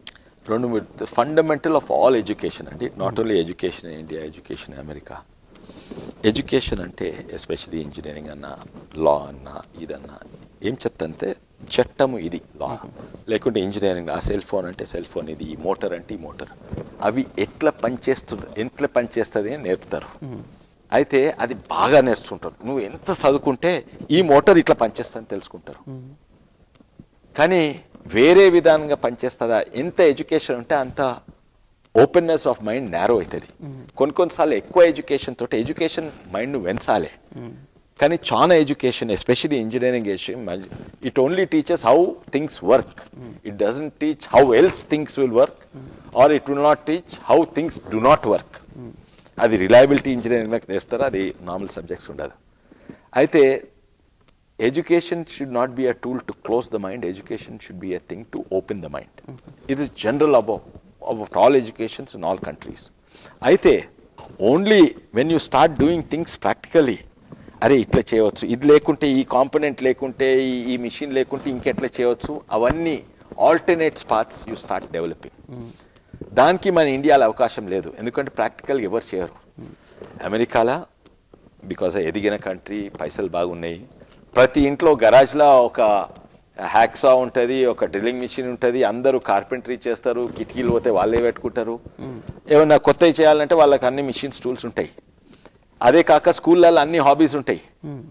[SPEAKER 2] ఫండమెంటల్ ఆఫ్ ఆల్ ఎడ్యుకేషన్ అండి, not only education in India, education in America. Education అంటే ఎస్పెషలీ ఇంజనీరింగ్ అన్నా లా అన్నా ఇదన్నా ఏం చెప్తంటే చట్టము ఇది లా, లేకుంటే ఇంజనీరింగ్ ఆ సెల్ ఫోన్ అంటే సెల్ ఫోన్ ఇది, ఈ మోటార్ అంటే ఈ మోటార్, అవి ఎట్లా పనిచేస్తుంది అని నేర్పుతారు. అయితే అది బాగా నేర్చుకుంటారు. నువ్వు ఎంత చదువుకుంటే ఈ మోటార్ ఇట్లా పనిచేస్తుందని తెలుసుకుంటారు. కానీ వేరే విధానంగా పనిచేస్తుందా, ఎంత ఎడ్యుకేషన్ ఉంటే అంత ఓపెన్నెస్ ఆఫ్ మైండ్ నేరో అవుతుంది. కొన్నిసార్లు ఎక్కువ ఎడ్యుకేషన్ తోటి ఎడ్యుకేషన్ మైండ్ను పెంచాలి, కానీ చాలా education especially engineering it only teaches how things work, it doesn't teach how else things will work or it will not teach how things do not work. అది రిలయబిలిటీ ఇంజనీరింగ్ నేర్పుతారు, అది నార్మల్ సబ్జెక్ట్స్ ఉండదు. అయితే education should not be a tool to close the mind, education should be a thing to open the mind. It is general about all educations in all countries. అయితే only when you start doing things practically, అరే ఇట్లా చేయవచ్చు, ఇది లేకుంటే ఈ కాంపోనెంట్ లేకుంటే ఈ మిషన్ లేకుంటే ఇంకెట్లా చేయవచ్చు, అవన్నీ alternates parts you start developing. దానికి మన ఇండియాలో అవకాశం లేదు, ఎందుకంటే ప్రాక్టికల్గా ఎవరు చేయరు. అమెరికాలో బికాజ్ ఎదిగిన కంట్రీ, పైసలు బాగున్నాయి, ప్రతి ఇంట్లో గరాజ్లో ఒక హ్యాక్సా ఉంటుంది, ఒక డ్రిల్లింగ్ మిషన్ ఉంటుంది, అందరూ కార్పెంటరీ చేస్తారు, కిటికీలు పోతే వాళ్ళే పెట్టుకుంటారు. ఏమన్నా కొత్తవి చేయాలంటే వాళ్ళకి అన్ని మిషన్స్ టూల్స్ ఉంటాయి. అదే కాక స్కూళ్ళల్లో అన్ని హాబీస్ ఉంటాయి,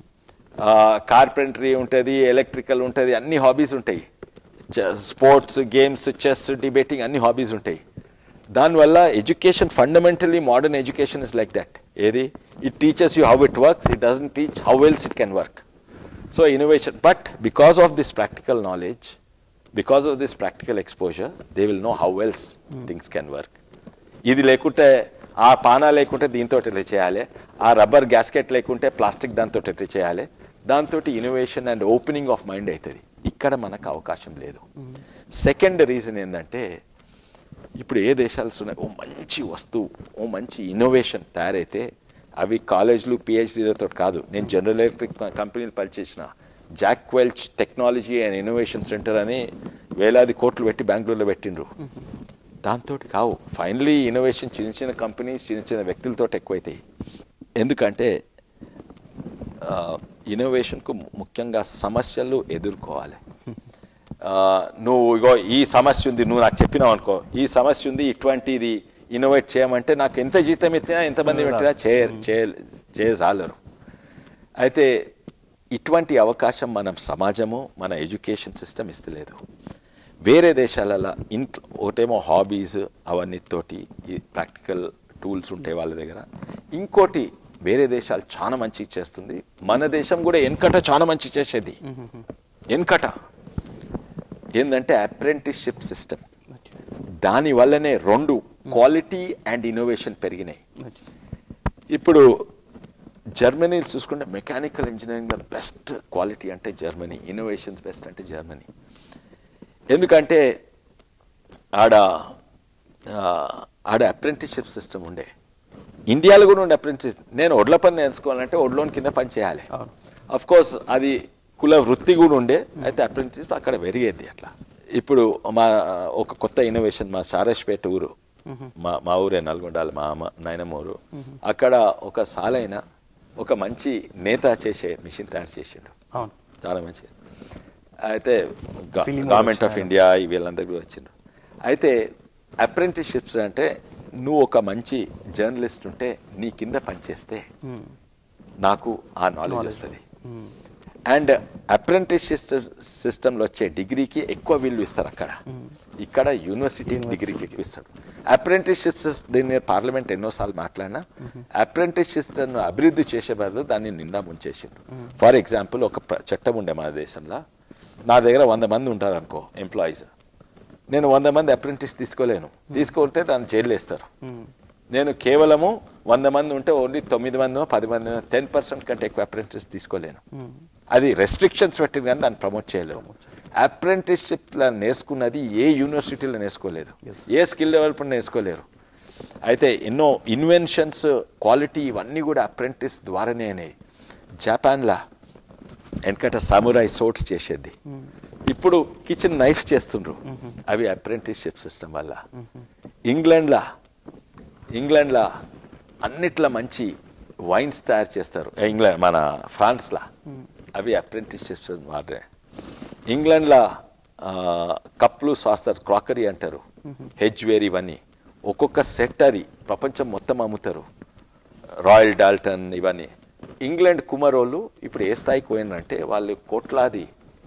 [SPEAKER 2] కార్పెంటరీ ఉంటుంది, ఎలక్ట్రికల్ ఉంటుంది, అన్ని హాబీస్ ఉంటాయి, స్పోర్ట్స్, గేమ్స్, చెస్, డిబేటింగ్ అన్ని హాబీస్ ఉంటాయి. దానివల్ల education fundamentally modern education is like that. ఏది it teachers you how it works, it doesn't teach how else it can work. So innovation, but because of this practical knowledge, because of this practical exposure, they will know how else things can work. ఇది లేకుంటే ఆ పానా లేకుంటే దీంతో ఎట్లా చేయాలి, ఆ రబ్బర్ గ్యాస్కెట్ లేకుంటే ప్లాస్టిక్ దాంతో ఎట్లా చేయాలి, దాంతో innovation and opening of mind అవుతుంది. ఇక్కడ మనకు అవకాశం లేదు. సెకండ్ రీజన్ ఏంటంటే ఇప్పుడు ఏ దేశాలు ఉన్నాయి, ఓ మంచి వస్తువు, ఓ మంచి ఇన్నోవేషన్ తయారైతే అవి కాలేజ్లు పిహెచ్డీలతో కాదు. నేను జనరల్ ఎలక్ట్రిక్ కంపెనీలు పనిచేసిన Jack Welch technology and innovation center అని వేలాది కోట్లు పెట్టి బెంగళూరులో పెట్టిండ్రు. దాంతో కావు. ఫైనలీ ఇన్నోవేషన్ చిన్న చిన్న కంపెనీస్, చిన్న చిన్న వ్యక్తులతో ఎక్కువైతాయి. ఎందుకంటే ఇన్నోవేషన్కు ముఖ్యంగా సమస్యలు ఎదుర్కోవాలి. నువ్వు ఇగో ఈ సమస్య ఉంది, నువ్వు నాకు చెప్పినావు అనుకో, ఈ సమస్య ఉంది, ఇటువంటిది ఇన్నోవేట్ చేయమంటే నాకు ఎంత జీతం ఇచ్చినా ఎంతమంది పెట్టినా చేయజాలరు. అయితే ఇటువంటి అవకాశం మనం సమాజము, మన ఎడ్యుకేషన్ సిస్టమ్ ఇస్తలేదు. వేరే దేశాలలో ఇంట్లో ఒకటేమో హాబీస్ అవన్నీతోటి ఈ ప్రాక్టికల్ టూల్స్ ఉంటాయి వాళ్ళ దగ్గర. ఇంకోటి వేరే దేశాలు చాలా మంచి చేస్తుంది, మన దేశం కూడా వెనకట చాలా మంచి చేసేది. వెనకట ఏంటంటే అప్రెంటిస్షిప్ సిస్టమ్, దానివల్లనే రెండు క్వాలిటీ అండ్ ఇన్నోవేషన్ పెరిగినాయి. ఇప్పుడు జర్మనీ చూసుకుంటే మెకానికల్ ఇంజనీరింగ్లో బెస్ట్ క్వాలిటీ అంటే జర్మనీ, ఇన్నోవేషన్స్ బెస్ట్ అంటే జర్మనీ. ఎందుకంటే ఆడ అప్రెంటిస్షిప్ సిస్టమ్ ఉండే. ఇండియాలో కూడా ఉండే అప్రెంటిస్. నేను ఒడ్ల పని నేర్చుకోవాలంటే ఒడ్లోని కింద పని చేయాలి. అఫ్ కోర్స్ అది కుల వృత్తి కూడా ఉండే, అయితే అప్రెంటిస్ అక్కడ పెరిగేది అట్లా. ఇప్పుడు మా ఒక కొత్త ఇన్నోవేషన్, మా సారస్పేట ఊరు, మా ఊరే నల్గొండాలి, మా నాయనమ్మ ఊరు. అక్కడ ఒక సాలైన ఒక మంచి నేత చేసే మిషన్ తయారు చేసిండు, చాలా మంచి. అయితే గవర్నమెంట్ ఆఫ్ ఇండియా వీళ్ళందరూ కూడా వచ్చిండ్రు. అయితే అప్రెంటిస్షిప్స్ అంటే నువ్వు ఒక మంచి జర్నలిస్ట్ ఉంటే నీ కింద పనిచేస్తే నాకు ఆ నాలెడ్జ్ వస్తుంది. అండ్ అప్రెంటిస్షిప్ సిస్టంలో వచ్చే డిగ్రీకి ఎక్కువ విలువ ఇస్తారు అక్కడ. ఇక్కడ యూనివర్సిటీ డిగ్రీకి ఎక్కువ ఇస్తాడు. అప్రెంటిస్షిప్ దీన్ని పార్లమెంట్ ఎన్నోసార్లు మాట్లాడినా అప్రెంటిస్షిప్ను అభివృద్ధి చేసే బదులు దాన్ని నిండా ముంచేసిండ్రు. ఫర్ ఎగ్జాంపుల్ ఒక చట్టం ఉండే మన దేశంలో, నా దగ్గర 100 మంది ఉంటారు అనుకో ఎంప్లాయీస్, నేను 100 మంది అప్రెంటిస్ తీసుకోలేను. తీసుకుంటే దాన్ని జైలు వేస్తారు. నేను కేవలము 100 మంది ఉంటే ఓన్లీ 9 మందో 10 మందో 10% కంటే ఎక్కువ అప్రెంటిస్ తీసుకోలేను. అది రెస్ట్రిక్షన్స్ పెట్టింది కానీ దాన్ని ప్రమోట్ చేయలేము. అప్రెంటిస్షిప్లో నేర్చుకున్నది ఏ యూనివర్సిటీలో నేర్చుకోలేదు, ఏ స్కిల్ డెవలప్మెంట్ నేర్చుకోలేరు. అయితే ఎన్నో ఇన్వెన్షన్స్, క్వాలిటీ ఇవన్నీ కూడా అప్రెంటిస్ ద్వారానే అనేవి. జపాన్లో వెనకట సామురాయ్ సోట్స్ చేసేది, ఇప్పుడు కిచెన్ నైఫ్స్ చేస్తుండ్రు, అవి అప్రెంటిస్షిప్ సిస్టమ్ వల్ల. ఇంగ్లాండ్లో అన్నిట్లో మంచి వైన్స్ తయారు చేస్తారు. మన ఫ్రాన్స్లో అవి అప్రెంటిస్షిప్ వాడే. ఇంగ్లాండ్లో కప్లు, సాసర్, క్రాకరీ అంటారు, హెజ్వేర్, ఇవన్నీ ఒక్కొక్క సెట్ అది ప్రపంచం మొత్తం అమ్ముతారు. రాయల్ డాల్టన్ ఇవన్నీ. ఇంగ్లాండ్ కుమరోళ్ళు ఇప్పుడు ఏ స్థాయికి పోయినంటే వాళ్ళు కోట్లాది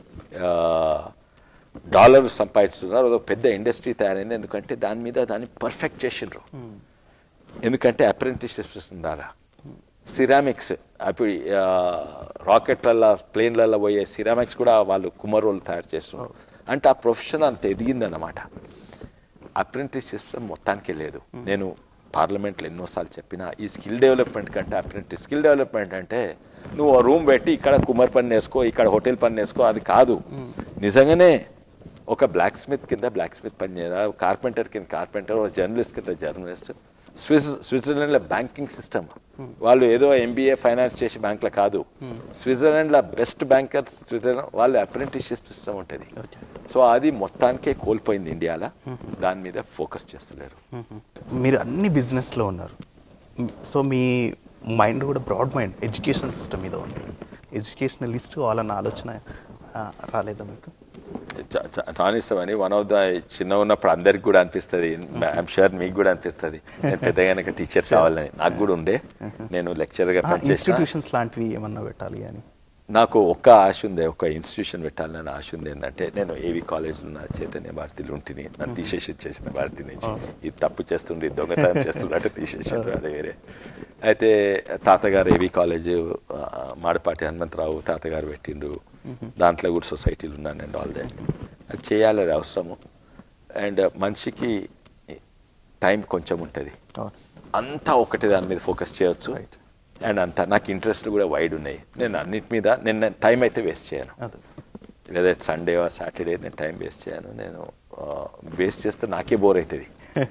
[SPEAKER 2] డాలర్లు సంపాదిస్తున్నారు. అదొక పెద్ద ఇండస్ట్రీ తయారైంది. ఎందుకంటే దాని మీద దాన్ని పర్ఫెక్ట్ చేసిండ్రు. ఎందుకంటే అప్రెంటిస్షిప్ ద్వారా సిరామిక్స్, అప్పుడు రాకెట్లలో ప్లేన్లలో పోయే సిరామిక్స్ కూడా వాళ్ళు కుమరోళ్ళు తయారు చేస్తున్నారు. అంటే ఆ ప్రొఫెషన్ అంత ఎదిగిందన్నమాట. అప్రెంటిస్షిప్ మొత్తానికి లేదు. నేను పార్లమెంట్లో ఎన్నోసార్లు చెప్పినా ఈ స్కిల్ డెవలప్మెంట్ కంటే స్కిల్ డెవలప్మెంట్ అంటే నువ్వు రూమ్ పెట్టి ఇక్కడ కుమ్మరి పని నేర్చుకో, ఇక్కడ హోటల్ పని నేర్చుకో, అది కాదు. నిజంగానే ఒక బ్లాక్ స్మిత్ కింద బ్లాక్ స్మిత్ పని చేయాలి, కార్పెంటర్ కింద కార్పెంటర్, జర్నలిస్ట్ కింద జర్నలిస్ట్. స్విట్జర్లాండ్లో బ్యాంకింగ్ సిస్టమ్, వాళ్ళు ఏదో ఎంబీఏ ఫైనాన్స్ చేసి బ్యాంకులో కాదు, స్విట్జర్లాండ్లో బెస్ట్ బ్యాంకర్స్ స్విట్జర్లాండ్, వాళ్ళు అప్రెంటిస్షిప్ సిస్టమ్ ఉంటుంది. సో అది మొత్తానికే కోల్పోయింది ఇండియాలో, దాని మీద ఫోకస్ చేస్తలేరు.
[SPEAKER 1] మీరు అన్ని బిజినెస్లో ఉన్నారు, సో మీ మైండ్ కూడా బ్రాడ్ మైండ్ ఎడ్యుకేషన్ సిస్టమ్ మీద ఉంది. ఎడ్యుకేషనలిస్ట్ వాళ్ళన్న ఆలోచన రాలేదా మీకు?
[SPEAKER 2] చాలా ఇష్టం అని. వన్ ఆఫ్ ద చిన్న ఉన్నప్పుడు అందరికి కూడా అనిపిస్తుంది, ఐఎమ్ షూర్ మీకు కూడా అనిపిస్తుంది, నేను పెద్దగా టీచర్ కావాలని. నాకు కూడా ఉండే, నేను లెక్చర్గా పనిచేసిన.
[SPEAKER 1] ఇన్స్టిట్యూషన్స్ లాంటివి ఏమన్నా పెట్టాలి అని
[SPEAKER 2] నాకు ఒక్క ఆశ ఉంది, ఒక ఇన్స్టిట్యూషన్ పెట్టాలని ఆశ ఉంది. ఏంటంటే నేను ఏవి కాలేజ్లో ఉన్న చైతన్య భారతిలో ఉంటిని, నన్ను తీసేసి చేసిన భారతి నుంచి. ఇది తప్పు చేస్తుండే, దొంగతనం చేస్తుండే తీసేసారు, అదే వేరే. అయితే తాతగారు ఏవి కాలేజ్ మాడపాటి హనుమంతరావు తాతగారు పెట్టిండ్రు, దాంట్లో కూడా సొసైటీలు ఉన్నాను అండ్ ఆల్ దాట్. అది చేయాలి, అది అవసరము. అండ్ మనిషికి టైం కొంచెం ఉంటుంది, అంతా ఒకటి దాని మీద ఫోకస్ చేయొచ్చు. అండ్ అంతా నాకు ఇంట్రెస్ట్ కూడా వైడ్ ఉన్నాయి. నేను అన్నిటి మీద నేను టైం అయితే వేస్ట్ చేయను, లేదా సండే ఆర్ సాటర్డే నేను టైం వేస్ట్ చేయను. నేను వేస్ట్ చేస్తే నాకే బోర్ అవుతుంది.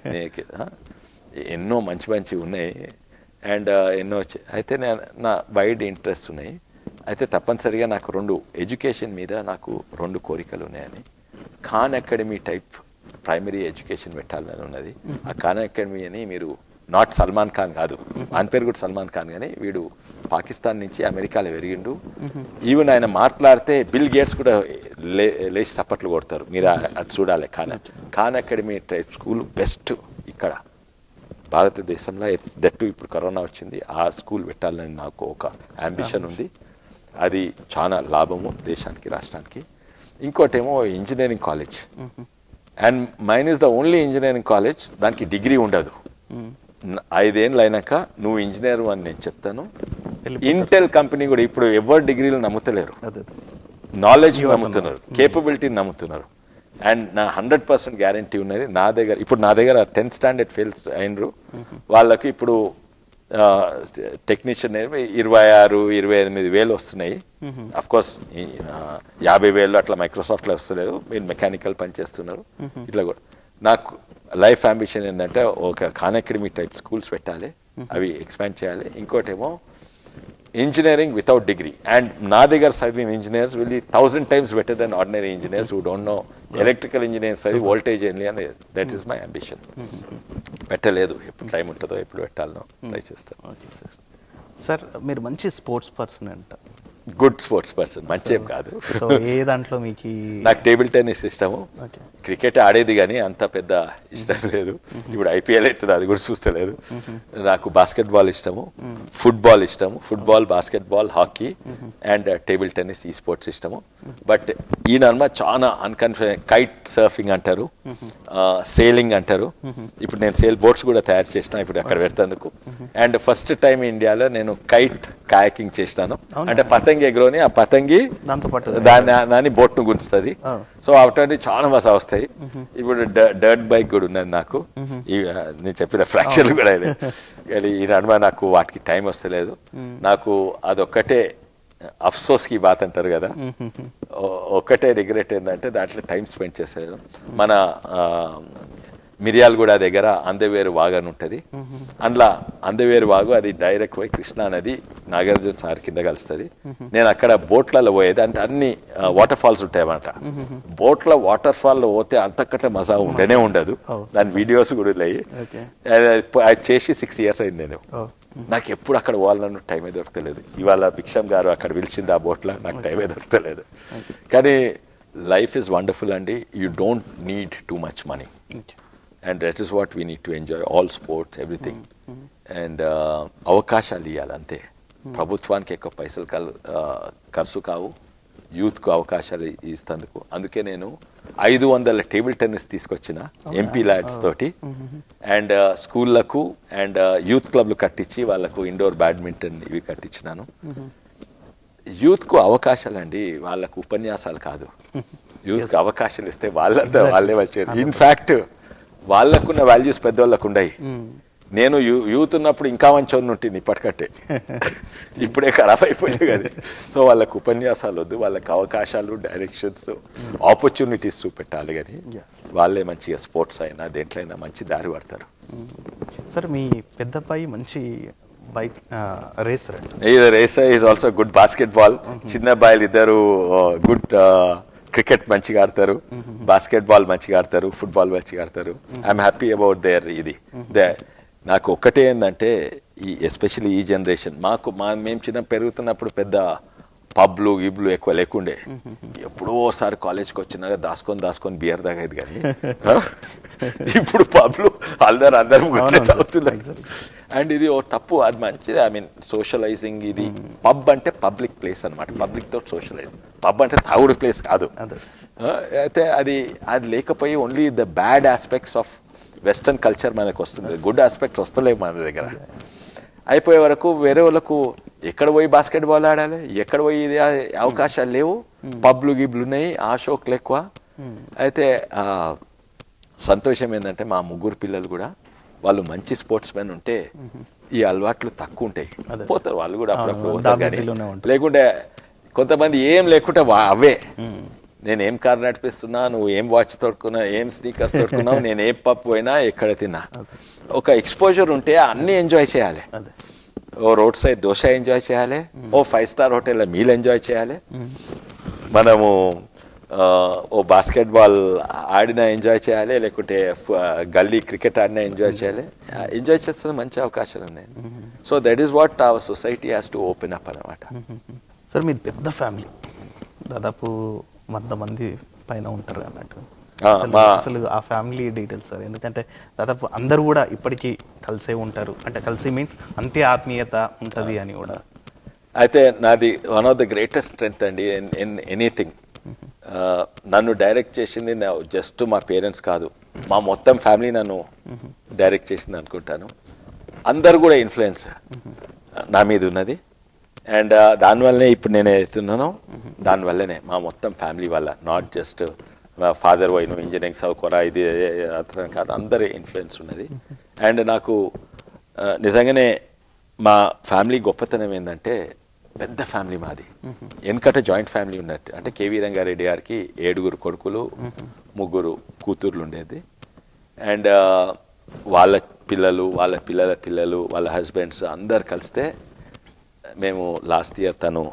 [SPEAKER 2] ఎన్నో మంచి మంచి ఉన్నాయి అండ్ ఎన్నో అయితే నా వైడ్ ఇంట్రెస్ట్ ఉన్నాయి. అయితే తప్పనిసరిగా నాకు ఎడ్యుకేషన్ మీద నాకు 2 కోరికలు ఉన్నాయని. Khan Academy type primary education పెట్టాలని ఉన్నది. ఆ ఖాన్ అకాడమీ అని మీరు నాట్ సల్మాన్ ఖాన్ కాదు, ఆయన పేరు కూడా సల్మాన్ ఖాన్, కానీ వీడు పాకిస్తాన్ నుంచి అమెరికాలో పెరిగిండు. ఈవెన్ ఆయన మాట్లాడితే బిల్ గేట్స్ కూడా లేచి చప్పట్లు కొడతారు. మీరు అది చూడాలి. ఖాన్ అకాడమీ స్కూల్ బెస్ట్ ఇక్కడ భారతదేశంలో. దట్టు ఇప్పుడు కరోనా వచ్చింది, ఆ స్కూల్ పెట్టాలని నాకు ఒక అంబిషన్ ఉంది. అది చాలా లాభము దేశానికి, రాష్ట్రానికి. ఇంకోటేమో engineering college, and mine is the only engineering college దానికి డిగ్రీ ఉండదు. 5 ఏళ్ళు అయినాక నువ్వు ఇంజనీర్ అని నేను చెప్తాను. ఇంటెల్ కంపెనీ కూడా ఇప్పుడు ఎవరు డిగ్రీలు నమ్ముతలేరు, నాలెడ్జ్ నమ్ముతున్నారు, కేపబిలిటీని నమ్ముతున్నారు. అండ్ నా 100% గ్యారంటీ ఉన్నది. నా దగ్గర 10th స్టాండర్డ్ ఫెయిల్ అయినరు వాళ్ళకి ఇప్పుడు టెక్నీషియన్ 26-28 వేలు వస్తున్నాయి. అఫ్ కోర్స్ 50,000 అట్లా మైక్రోసాఫ్ట్లో వస్తలేదు, మీరు మెకానికల్ పని చేస్తున్నారు. ఇట్లా కూడా నాకు లైఫ్ అంబిషన్ ఏంటంటే ఒక ఖాన్ అకాడమీ టైప్ స్కూల్స్ పెట్టాలి, అవి ఎక్స్పాండ్ చేయాలి. ఇంకోటేమో ఇంజనీరింగ్ వితౌట్ డిగ్రీ. అండ్ నా దగ్గర చదివిన engineers will 1000 times better than ordinary engineers who don't know electrical engineering చదివి వోల్టేజ్ ఏంటి అని. That is my ambition. పెట్టలేదు, ఎప్పుడు టైం ఉంటుందో ఎప్పుడు పెట్టాలనో ట్రై చేస్తాను.
[SPEAKER 1] Okay sir. సార్ మీరు మంచి స్పోర్ట్స్ పర్సన్ అంట.
[SPEAKER 2] గుడ్ స్పోర్ట్స్ పర్సన్, మంచేం కాదు.
[SPEAKER 1] సో ఏ దాంట్లో మీకు?
[SPEAKER 2] నాకు టేబుల్ టెన్నిస్ ఇష్టము. క్రికెట్ ఆడేది కానీ అంత పెద్ద ఇష్టం లేదు. ఇప్పుడు ఐపీఎల్ అవుతుంది, అది కూడా చూస్తలేదు. నాకు బాస్కెట్బాల్ ఇష్టము, ఫుట్బాల్ ఇష్టము. Football, basketball, hockey and table tennis, ఈ స్పోర్ట్స్ ఇష్టము. బట్ ఈ నర్మ చాలా కైట్ సర్ఫింగ్ అంటారు, సేలింగ్ అంటారు. ఇప్పుడు నేను సేల్ బోట్స్ కూడా తయారు చేసిన, ఇప్పుడు అక్కడ పెడతాందుకు. అండ్ ఫస్ట్ టైం ఇండియాలో నేను కైట్ కాయకింగ్ చేసినాను. అంటే పతంగి ఎగురోని, ఆ పతంగి దాన్ని బోట్ను గుంచుతుంది. సో అటువంటి చాలా మజా వస్తాయి. ఇప్పుడు డర్ట్ బైక్ కూడా ఉన్నది నాకు. నేను చెప్పిన ఫ్రాక్చర్లు కూడా అయినాయి, కానీ ఈ నడుమ నాకు వాటికి టైం వస్తలేదు. నాకు అదొక్కటే అఫ్సోస్కి బాత్ అంటారు కదా, ఒక్కటే రిగ్రెట్ ఏంటంటే దాంట్లో టైం స్పెండ్ చేసేది. మన మిర్యాలగూడ దగ్గర అందవేరు వాగు అని ఉంటుంది. అందులో అందవేరు వాగు అది డైరెక్ట్ పోయి కృష్ణా నది నాగార్జున సార్ కింద కలుస్తుంది. నేను అక్కడ బోట్లలో పోయేది, అంటే అన్ని వాటర్ ఫాల్స్ ఉంటాయన్నమాట. బోట్ల వాటర్ ఫాల్లో పోతే అంతకంటే మజా ఉండనే ఉండదు. దాని వీడియోస్ కూడా లేయి. అది చేసి 6 years అయింది. నేను నాకు ఎప్పుడు అక్కడ పోవాలన్న టైమే దొరకలేదు. ఇవాళ భిక్షం గారు అక్కడ పిలిచింది ఆ బోట్లో, నాకు టైమే దొరకలేదు. కానీ లైఫ్ ఈజ్ వండర్ఫుల్ అండి. You don't need too much money. And that is what we need to enjoy, all sports, everything. And అవకాశాలు ఇవ్వాలి అంతే. ప్రభుత్వానికి ఎక్కువ పైసలు ఖర్చు కావు, యూత్కు అవకాశాలు ఇస్తందుకు. అందుకే నేను 500 టేబుల్ టెన్నిస్ తీసుకొచ్చిన ఎంపీ ల్యాడ్స్ తోటి. అండ్ స్కూళ్ళకు అండ్ యూత్ క్లబ్లు కట్టించి వాళ్ళకు ఇండోర్ బ్యాడ్మింటన్ ఇవి కట్టించినాను. యూత్కు అవకాశాలు అండి, వాళ్ళకు ఉపన్యాసాలు కాదు. యూత్కు అవకాశాలు ఇస్తే వాళ్ళే వచ్చారు. ఇన్ఫ్యాక్ట్ వాళ్ళకున్న వాల్యూస్ పెద్దవాళ్ళకు ఉన్నాయి. నేను యూత్ ఉన్నప్పుడు ఇంకా మంచి ఉంటుంది, ఇప్పటికంటే ఇప్పుడే ఖరాబ్ అయిపోయాయి కదా. సో వాళ్ళకు ఉపన్యాసాలు వద్దు, వాళ్ళకి అవకాశాలు, డైరెక్షన్స్, ఆపర్చునిటీస్ చూపెట్టాలి. కానీ వాళ్ళే మంచిగా స్పోర్ట్స్ అయినా దేంట్లో అయినా మంచి దారి పడతారు.
[SPEAKER 1] సార్ మీ పెద్దపై మంచి bike racer,
[SPEAKER 2] racer is also good basketball. చిన్న అబ్బాయిలు ఇద్దరు గుడ్ క్రికెట్ మంచిగా ఆడతారు, బాస్కెట్బాల్ మంచిగా ఆడతారు, ఫుట్బాల్ మంచిగా ఆడతారు. I'm happy about there. ఇది నాకు ఒక్కటే ఏంటంటే ఎస్పెషల్లీ ఈ జనరేషన్, మేము చిన్న పెరుగుతున్నప్పుడు పెద్ద పబ్లు గిబ్లు ఎక్కువ లేకుండే. ఎప్పుడో ఒకసారి కాలేజ్కి వచ్చినాక దాచుకొని బియర్ తాగేది. కానీ ఇప్పుడు పబ్లు అందరూ తాగుతున్నారు. అండ్ ఇది ఓ తప్పు, అది మంచిది. I mean socializing. ఇది పబ్ అంటే పబ్లిక్ ప్లేస్ అనమాట, పబ్లిక్ తోటి సోషలైజింగ్. పబ్ అంటే తాగుడు ప్లేస్ కాదు. అయితే అది లేకపోయి only the bad aspects of western culture మనకు వస్తుంది, గుడ్ ఆస్పెక్ట్స్ వస్తలేవు మన దగ్గర. అయిపోయే వరకు వేరే వాళ్ళకు ఎక్కడ పోయి బాస్కెట్బాల్ ఆడాలి, ఎక్కడ పోయి ఇది అవకాశాలు లేవు. పబ్లు గిబ్లు ఉన్నాయి, ఆ షోక్లు ఎక్కువ. అయితే సంతోషం ఏంటంటే మా 3 పిల్లలు కూడా వాళ్ళు మంచి స్పోర్ట్స్ మెన్ ఉంటే ఈ అలవాట్లు తక్కువ ఉంటాయి, పోతారు వాళ్ళు కూడా అప్పుడప్పుడు పోతారు. కానీ లేకుంటే కొంతమంది ఏం లేకుంటే అవే, నేనేం కార్ నడిపిస్తున్నా, నువ్వు ఏం వాచ్ తోడుకున్నా, ఏం స్నీకర్స్ తోడుకున్నావు, నేను ఏ పప్పు పోయినా ఎక్కడ తిన్నా, ఒక ఎక్స్పోజర్ ఉంటే అన్నీ ఎంజాయ్ చేయాలి. ఓ రోడ్ సైడ్ దోశ ఎంజాయ్ చేయాలి, ఓ 5 star హోటల్లో మీల్ ఎంజాయ్ చేయాలి, మనము ఓ బాస్కెట్బాల్ ఆడినా ఎంజాయ్ చేయాలి, లేకుంటే గల్లీ క్రికెట్ ఆడినా ఎంజాయ్ చేయాలి. ఎంజాయ్ చేస్తే మంచి అవకాశాలు ఉన్నాయి. So that is what our society has to open up అనమాట.
[SPEAKER 1] సార్ మీది పెద్ద ఫ్యామిలీ, దాదాపు 100 మంది పైన ఉంటారు అన్నట్టు. అసలు ఆ ఫ్యామిలీ డీటెయిల్స్ సార్, ఎందుకంటే దాదాపు అందరు కూడా ఇప్పటికీ కలిసే ఉంటారు, అంటే కలిసి మీన్స్ అంతే ఆత్మీయత ఉంటుంది అని కూడా.
[SPEAKER 2] అయితే నాది one of the greatest strength అండి ఇన్ ఎనీథింగ్. నన్ను డైరెక్ట్ చేసింది జస్ట్ మా పేరెంట్స్ కాదు, మా మొత్తం ఫ్యామిలీ నన్ను డైరెక్ట్ చేసింది అనుకుంటాను. అందరు కూడా ఇన్ఫ్లుయెన్స్ నా మీద ఉన్నది. అండ్ దానివల్లనే ఇప్పుడు నేను అవుతున్నానో దానివల్లనే మా మొత్తం ఫ్యామిలీ వల్ల, నాట్ జస్ట్ ఫాదర్ వైను ఇంజనీరింగ్ చదువుకోరా ఇది అతను కాదు, అందరి ఇన్ఫ్లుయెన్స్ ఉన్నది. అండ్ నాకు నిజంగానే మా ఫ్యామిలీ గొప్పతనం ఏంటంటే పెద్ద ఫ్యామిలీ మాది. వెనకట జాయింట్ ఫ్యామిలీ ఉన్నట్టు, అంటే కేవీ రంగారెడ్డి గారికి 7 కొడుకులు 3 కూతుర్లు ఉండేది. అండ్ వాళ్ళ పిల్లలు, వాళ్ళ పిల్లల పిల్లలు, వాళ్ళ హస్బెండ్స్ అందరు కలిస్తే మేము లాస్ట్ ఇయర్ తను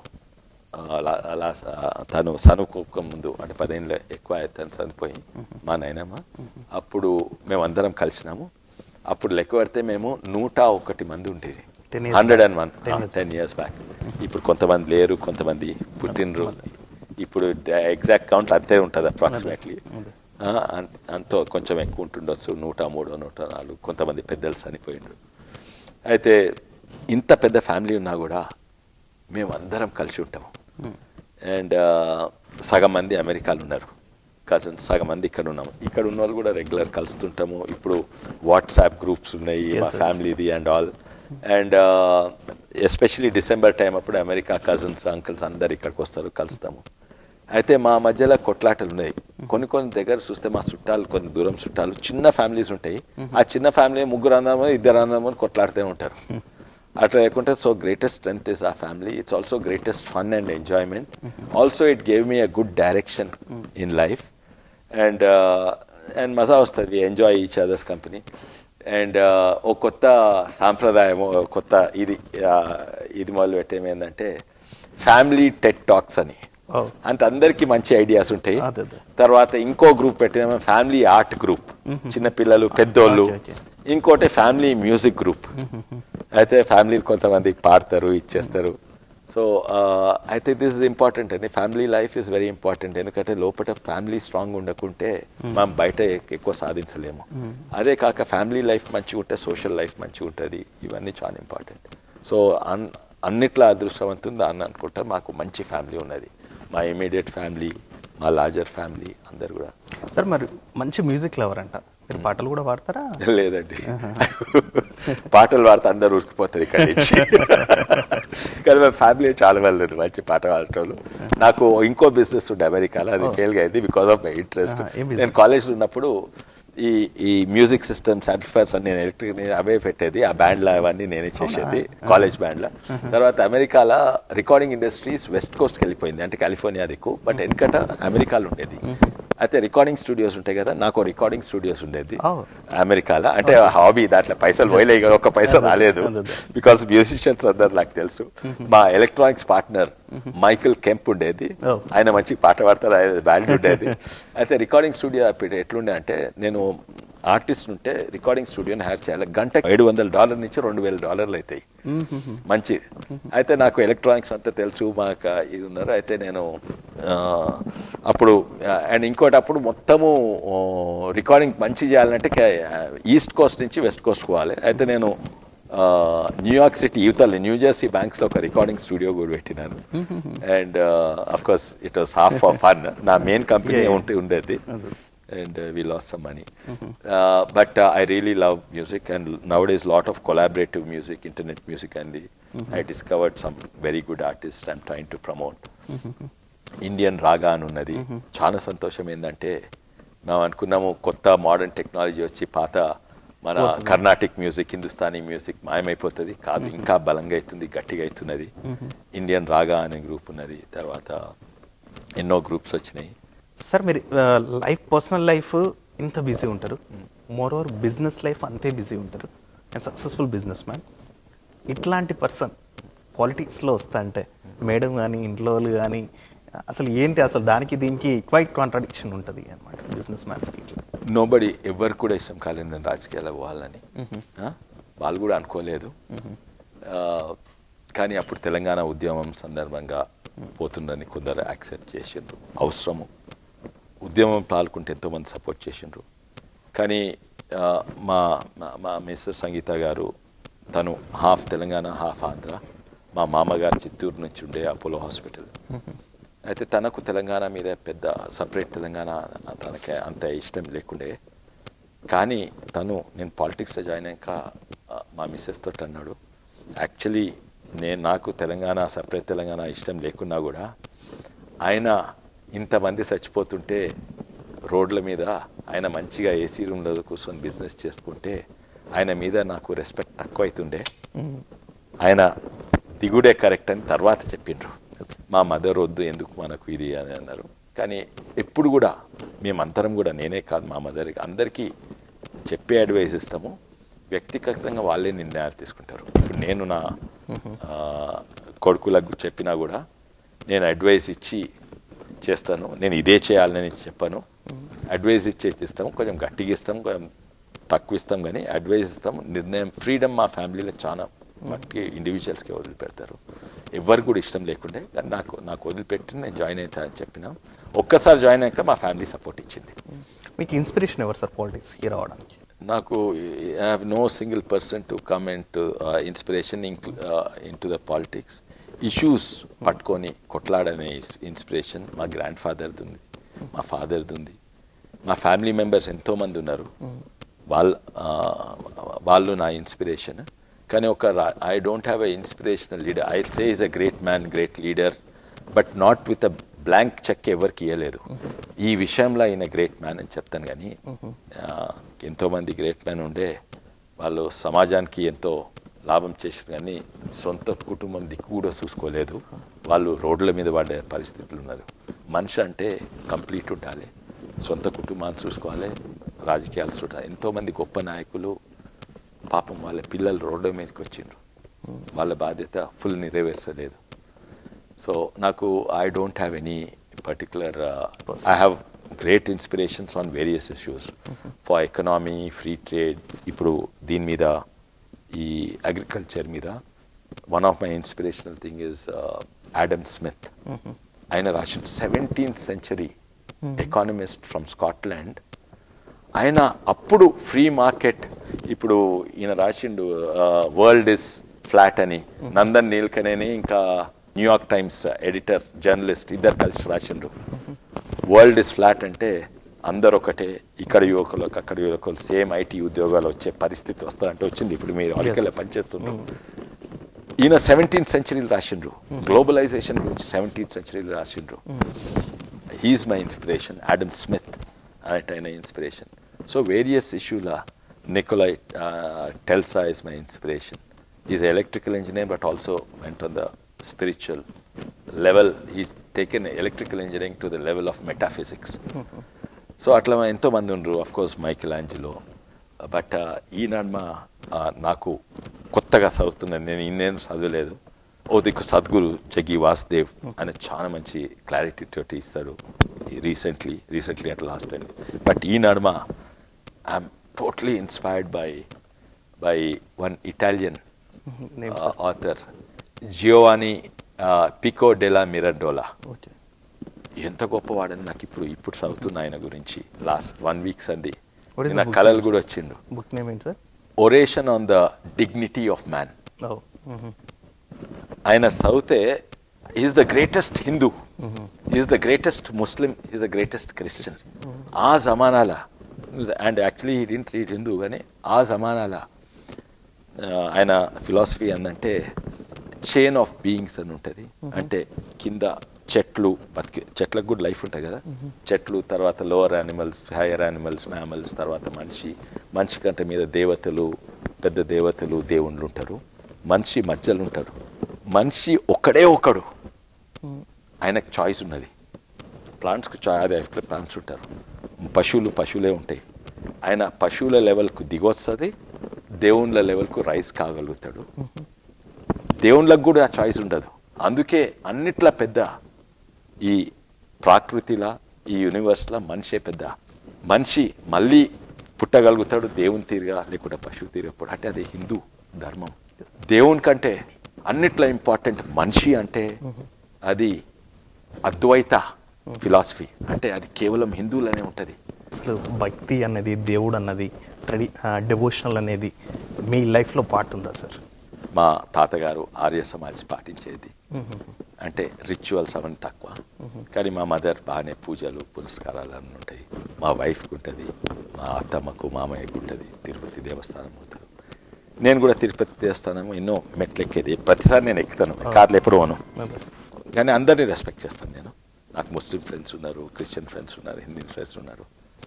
[SPEAKER 2] చనువుకోక ముందు, అంటే 10 ఏళ్ళు ఎక్కువ తను చనిపోయి మా నాయనమ్మ, అప్పుడు మేమందరం కలిసినాము. అప్పుడు లెక్క పెడితే మేము 101 మంది ఉండేది. 101 10 years బ్యాక్. ఇప్పుడు కొంతమంది లేరు, కొంతమంది పుట్టినరు. ఇప్పుడు ఎగ్జాక్ట్ కౌంట్ అంతే ఉంటుంది అప్రాక్సిమేట్లీ. అంతో కొంచెం ఎక్కువ ఉంటుండొచ్చు, 103 104. కొంతమంది పెద్దలు చనిపోయిండ్రు. అయితే ఇంత పెద్ద ఫ్యామిలీ ఉన్నా కూడా మేము అందరం కలిసి ఉంటాము. అండ్ సగం మంది అమెరికాలో ఉన్నారు కజిన్స్, సగం మంది ఇక్కడ ఉన్నాము. ఇక్కడ ఉన్న వాళ్ళు కూడా రెగ్యులర్ కలుస్తుంటాము. ఇప్పుడు వాట్సాప్ గ్రూప్స్ ఉన్నాయి మా ఫ్యామిలీది and all. And especially December time అప్పుడు అమెరికా కజిన్స్ అంకుల్స్ అందరు ఇక్కడికి వస్తారు, కలుస్తాము. అయితే మా మధ్యలో కొట్లాటలు ఉన్నాయి. కొన్ని దగ్గర చూస్తే మా చుట్టాలు, కొన్ని దూరం చుట్టాలు, చిన్న ఫ్యామిలీస్ ఉంటాయి. ఆ చిన్న ఫ్యామిలీ 3 అన్నామో 2 అన్నామో కొట్లాడుతూనే ఉంటారు. అట్లా లేకుంటే so greatest strength is a family. It's also greatest fun and enjoyment. Also it gave me a good direction in life. And మజా వస్తుంది, enjoy each others company. And ఓ కొత్త సాంప్రదాయము, కొత్త ఇది మొదలు పెట్టేమేందంటే ఫ్యామిలీ టెడ్ టాక్స్ అని. అంటే అందరికీ మంచి ఐడియాస్ ఉంటాయి. తర్వాత ఇంకో గ్రూప్ పెట్టిన ఫ్యామిలీ ఆర్ట్ గ్రూప్, చిన్నపిల్లలు పెద్దోళ్ళు. ఇంకోటి ఫ్యామిలీ మ్యూజిక్ గ్రూప్. అయితే ఫ్యామిలీలు కొంతమంది పాడతారు, ఇచ్చేస్తారు. సో అయితే దిస్ ఇస్ ఇంపార్టెంట్ అండి. Family life is very important. ఎందుకంటే లోపల ఫ్యామిలీ స్ట్రాంగ్ ఉండకుంటే మనం బయట ఎక్కువ సాధించలేము. అదే కాక ఫ్యామిలీ లైఫ్ మంచిగా ఉంటే సోషల్ లైఫ్ మంచిగా ఉంటుంది. ఇవన్నీ చాలా ఇంపార్టెంట్. సో అన్నిట్లా అదృష్టవంతుంది అని అనుకుంటా. మాకు మంచి ఫ్యామిలీ ఉన్నది. మా ఇమీడియట్ ఫ్యామిలీ, మా లార్జర్ ఫ్యామిలీ అందరు కూడా.
[SPEAKER 1] సార్ మరి మంచి మ్యూజిక్ లవర్ అంట, మీరు పాటలు కూడా పాడతారా?
[SPEAKER 2] లేదండి, పాటలు పాడితే అందరు ఉరికిపోతారు ఇక్కడ నుంచి. కానీ మా ఫ్యామిలీ చాలా మంది మంచి పాట పాడేటోళ్ళు. నాకు ఇంకో బిజినెస్ ఉండే అమెరికాలో, అది ఫెయిల్గా అయింది బికాస్ ఆఫ్ మై ఇంట్రెస్ట్. నేను కాలేజ్లో ఉన్నప్పుడు ఈ మ్యూజిక్ సిస్టమ్స్, యాంప్లిఫైర్స్ అన్ని నేను ఎలక్ట్రిక్ అవే పెట్టేది. ఆ బ్యాండ్లో అవన్నీ నేనే చేసేది కాలేజ్ బ్యాండ్లో. తర్వాత అమెరికాలో రికార్డింగ్ ఇండస్ట్రీస్ వెస్ట్ కోస్ట్కి వెళ్ళిపోయింది, అంటే కాలిఫోర్నియా దిక్కు. బట్ వెనకట అమెరికాలో ఉండేది. అయితే రికార్డింగ్ స్టూడియోస్ ఉంటాయి కదా, నాకు రికార్డింగ్ స్టూడియోస్ ఉండేది అమెరికాలో. అంటే హాబీ, దాంట్లో పైసలు పోయలేదు కదా, 1 పైసా రాలేదు. బికాస్ మ్యూజిషియన్స్ అందరు నాకు తెలుసు. మా ఎలక్ట్రానిక్స్ పార్ట్నర్ మైకిల్ కెంప్ ఉండేది, ఆయన మంచి పాట పాడతారు, ఆయన బ్యాండ్ ఉండేది. అయితే రికార్డింగ్ స్టూడియో ఎట్లుండే అంటే, నేను ఆర్టిస్ట్ ఉంటే రికార్డింగ్ స్టూడియోని హైర్ చేయాలి. గంటకు $700 నుంచి $2000 అవుతాయి, మంచి. అయితే నాకు ఎలక్ట్రానిక్స్ అంతా తెలుసు, మాకు ఇది ఉన్నారు. అయితే నేను అప్పుడు అండ్ ఇంకోటి అప్పుడు మొత్తము రికార్డింగ్ మంచి చేయాలంటే ఈస్ట్ కోస్ట్ నుంచి వెస్ట్ కోస్ట్ పోవాలి. అయితే నేను న్యూయార్క్ సిటీ యువతల్ న్యూజెర్సీ బ్యాంక్స్లో ఒక రికార్డింగ్ స్టూడియో కూడా పెట్టినాను. And of course it was half for fun. నా మెయిన్ కంపెనీ ఉండేది. And we lost some money. But I really love music, and nowadays lot of collaborative music, internet music, and I discovered some very good artists I'm trying to promote. Indian Raga అని ఉన్నది. చాలా సంతోషం ఏంటంటే, మేము అనుకున్నాము కొత్త మోడర్న్ టెక్నాలజీ వచ్చి పాత మన కర్ణాటిక్ మ్యూజిక్, హిందుస్థానీ మ్యూజిక్ మాయమైపోతుంది. కాదు, ఇంకా బలంగా అవుతుంది, గట్టిగా అవుతున్నది. ఇండియన్ రాగా అనే గ్రూప్ ఉన్నది. తర్వాత ఎన్నో గ్రూప్స్ వచ్చినాయి.
[SPEAKER 1] సార్ మీరు పర్సనల్ లైఫ్ ఇంత బిజీ ఉంటారు, మోర్ ఓవర్ బిజినెస్ లైఫ్ అంతే బిజీ ఉంటారు, అండ్ సక్సెస్ఫుల్ బిజినెస్ మ్యాన్. ఇట్లాంటి పర్సన్ పాలిటిక్స్లో వస్తా అంటే మేడం కానీ ఇంట్లో వాళ్ళు కానీ అసలు ఏంటి అసలు దానికి దీనికి క్వైట్ కాంట్రాడిక్షన్ ఉంటుంది అనమాట బిజినెస్ మ్యాన్స్కి.
[SPEAKER 2] నోబడి ఎవరు కూడా ఇష్టం కాలేదు నేను రాజకీయాలకు పోవాలని. వాళ్ళు కూడా అనుకోలేదు. కానీ అప్పుడు తెలంగాణ ఉద్యమం సందర్భంగా పోతుందని కొందరు యాక్సెప్ట్ చేసిండ్రు. అవసరము ఉద్యమం పాల్గొంటే ఎంతోమంది సపోర్ట్ చేసిండ్రు. కానీ మా మా మిస్సెస్ సంగీత గారు తను హాఫ్ తెలంగాణ హాఫ్ ఆంధ్ర. మా మామగారు చిత్తూరు నుంచి ఉండే అపోలో హాస్పిటల్. అయితే తనకు తెలంగాణ మీద పెద్ద సపరేట్ తెలంగాణ తనకి అంత ఇష్టం లేకుండే. కానీ నేను పాలిటిక్స్లో జాయిన్ అయ్యాక మా మిస్సెస్ తోటి అన్నాడు, యాక్చువల్లీ నాకు తెలంగాణ సపరేట్ తెలంగాణ ఇష్టం లేకున్నా కూడా ఆయన ఇంతమంది చచ్చిపోతుంటే రోడ్ల మీద ఆయన మంచిగా ఏసీ రూమ్లో కూర్చొని బిజినెస్ చేసుకుంటే ఆయన మీద నాకు రెస్పెక్ట్ తక్కువ అవుతుండే, ఆయన దిగుడే కరెక్ట్ అని తర్వాత చెప్పిండ్రు. మా మదర్ వద్దు ఎందుకు మనకు ఇది అని అన్నారు. కానీ ఎప్పుడు కూడా మేమంతరం కూడా నేనే కాదు మా మదర్కి అందరికీ చెప్పే అడ్వైస్ ఇస్తాము. వ్యక్తిగతంగా వాళ్ళే నిర్ణయాలు తీసుకుంటారు. ఇప్పుడు నేను నా కొడుకులకు చెప్పినా కూడా నేను అడ్వైస్ ఇచ్చి చేస్తాను. నేను ఇదే చేయాలని చెప్పాను. అడ్వైస్ ఇస్తాము, కొంచెం గట్టిగా ఇస్తాము, కొంచెం తక్కువ ఇస్తాం. కానీ అడ్వైస్ ఇస్తాము. నిర్ణయం ఫ్రీడమ్ మా ఫ్యామిలీలో చాలా మట్టుకి ఇండివిజువల్స్కే వదిలిపెడతారు. ఎవరికి కూడా ఇష్టం లేకుండే. కానీ నాకు వదిలిపెట్టి నేను జాయిన్ అవుతా అని చెప్పిన. ఒక్కసారి జాయిన్ అయ్యాక మా ఫ్యామిలీ సపోర్ట్ ఇచ్చింది.
[SPEAKER 1] మీకు ఇన్స్పిరేషన్ ఎవరు సార్ పాలిటిక్స్కి రావడానికి?
[SPEAKER 2] నాకు I have no single person to come into inspiration into the politics. Issues పట్టుకొని కొట్లాడనే ఇన్స్పిరేషన్ మా గ్రాండ్ ఫాదర్ది ఉంది, మా ఫాదర్ది ఉంది. మా ఫ్యామిలీ మెంబర్స్ ఎంతోమంది ఉన్నారు, వాళ్ళు నా ఇన్స్పిరేషన్. కానీ I don't have a inspirational leader. I say is a great man, great leader, but not with a blank check ఎవరికి ఇవ్వలేదు. ఈ విషయంలో ఆయన గ్రేట్ మ్యాన్ అని చెప్తాను. కానీ ఎంతోమంది గ్రేట్ మ్యాన్ ఉండే, వాళ్ళు సమాజానికి ఎంతో లాభం చేసారు. కానీ సొంత కుటుంబం దిక్కు కూడా చూసుకోలేదు. వాళ్ళు రోడ్ల మీద పడే పరిస్థితులు ఉన్నారు. మనిషి అంటే కంప్లీట్ ఉండాలి, సొంత కుటుంబాన్ని చూసుకోవాలి, రాజకీయాలు చూడాలి. ఎంతోమంది గొప్ప నాయకులు పాపం వాళ్ళ పిల్లలు రోడ్ల మీదకి వచ్చిండ్రు, వాళ్ళ బాధ్యత ఫుల్ నెరవేర్చలేదు. సో నాకు I don't have any particular I have great inspirations on various issues for economy, free trade. ఇప్పుడు దీని మీద ఈ అగ్రికల్చర్ మీద one of my inspirational thing is Adam Smith. ఆయన రాసిన 17th century economist from Scotland. ఆయన అప్పుడు ఫ్రీ మార్కెట్, ఇప్పుడు ఈయన రాసిండు వరల్డ్ ఇస్ ఫ్లాట్ అని, నందన్ నీల్కనేని ఇంకా న్యూయార్క్ టైమ్స్ ఎడిటర్ జర్నలిస్ట్ ఇద్దరు కలిసి రాసిండ్రు. వరల్డ్ ఇస్ ఫ్లాట్ అంటే అందరు ఒకటే, ఇక్కడ యువకులకు అక్కడ యువకులు సేమ్ ఐటీ ఉద్యోగాలు వచ్చే పరిస్థితి వస్తారంటే వచ్చింది. ఇప్పుడు మీరు ఆర్టికల్లో పనిచేస్తుండ్రు. ఈయన 17th century రాసిండ్రు, గ్లోబలైజేషన్ గురించి 17th century రాసిండ్రు. He's my inspiration. Adam Smith ఆయన ఇన్స్పిరేషన్. సో వేరియస్ ఇష్యూల నికోలై టెల్సా is my inspiration. Is electrical engineer but also went on the spiritual level. He's taken electrical engineering to the level of metaphysics. So అట్లా ఎంతోమంది ఉండరు. Of course Michelangelo. But ఈ నడుమ నాకు కొత్తగా చదువుతున్నాను, నేను ఇన్నేను చదవలేదు. ఓ దిక్కు సద్గురు జగ్గి వాసుదేవ్ ఆయన చాలా మంచి క్లారిటీ తోటి ఇస్తాడు. రీసెంట్లీ అంటే లాస్ట్ టైం. బట్ ఈ నడుమ I'm totally inspired by one Italian author Giovanni Pico della Mirandola. ఎంత గొప్పవాడని నాకు ఇప్పుడు చదువుతున్నా ఆయన గురించి. లాస్ట్ 1 week సంది నా కళలు కూడా వచ్చిండు.
[SPEAKER 1] బుక్ నేమ్ ఏంటి sir?
[SPEAKER 2] Oration on the dignity of man. ఆయన చదివితే is the greatest Hindu, is the greatest Muslim, is the greatest Christian. ఆ జమానాల, and actually he didn't read Hindu, కానీ ఆ జమానాల ఆయన ఫిలాసఫీ ఏంటంటే చైన్ ఆఫ్ బీయింగ్స్ అని ఉంటుంది. అంటే కింద చెట్లు, చెట్లకు కూడా లైఫ్ ఉంటుంది కదా, చెట్లు, తర్వాత lower animals, higher animals, mammals, తర్వాత మనిషి కంటే మీద దేవతలు, పెద్ద దేవతలు, దేవుళ్ళు ఉంటారు. మనిషి మధ్యలో ఉంటారు. మనిషి ఒకడే ఒకడు, ఆయనకు చాయిస్ ఉన్నది. ప్లాంట్స్కు అదే ప్లాంట్స్ ఉంటారు, పశువులే ఉంటాయి. ఆయన పశువుల లెవెల్కు దిగొస్తుంది, దేవుళ్ళ లెవెల్కు రైస్ కాగలుగుతాడు. దేవుళ్ళకు కూడా ఆ చాయిస్ ఉండదు. అందుకే అన్నిట్లా పెద్ద ఈ ప్రకృతిలా ఈ యూనివర్స్లో మనిషే పెద్ద. మనిషి మళ్ళీ పుట్టగలుగుతాడు దేవుని తీరుగా లేకుంటే పశువు తీరుగా. అంటే అది హిందూ ధర్మం. దేవుని కంటే అన్నిట్లో ఇంపార్టెంట్ మనిషి. అంటే అది అద్వైత ఫిలాసఫీ. అంటే అది కేవలం హిందువులనే ఉంటుంది.
[SPEAKER 1] అసలు భక్తి అన్నది, దేవుడు అన్నది, డివోషనల్ అనేది మీ లైఫ్లో పార్ట్ ఉందా సార్?
[SPEAKER 2] మా తాతగారు ఆర్య సమాజ్ పాటించేది. అంటే రిచువల్స్ అవన్నీ తక్కువ, కానీ మా మదర్ బాగానే పూజలు పునస్కారాలు అన్నీ ఉంటాయి. మా వైఫ్కి ఉంటుంది, మా అత్తమ్మకు మామయ్యకు ఉంటుంది. తిరుపతి దేవస్థానం పోతారు. నేను కూడా తిరుపతి దేవస్థానం ఎన్నో మెట్లు ఎక్కేది. ప్రతిసారి నేను ఎక్కుతాను, కార్లు ఎప్పుడు పోను, కానీ అందరినీ రెస్పెక్ట్ చేస్తాను నేను. నాకు ముస్లిం ఫ్రెండ్స్ ఉన్నారు, క్రిస్టియన్ ఫ్రెండ్స్ ఉన్నారు, హిందీ ఫ్రెండ్స్ ఉన్నారు.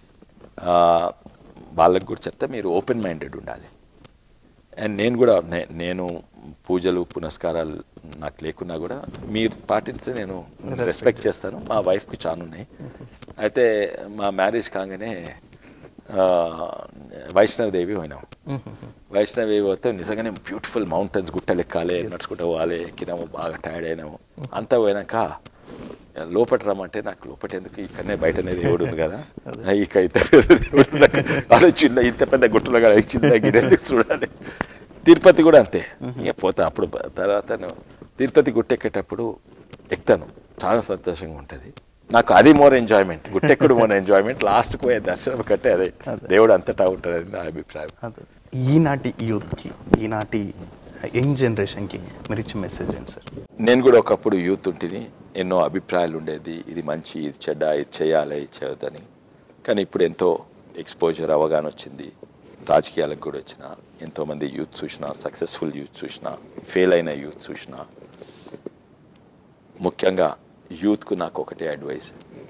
[SPEAKER 2] వాళ్ళకి కూడా చెప్తే మీరు ఓపెన్ మైండెడ్ ఉండాలి. అండ్ నేను కూడా నేను పూజలు పునస్కారాలు నాకు లేకున్నా కూడా మీరు పాటిస్తే నేను రెస్పెక్ట్ చేస్తాను. మా వైఫ్కి చాలా ఉన్నాయి. అయితే మా మ్యారేజ్ కాగానే వైష్ణవదేవి పోయినాము. వైష్ణవదేవి పోతే నిజంగానే బ్యూటిఫుల్ మౌంటైన్స్, గుట్టలు ఎక్కాలి, నడుచుకుంటూ పోవాలి. ఎక్కినాము, బాగా టైర్డ్ అయినాము. అంతా పోయినాక లోపట రమ్మంటే నాకు లోపట ఎందుకు, ఇక్కడనే బయటనే దేవుడు ఉంది కదా, ఇక్కడ ఇంత పెద్ద చిన్న ఇంత పెద్ద గుట్టలో కూడా చిన్న గిడెందుకు చూడాలి. తిరుపతి కూడా అంతే. ఇక పోతా అప్పుడు తర్వాత తిరుపతి గుట్టెక్కేటప్పుడు ఎక్కుతాను, చాలా సంతోషంగా ఉంటుంది నాకు. అది మోర్ ఎంజాయ్మెంట్, గుట్టెక్కుడు మోర్ ఎంజాయ్మెంట్. లాస్ట్కి పోయే దర్శనం కంటే అదే దేవుడు అంతటా ఉంటాడని నా అభిప్రాయం.
[SPEAKER 1] ఈనాటి యూత్కి, ఈనాటి యంగ్ జనరేషన్కి మీరు ఇచ్చే మెసేజ్ ఏంటి సార్?
[SPEAKER 2] నేను కూడా ఒకప్పుడు యూత్ ఉంటిని, ఎన్నో అభిప్రాయాలు ఉండేది, ఇది మంచి, ఇది చెడ్డ, ఇది చేయాలి, ఇది చేయొద్దని. కానీ ఇప్పుడు ఎంతో ఎక్స్పోజర్, అవగాహన వచ్చింది. రాజకీయాలకు కూడా వచ్చిన ఎంతోమంది యూత్ చూసిన, సక్సెస్ఫుల్ యూత్ చూసిన, ఫెయిల్ అయిన యూత్ చూసిన. ముఖ్యంగా యూత్కు నాకు ఒకటే అడ్వైస్,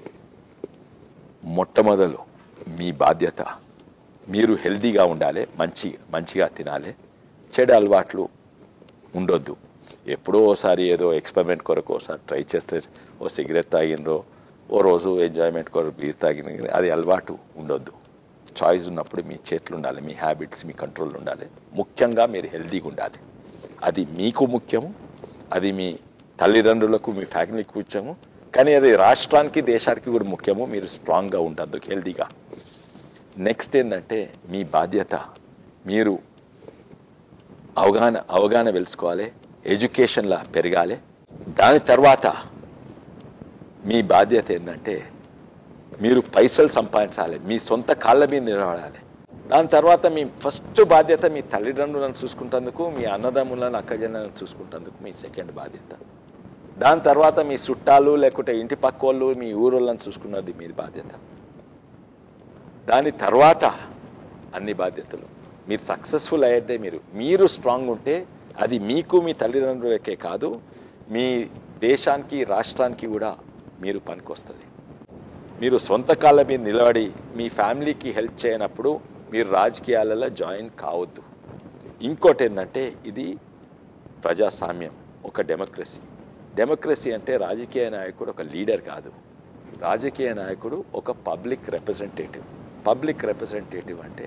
[SPEAKER 2] మొట్టమొదలు మీ బాధ్యత, మీరు హెల్తీగా ఉండాలి, మంచిగా తినాలి, చెడు అలవాట్లు ఉండొద్దు. ఎప్పుడో ఓసారి ఏదో ఎక్స్పెరిమెంట్ కొరకు ఒకసారి ట్రై చేస్తే ఓ సిగరెట్ తాగినరో, ఓ రోజు ఎంజాయ్మెంట్ కొరకు బీర్ తాగిన, అది అలవాటు ఉండొద్దు. చాయిస్ ఉన్నప్పుడు మీ చేతులు ఉండాలి, మీ హ్యాబిట్స్ మీ కంట్రోల్ ఉండాలి. ముఖ్యంగా మీరు హెల్తీగా ఉండాలి. అది మీకు ముఖ్యము, అది మీ తల్లిదండ్రులకు, మీ ఫ్యామిలీకి ముఖ్యము, కానీ అది రాష్ట్రానికి, దేశానికి కూడా ముఖ్యము. మీరు స్ట్రాంగ్గా ఉండద్దు, హెల్తీగా. నెక్స్ట్ ఏంటంటే మీ బాధ్యత, మీరు అవగాహన తెలుసుకోవాలి, ఎడ్యుకేషన్లో పెరగాలి. దాని తర్వాత మీ బాధ్యత ఏంటంటే మీరు పైసలు సంపాదించాలి, మీ సొంత కాళ్ళ మీద నిలబడాలి. దాని తర్వాత మీ ఫస్ట్ బాధ్యత మీ తల్లిదండ్రులను చూసుకుంటందుకు, మీ అన్నదమ్ములను అక్కజనులను చూసుకుంటందుకు మీ సెకండ్ బాధ్యత. దాని తర్వాత మీ చుట్టాలు లేకుంటే ఇంటి పక్క వాళ్ళు, మీ ఊరోళ్ళని చూసుకున్నది మీ బాధ్యత. దాని తర్వాత అన్ని బాధ్యతలు. మీరు సక్సెస్ఫుల్ అయ్యేదే మీరు స్ట్రాంగ్ ఉంటే అది మీకు, మీ తల్లిదండ్రులకే కాదు, మీ దేశానికి, రాష్ట్రానికి కూడా మీరు పనికొస్తుంది. మీరు సొంత కాళ్ళ మీద నిలబడి మీ ఫ్యామిలీకి హెల్ప్ చేయనప్పుడు మీరు రాజకీయాలలో జాయిన్ కావద్దు. ఇంకోటి ఏంటంటే ఇది ప్రజాస్వామ్యం, ఒక డెమోక్రసీ అంటే రాజకీయ నాయకుడు ఒక లీడర్ కాదు, రాజకీయ నాయకుడు ఒక పబ్లిక్ రిప్రజెంటేటివ్ అంటే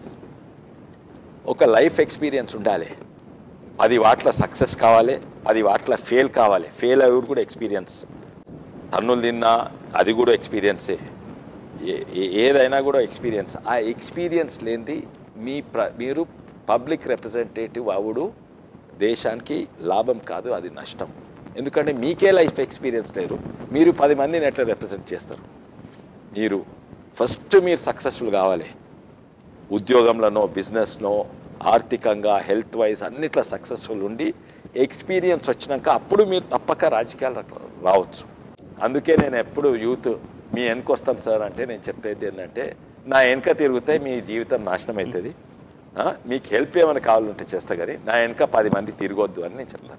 [SPEAKER 2] ఒక లైఫ్ ఎక్స్పీరియన్స్ ఉండాలి. అది వాటిలో సక్సెస్ కావాలి, అది వాటిలో ఫెయిల్ అయ్యేది కూడా ఎక్స్పీరియన్స్. తన్నులు తిన్నా అది కూడా ఎక్స్పీరియన్సే, ఏదైనా కూడా ఎక్స్పీరియన్స్. ఆ ఎక్స్పీరియన్స్ లేనిది మీరు పబ్లిక్ రిప్రజెంటేటివ్ అవుడు దేశానికి లాభం కాదు, అది నష్టం. ఎందుకంటే మీకే లైఫ్ ఎక్స్పీరియన్స్ లేదు, మీరు 10 మందిని ఎట్లా రిప్రజెంట్ చేస్తారు? మీరు సక్సెస్ఫుల్ కావాలి. ఉద్యోగంలోనో, బిజినెస్లో, ఆర్థికంగా, హెల్త్ వైజ్ అన్నిట్లో సక్సెస్ఫుల్ ఉండి ఎక్స్పీరియన్స్ వచ్చినాక అప్పుడు మీరు తప్పక రాజకీయాలు రావచ్చు. అందుకే నేను ఎప్పుడు యూత్ మీ వెనక వస్తాం సార్ అంటే నేను చెప్పేది ఏంటంటే, నా వెనక తిరిగితే మీ జీవితం నాశనం అవుతుంది. మీకు హెల్ప్ ఏమైనా కావాలంటే చేస్తా, కానీ నా వెనక 10 మంది తిరగొద్దు అని నేను చెప్తాను.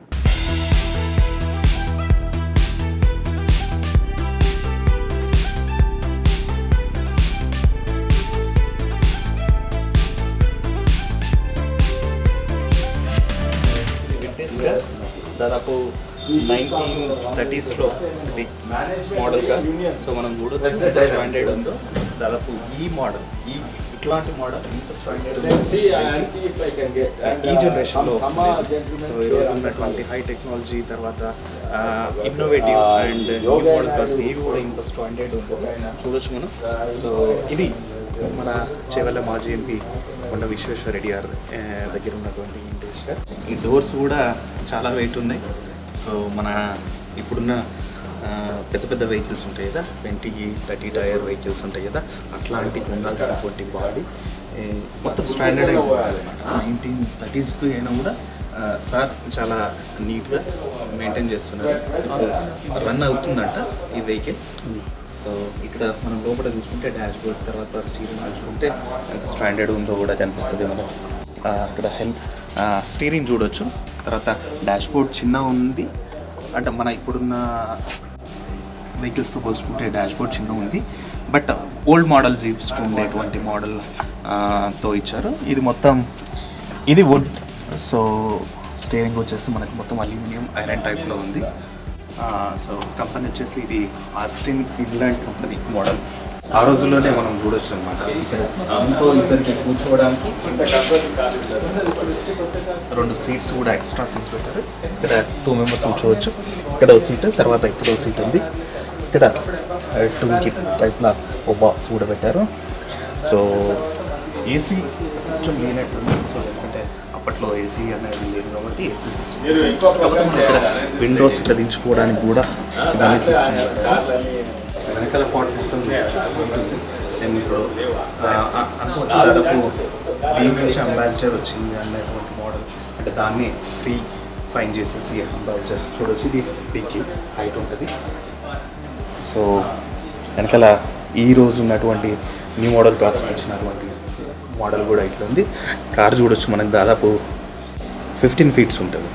[SPEAKER 1] దాదాపు 1930s ఇది మోడల్గా. సో మనం చూడొచ్చు ఎంత స్టాండర్డ్ ఉందో. దాదాపు ఈ మోడల్
[SPEAKER 3] ఇట్లాంటి మోడల్ ఇంత స్టాండర్డ్ ఈ జనరేషన్లో వస్తుంది. సో ఈరోజు ఉన్నటువంటి హై టెక్నాలజీ తర్వాత innovative and new model cars ఇవి కూడా ఇంత స్టాండర్డ్ ఉంటుంది చూడొచ్చు మనం. సో ఇది మన చేవెళ్ళ మాజీ ఎంపీ కొండ విశ్వేశ్వరరెడ్డి గారి దగ్గర ఉన్నటువంటి ఇండస్ట్రీ. ఈ డోర్స్ కూడా చాలా వెయిట్ ఉన్నాయి. సో మన ఇప్పుడున్న పెద్ద పెద్ద వెహికల్స్ ఉంటాయి కదా, 20-30 టైర్ వెహికల్స్ ఉంటాయి కదా, అట్లాంటివి ఉండాల్సినటువంటి బాడీ మొత్తం స్టాండర్డైజ్ 1930s అయినా కూడా సార్ చాలా నీట్గా మెయింటైన్ చేస్తున్నారు. రన్ అవుతుందంట ఈ వెహికల్. సో ఇక్కడ మనం లోపల చూసుకుంటే డాష్ బోర్డ్ తర్వాత స్టీరింగ్ చూసుకుంటే ఎంత స్టాండర్డ్ ఉందో కూడా కనిపిస్తుంది మనం. ఇక్కడ స్టీరింగ్ చూడొచ్చు. తర్వాత డాష్ బోర్డ్ చిన్న ఉంది, అంటే మన ఇప్పుడున్న వెహికల్స్తో పోల్చుకుంటే డాష్ బోర్డ్ చిన్న ఉంది. బట్ ఓల్డ్ మోడల్ జీప్స్కి ఉండేటువంటి మోడల్ తో ఇచ్చారు. ఇది మొత్తం ఇది వుడ్. సో స్టీరింగ్ వచ్చేసి మనకి మొత్తం అల్యూమినియం ఐరన్ టైప్లో ఉంది. సో కంపెనీ వచ్చేసి ఇది ఆస్ట్రిన్ ఇంగ్లాండ్ కంపెనీ మోడల్. ఆ రోజుల్లోనే మనం చూడొచ్చు అనమాట. ఇక్కడ ఇంకో ఇద్దరికి కూర్చోవడానికి 2 సీట్స్ కూడా ఎక్స్ట్రా సీట్స్ పెట్టారు. ఇక్కడ 2 మెంబర్స్ కూర్చోవచ్చు. ఇక్కడ ఒక సీట్, తర్వాత ఇక్కడ ఒక సీట్ ఉంది. ఇక్కడ 2 టైప్ల ఓ బాక్స్ కూడా పెట్టారు. సో ఏసీ సిస్టమ్ లేనట్టుంది. సో ఎందుకంటే అప్పట్లో ఏసీ అనేది లేదు కాబట్టి ఏసీ సిస్టమ్. ఇక్కడ విండోస్ ఇట్లా దించుకోవడానికి కూడా ఇవన్నీ సిస్టమ్ వెనకాల పాట్ మొత్తం సేమ్ ఇప్పుడు అనుకోవచ్చు దాదాపు దీని నుంచి అంబాసిడర్ వచ్చింది అనేటువంటి మోడల్. అంటే దాన్ని ఫ్రీ ఫైన్ చేసేసి అంబాసిడర్ చూడొచ్చు. ఇది పీకి హైట్ ఉంటుంది. సో వెనకాల ఈ రోజు ఉన్నటువంటి న్యూ మోడల్ కార్స్ వచ్చినటువంటి మోడల్ కూడా ఇట్లా ఉంది. కార్ చూడొచ్చు మనకు దాదాపు 15 ఫీట్స్ ఉంటుంది.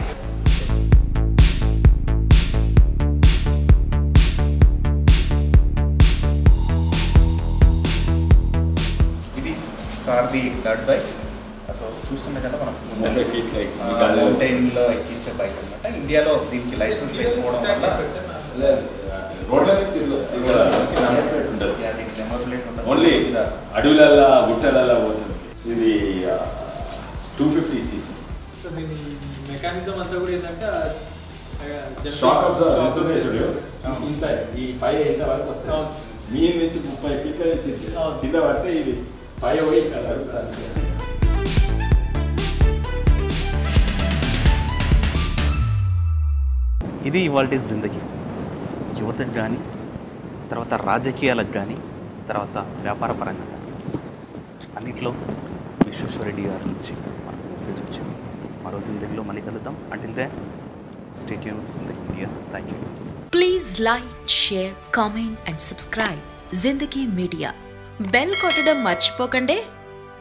[SPEAKER 3] ఇది సార్ది థర్డ్ బైక్. సో చూస్తుండే కదా మనం 90 ఫీట్ మౌంటైన్లో ఎక్కించే బైక్ అనమాట. ఇండియాలో దీనికి లైసెన్స్ లేకపోవడం వల్ల
[SPEAKER 4] ఓన్లీ అడవులల్లా గుట్టలల్లా పోతుంది. ఇది 250cc.
[SPEAKER 5] సో దీని మెకానిజం అంతా కూడా ఏంటంటే
[SPEAKER 4] షాక్ ఇంత ఈ పై ఇంత వరకు వస్తుంది. మీ నుంచి 30 ఫీట్ల నుంచి కింద పడితే ఇది పై పోయి ఇక్కడ జరుగుతుంది.
[SPEAKER 1] ఇది ఇవాల్టి జిందగీ. యువతకు కానీ, తర్వాత రాజకీయాలకు కానీ, తర్వాత వ్యాపార పరంగా కానీ అన్నిట్లో విశ్వేశ్వరరెడ్డి గారి నుంచి మనకు మెసేజ్ వచ్చింది. మరో జిందగీలో మళ్ళీ కలుద్దాం. Until then stay tuned with Zindagi media. Thank you.
[SPEAKER 6] Please like, share, comment and subscribe Zindagi media. Bell కొట్టడం మర్చిపోకండి.